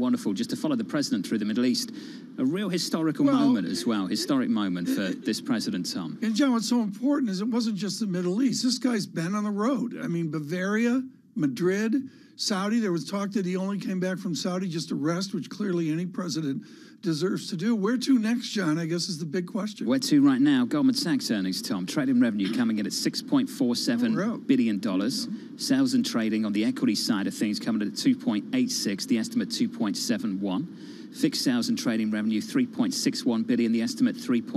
[SPEAKER 28] wonderful just to follow the president through the Middle East. A real historical moment as well, historic moment for this president, Tom.
[SPEAKER 29] And John, what's so important is it wasn't just the Middle East. This guy's been on the road. I mean, Bavaria, Madrid, Saudi. There was talk that he only came back from Saudi just to rest, which clearly any president deserves to do. Where to next, John, I guess is the big question.
[SPEAKER 28] Where to right now? Goldman Sachs earnings, Tom. Trading revenue coming in at $6.47 billion. Sales and trading on the equity side of things coming in at 2.86, the estimate 2.71. Fixed sales and trading revenue, $3.61 billion, the estimate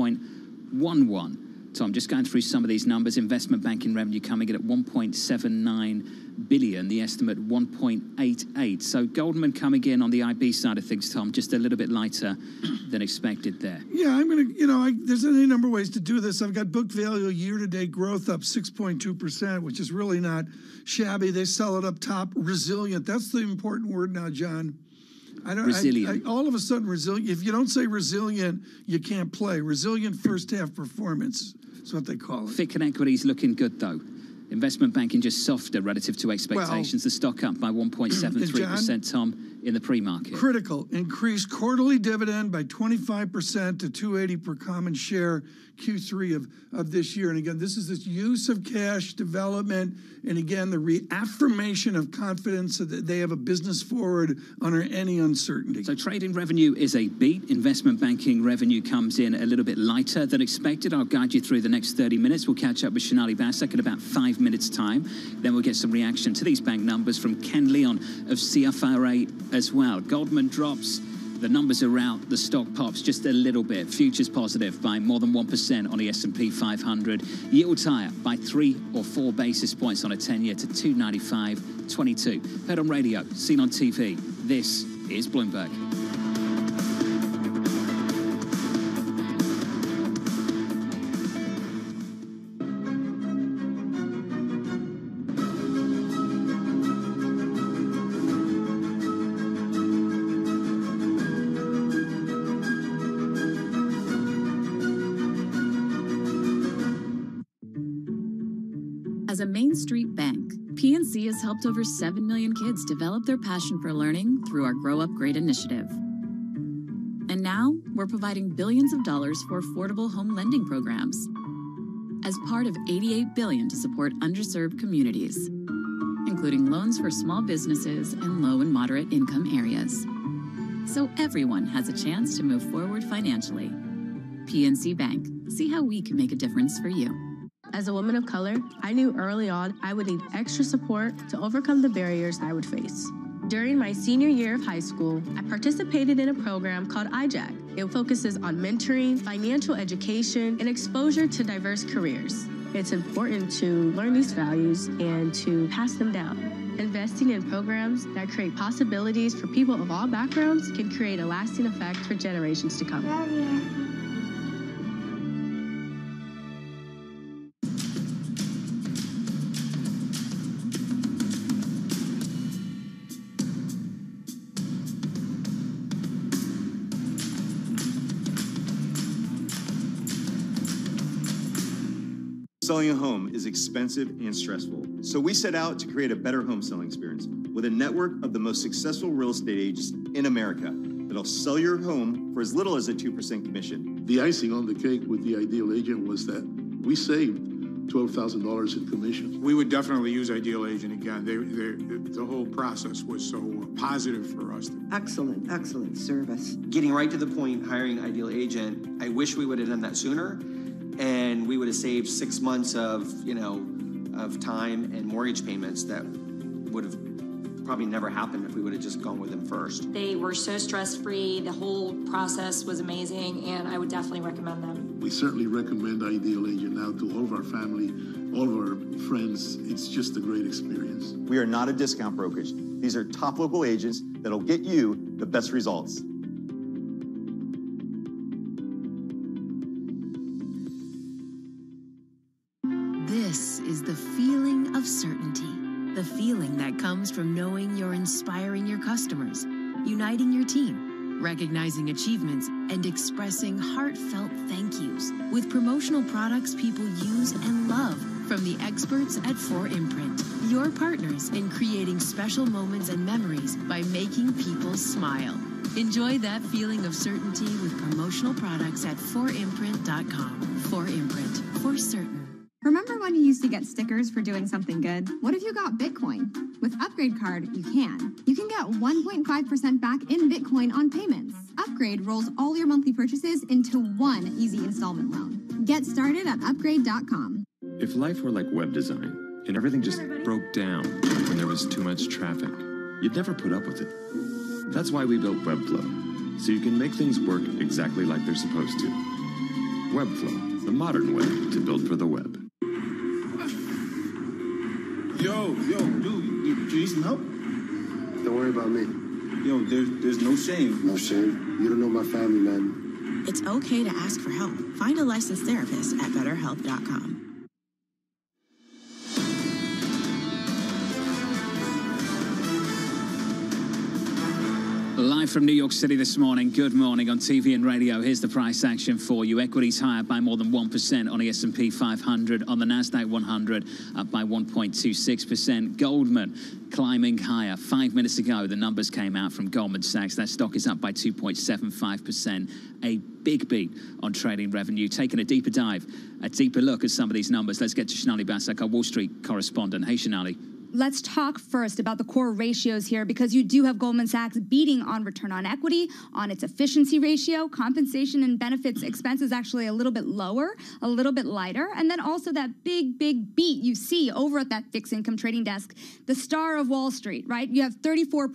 [SPEAKER 28] $3.11. Tom, just going through some of these numbers. Investment banking revenue coming in at $1.79 billion, the estimate $1.88. So Goldman coming in on the IB side of things, Tom, just a little bit lighter than expected there.
[SPEAKER 29] Yeah, I'm going to, there's any number of ways to do this. I've got book value year-to-date growth up 6.2%, which is really not shabby. They sell it up top. Resilient. That's the important word now, John.
[SPEAKER 28] Resilient.
[SPEAKER 29] All of a sudden, resilient. If you don't say resilient, you can't play. Resilient first half performance is what they call it.
[SPEAKER 28] FICC and equities looking good, though. Investment banking just softer relative to expectations. The stock up by 1.73%, Tom, in the pre-market.
[SPEAKER 29] Critical. Increased quarterly dividend by 25% to $2.80 per common share Q3 of this year. And again, this is this use of cash development. And again, the reaffirmation of confidence that they have a business forward under any uncertainty.
[SPEAKER 28] So trading revenue is a beat. Investment banking revenue comes in a little bit lighter than expected. I'll guide you through the next 30 minutes. We'll catch up with Shonali Basak in about 5 minutes' time. Then we'll get some reaction to these bank numbers from Ken Leon of CFRA as well. Goldman drops. The numbers are out. The stock pops just a little bit. Futures positive by more than 1% on the S&P 500. Yields higher by 3 or 4 basis points on a 10-year to 295.22. Heard on radio, seen on TV. This is Bloomberg.
[SPEAKER 1] As a Main Street bank, PNC has helped over 7 million kids develop their passion for learning through our Grow Up Great initiative. And now, we're providing billions of dollars for affordable home lending programs as part of $88 billion to support underserved communities, including loans for small businesses and low and moderate income areas. So everyone has a chance to move forward financially. PNC Bank. See how we can make a difference for you.
[SPEAKER 3] As a woman of color, I knew early on I would need extra support to overcome the barriers I would face. During my senior year of high school, I participated in a program called IJAC. It focuses on mentoring, financial education, and exposure to diverse careers. It's important to learn these values and to pass them down. Investing in programs that create possibilities for people of all backgrounds can create a lasting effect for generations to come.
[SPEAKER 5] Selling a home is expensive and stressful, so we set out to create a better home selling experience with a network of the most successful real estate agents in America that'll sell your home for as little as a 2% commission.
[SPEAKER 7] The icing on the cake with the Ideal Agent was that we saved $12,000 in commission.
[SPEAKER 22] We would definitely use Ideal Agent again. The whole process was so positive for us.
[SPEAKER 23] Excellent, excellent service.
[SPEAKER 25] Getting right to the point, hiring Ideal Agent, I wish we would have done that sooner. And we would have saved 6 months of time and mortgage payments that would have probably never happened if we would have just gone with them first.
[SPEAKER 26] They were so stress-free. The whole process was amazing, and I would definitely recommend them.
[SPEAKER 7] We certainly recommend Ideal Agent now to all of our family, all of our friends. It's just a great experience.
[SPEAKER 5] We are not a discount brokerage. These are top local agents that'll get you the best results.
[SPEAKER 27] This is the feeling of certainty. The feeling that comes from knowing you're inspiring your customers, uniting your team, recognizing achievements, and expressing heartfelt thank yous with promotional products people use and love from the experts at 4imprint, your partners in creating special moments and memories by making people smile. Enjoy that feeling of certainty with promotional products at 4imprint.com. 4imprint, for certain.
[SPEAKER 2] Remember when you used to get stickers for doing something good? What if you got Bitcoin? With Upgrade Card, you can. You can get 1.5% back in Bitcoin on payments. Upgrade rolls all your monthly purchases into one easy installment loan. Get started at upgrade.com.
[SPEAKER 9] If life were like web design and everything just broke down when there was too much traffic, you'd never put up with it. That's why we built Webflow, so you can make things work exactly like they're supposed to. Webflow, the modern way to build for the web.
[SPEAKER 10] Yo, dude, you need some help?
[SPEAKER 11] Don't worry about me.
[SPEAKER 10] Yo, there's no shame.
[SPEAKER 11] No shame? You don't know my family, man.
[SPEAKER 12] It's okay to ask for help. Find a licensed therapist at BetterHelp.com.
[SPEAKER 28] Live from New York City this morning. Good morning on TV and radio. Here's the price action for you. Equities higher by more than 1% on the S&P 500. On the NASDAQ 100, up by 1.26%. Goldman climbing higher. 5 minutes ago, the numbers came out from Goldman Sachs. That stock is up by 2.75%. A big beat on trading revenue. Taking a deeper dive, a deeper look at some of these numbers. Let's get to Shonali Basak, our Wall Street correspondent. Hey, Shonali.
[SPEAKER 13] Let's talk first about the core ratios here, because you do have Goldman Sachs beating on return on equity, on its efficiency ratio, compensation and benefits expenses actually a little bit lower, a little bit lighter, and then also that big beat you see over at that fixed income trading desk, the star of Wall Street, right? You have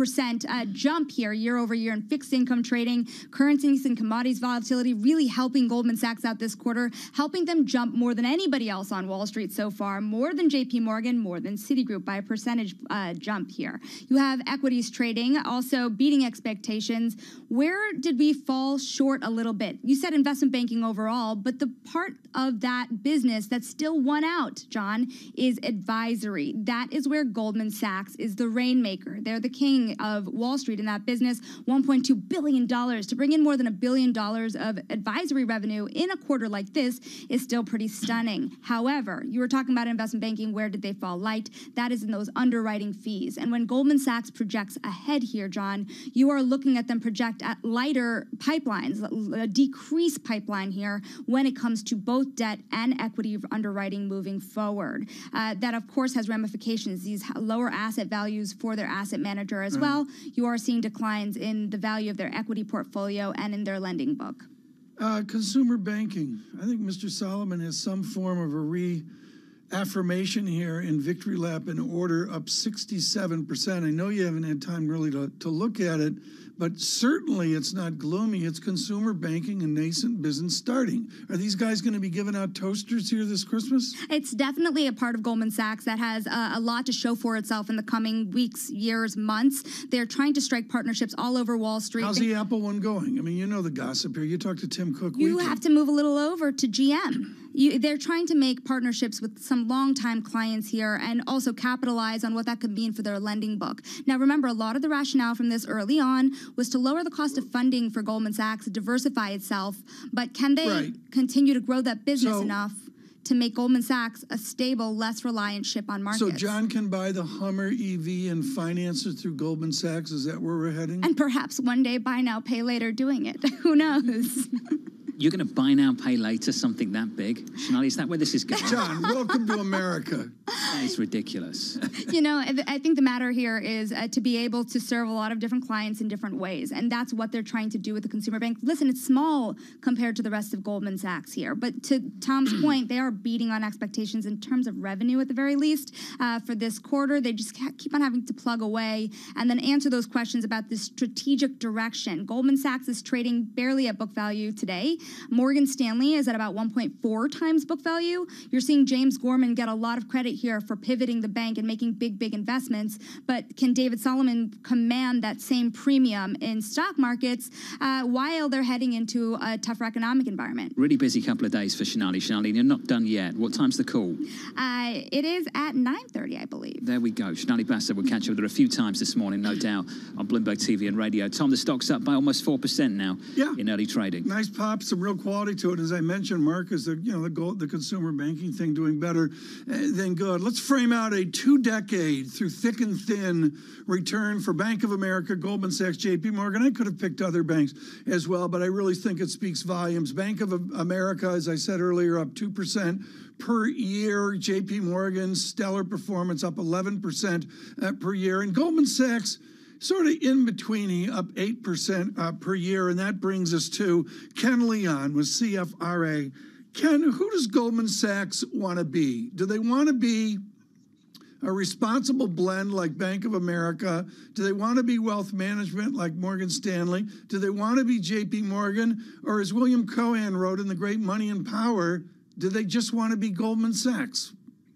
[SPEAKER 13] 34% jump here year over year in fixed income trading, currencies and commodities volatility really helping Goldman Sachs out this quarter, helping them jump more than anybody else on Wall Street so far, more than JP Morgan, more than Citigroup by a percentage jump here. You have equities trading also beating expectations. Where did we fall short a little bit? You said investment banking overall, but the part of that business that still won out, John, is advisory. That is where Goldman Sachs is the rainmaker. They're the king of Wall Street in that business. $1.2 billion to bring in more than $1 billion of advisory revenue in a quarter like this is still pretty stunning. However, you were talking about investment banking. Where did they fall light? That is in those underwriting fees. And when Goldman Sachs projects ahead here, John, you are looking at them project at lighter pipelines, a decreased pipeline here when it comes to both debt and equity underwriting moving forward. That, of course, has ramifications. These lower asset values for their asset manager as well. You are seeing declines in the value of their equity portfolio and in their lending book.
[SPEAKER 29] Consumer banking. I think Mr. Solomon has some form of a affirmation here in victory lap in order, up 67%. I know you haven't had time really to look at it, but certainly it's not gloomy. It's consumer banking and nascent business starting. Are these guys going to be giving out toasters here this Christmas?
[SPEAKER 13] It's definitely a part of Goldman Sachs that has a lot to show for itself in the coming weeks, years, months. They're trying to strike partnerships all over Wall Street.
[SPEAKER 29] How's the Apple one going? I mean, you know the gossip here. You talk to Tim Cook.
[SPEAKER 13] You have to move a little over to GM. They're trying to make partnerships with some longtime clients here and also capitalize on what that could mean for their lending book. Now, remember, a lot of the rationale from this early on was to lower the cost of funding for Goldman Sachs, diversify itself. But can they continue to grow that business enough to make Goldman Sachs a stable, less reliant ship on markets?
[SPEAKER 29] So John can buy the Hummer EV and finance it through Goldman Sachs? Is that where we're heading?
[SPEAKER 13] And perhaps one day buy now, pay later doing it. Who knows?
[SPEAKER 28] You're going to buy now, pay later, something that big? Shonali, is that where this is going?
[SPEAKER 29] John, welcome to America.
[SPEAKER 28] That is ridiculous.
[SPEAKER 13] You know, I think the matter here is to be able to serve a lot of different clients in different ways. And that's what they're trying to do with the consumer bank. Listen, it's small compared to the rest of Goldman Sachs here. But to Tom's point, they are beating on expectations in terms of revenue at the very least. For this quarter, they just keep on having to plug away and then answer those questions about the strategic direction. Goldman Sachs is trading barely at book value today. Morgan Stanley is at about 1.4 times book value. You're seeing James Gorman get a lot of credit here for pivoting the bank and making big investments. But can David Solomon command that same premium in stock markets while they're heading into a tougher economic environment?
[SPEAKER 28] Really busy couple of days for Shonali. Shonali, you're not done yet. What time's the call?
[SPEAKER 13] It is at 9:30, I believe.
[SPEAKER 28] There we go. Shonali Bassett will catch up with her a few times this morning, no doubt, on Bloomberg TV and radio. Tom, the stock's up by almost 4% now in early trading.
[SPEAKER 29] Nice pops some real quality to it. As I mentioned, Mark, is the consumer banking thing doing better than good. Let's frame out a 2-decade through thick and thin return for Bank of America, Goldman Sachs, JP Morgan. I could have picked other banks as well, but I really think it speaks volumes. Bank of America, as I said earlier, up 2% per year. JP Morgan, stellar performance, up 11% per year. And Goldman Sachs, sort of in between, up 8% per year. And that brings us to Ken Leon with CFRA. Ken, who does Goldman Sachs want to be? Do they want to be a responsible blend like Bank of America? Do they want to be wealth management like Morgan Stanley? Do they want to be JP Morgan? Or as William Cohan wrote in The Great Money and Power, do they just want to be Goldman Sachs?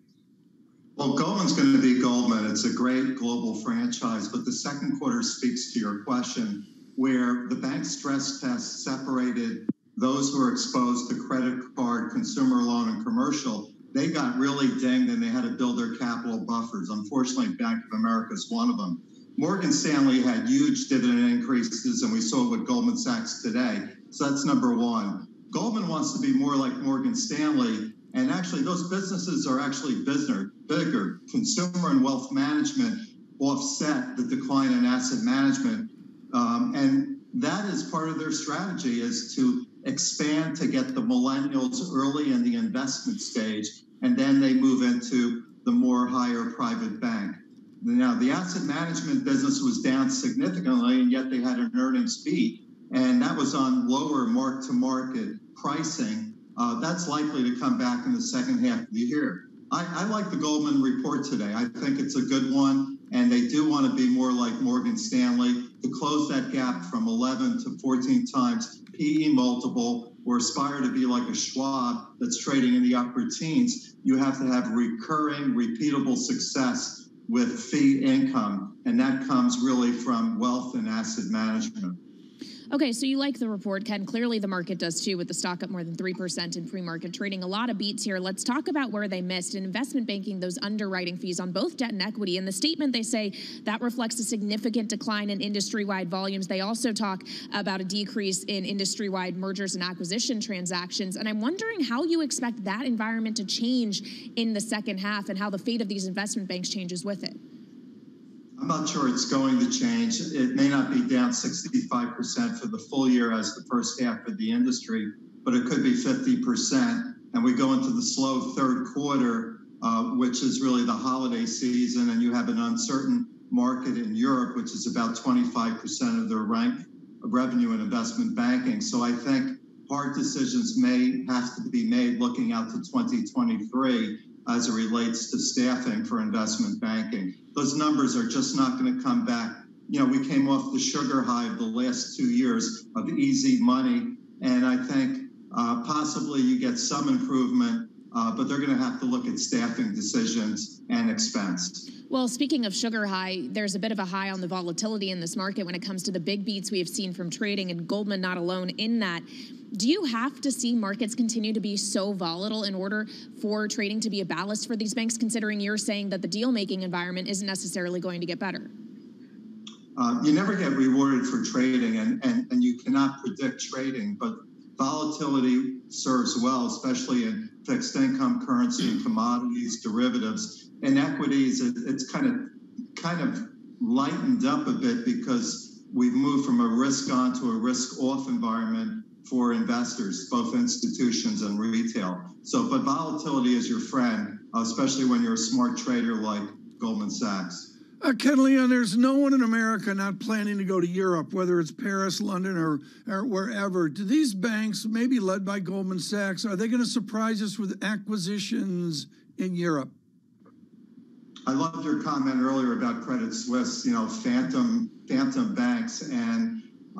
[SPEAKER 4] Well, Goldman's going to be Goldman. It's a great global franchise, but the second quarter speaks to your question, where the bank stress test separated those who are exposed to credit card, consumer loan, and commercial. They got really dinged and they had to build their capital buffers. Unfortunately, Bank of America is one of them. Morgan Stanley had huge dividend increases, and we saw it with Goldman Sachs today. So that's number one. Goldman wants to be more like Morgan Stanley. And actually, those businesses are actually bigger. Consumer and wealth management offset the decline in asset management. And that is part of their strategy, is to expand to get the millennials early in the investment stage, and then they move into the more higher private bank. Now, the asset management business was down significantly, and yet they had an earnings beat. And that was on lower mark-to-market pricing. That's likely to come back in the second half of the year. I like the Goldman report today. I think it's a good one, and they do want to be more like Morgan Stanley to close that gap from 11 to 14 times PE multiple, or aspire to be like a Schwab that's trading in the upper teens. You have to have recurring, repeatable success with fee income, and that comes really from wealth and asset management.
[SPEAKER 8] Okay, so you like the report, Ken. Clearly the market does too, with the stock up more than 3% in pre-market trading. A lot of beats here. Let's talk about where they missed. In investment banking, those underwriting fees on both debt and equity. In the statement, they say that reflects a significant decline in industry-wide volumes. They also talk about a decrease in industry-wide mergers and acquisition transactions. And I'm wondering how you expect that environment to change in the second half, and how the fate of these investment banks changes with it.
[SPEAKER 4] I'm not sure it's going to change. It may not be down 65% for the full year as the first half of the industry, but it could be 50%. And we go into the slow third quarter, which is really the holiday season, and you have an uncertain market in Europe, which is about 25% of their revenue in investment banking. So I think hard decisions may have to be made looking out to 2023 as it relates to staffing for investment banking. Those numbers are just not going to come back. You know, we came off the sugar high of the last 2 years of easy money, and I think possibly you get some improvement, but they're going to have to look at staffing decisions and expense.
[SPEAKER 8] Well, speaking of sugar high, there's a bit of a high on the volatility in this market when it comes to the big beats we have seen from trading, and Goldman not alone in that. Do you have to see markets continue to be so volatile in order for trading to be a ballast for these banks, considering you're saying that the deal-making environment isn't necessarily going to get better?
[SPEAKER 4] You never get rewarded for trading, and you cannot predict trading, but volatility serves well, especially in fixed income, currency, and commodities, derivatives. In equities, it's kind of lightened up a bit because we've moved from a risk-on to a risk-off environment for investors, both institutions and retail. So, but volatility is your friend, especially when you're a smart trader like Goldman Sachs.
[SPEAKER 29] Ken Leon, there's no one in America not planning to go to Europe, whether it's Paris, London, or wherever. Do these banks, maybe led by Goldman Sachs, are they going to surprise us with acquisitions in Europe?
[SPEAKER 4] I loved your comment earlier about Credit Suisse, you know, phantom banks, and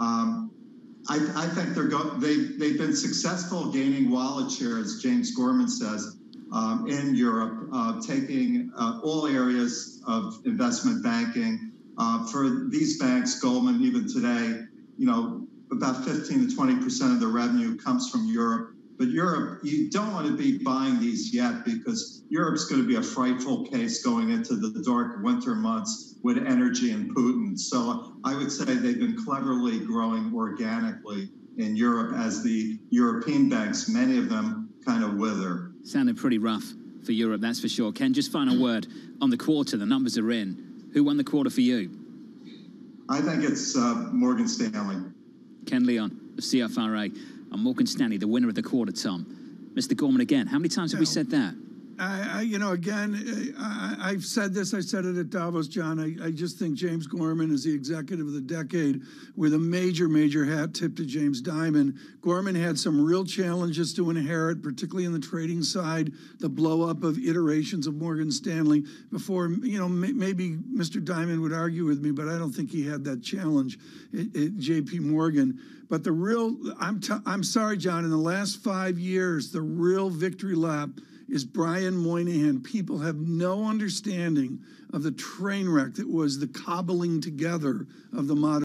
[SPEAKER 4] I think they've been successful gaining wallet share, as James Gorman says, in Europe, taking all areas of investment banking. For these banks, Goldman, even today, you know, about 15 to 20% of the revenue comes from Europe. But Europe, you don't want to be buying these yet, because Europe's going to be a frightful case going into the dark winter months with energy and Putin. So I would say they've been cleverly growing organically in Europe as the European banks, many of them, kind of wither.
[SPEAKER 28] Sounded pretty rough for Europe, that's for sure. Ken, just final word on the quarter. The numbers are in. Who won the quarter for you?
[SPEAKER 4] I think it's Morgan Stanley.
[SPEAKER 28] Ken Leon of CFRA and Morgan Stanley, the winner of the quarter, Tom. Mr. Gorman, again, how many times have we said that?
[SPEAKER 29] I've said this. I said it at Davos, John. I just think James Gorman is the executive of the decade, with a major, major hat tip to James Dimon. Gorman had some real challenges to inherit, particularly in the trading side, the blow-up of iterations of Morgan Stanley before, maybe Mr. Dimon would argue with me, but I don't think he had that challenge at J.P. Morgan. But the real, I'm sorry, John, in the last 5 years, the real victory lap is Brian Moynihan. People have no understanding of the train wreck that was the cobbling together of the modern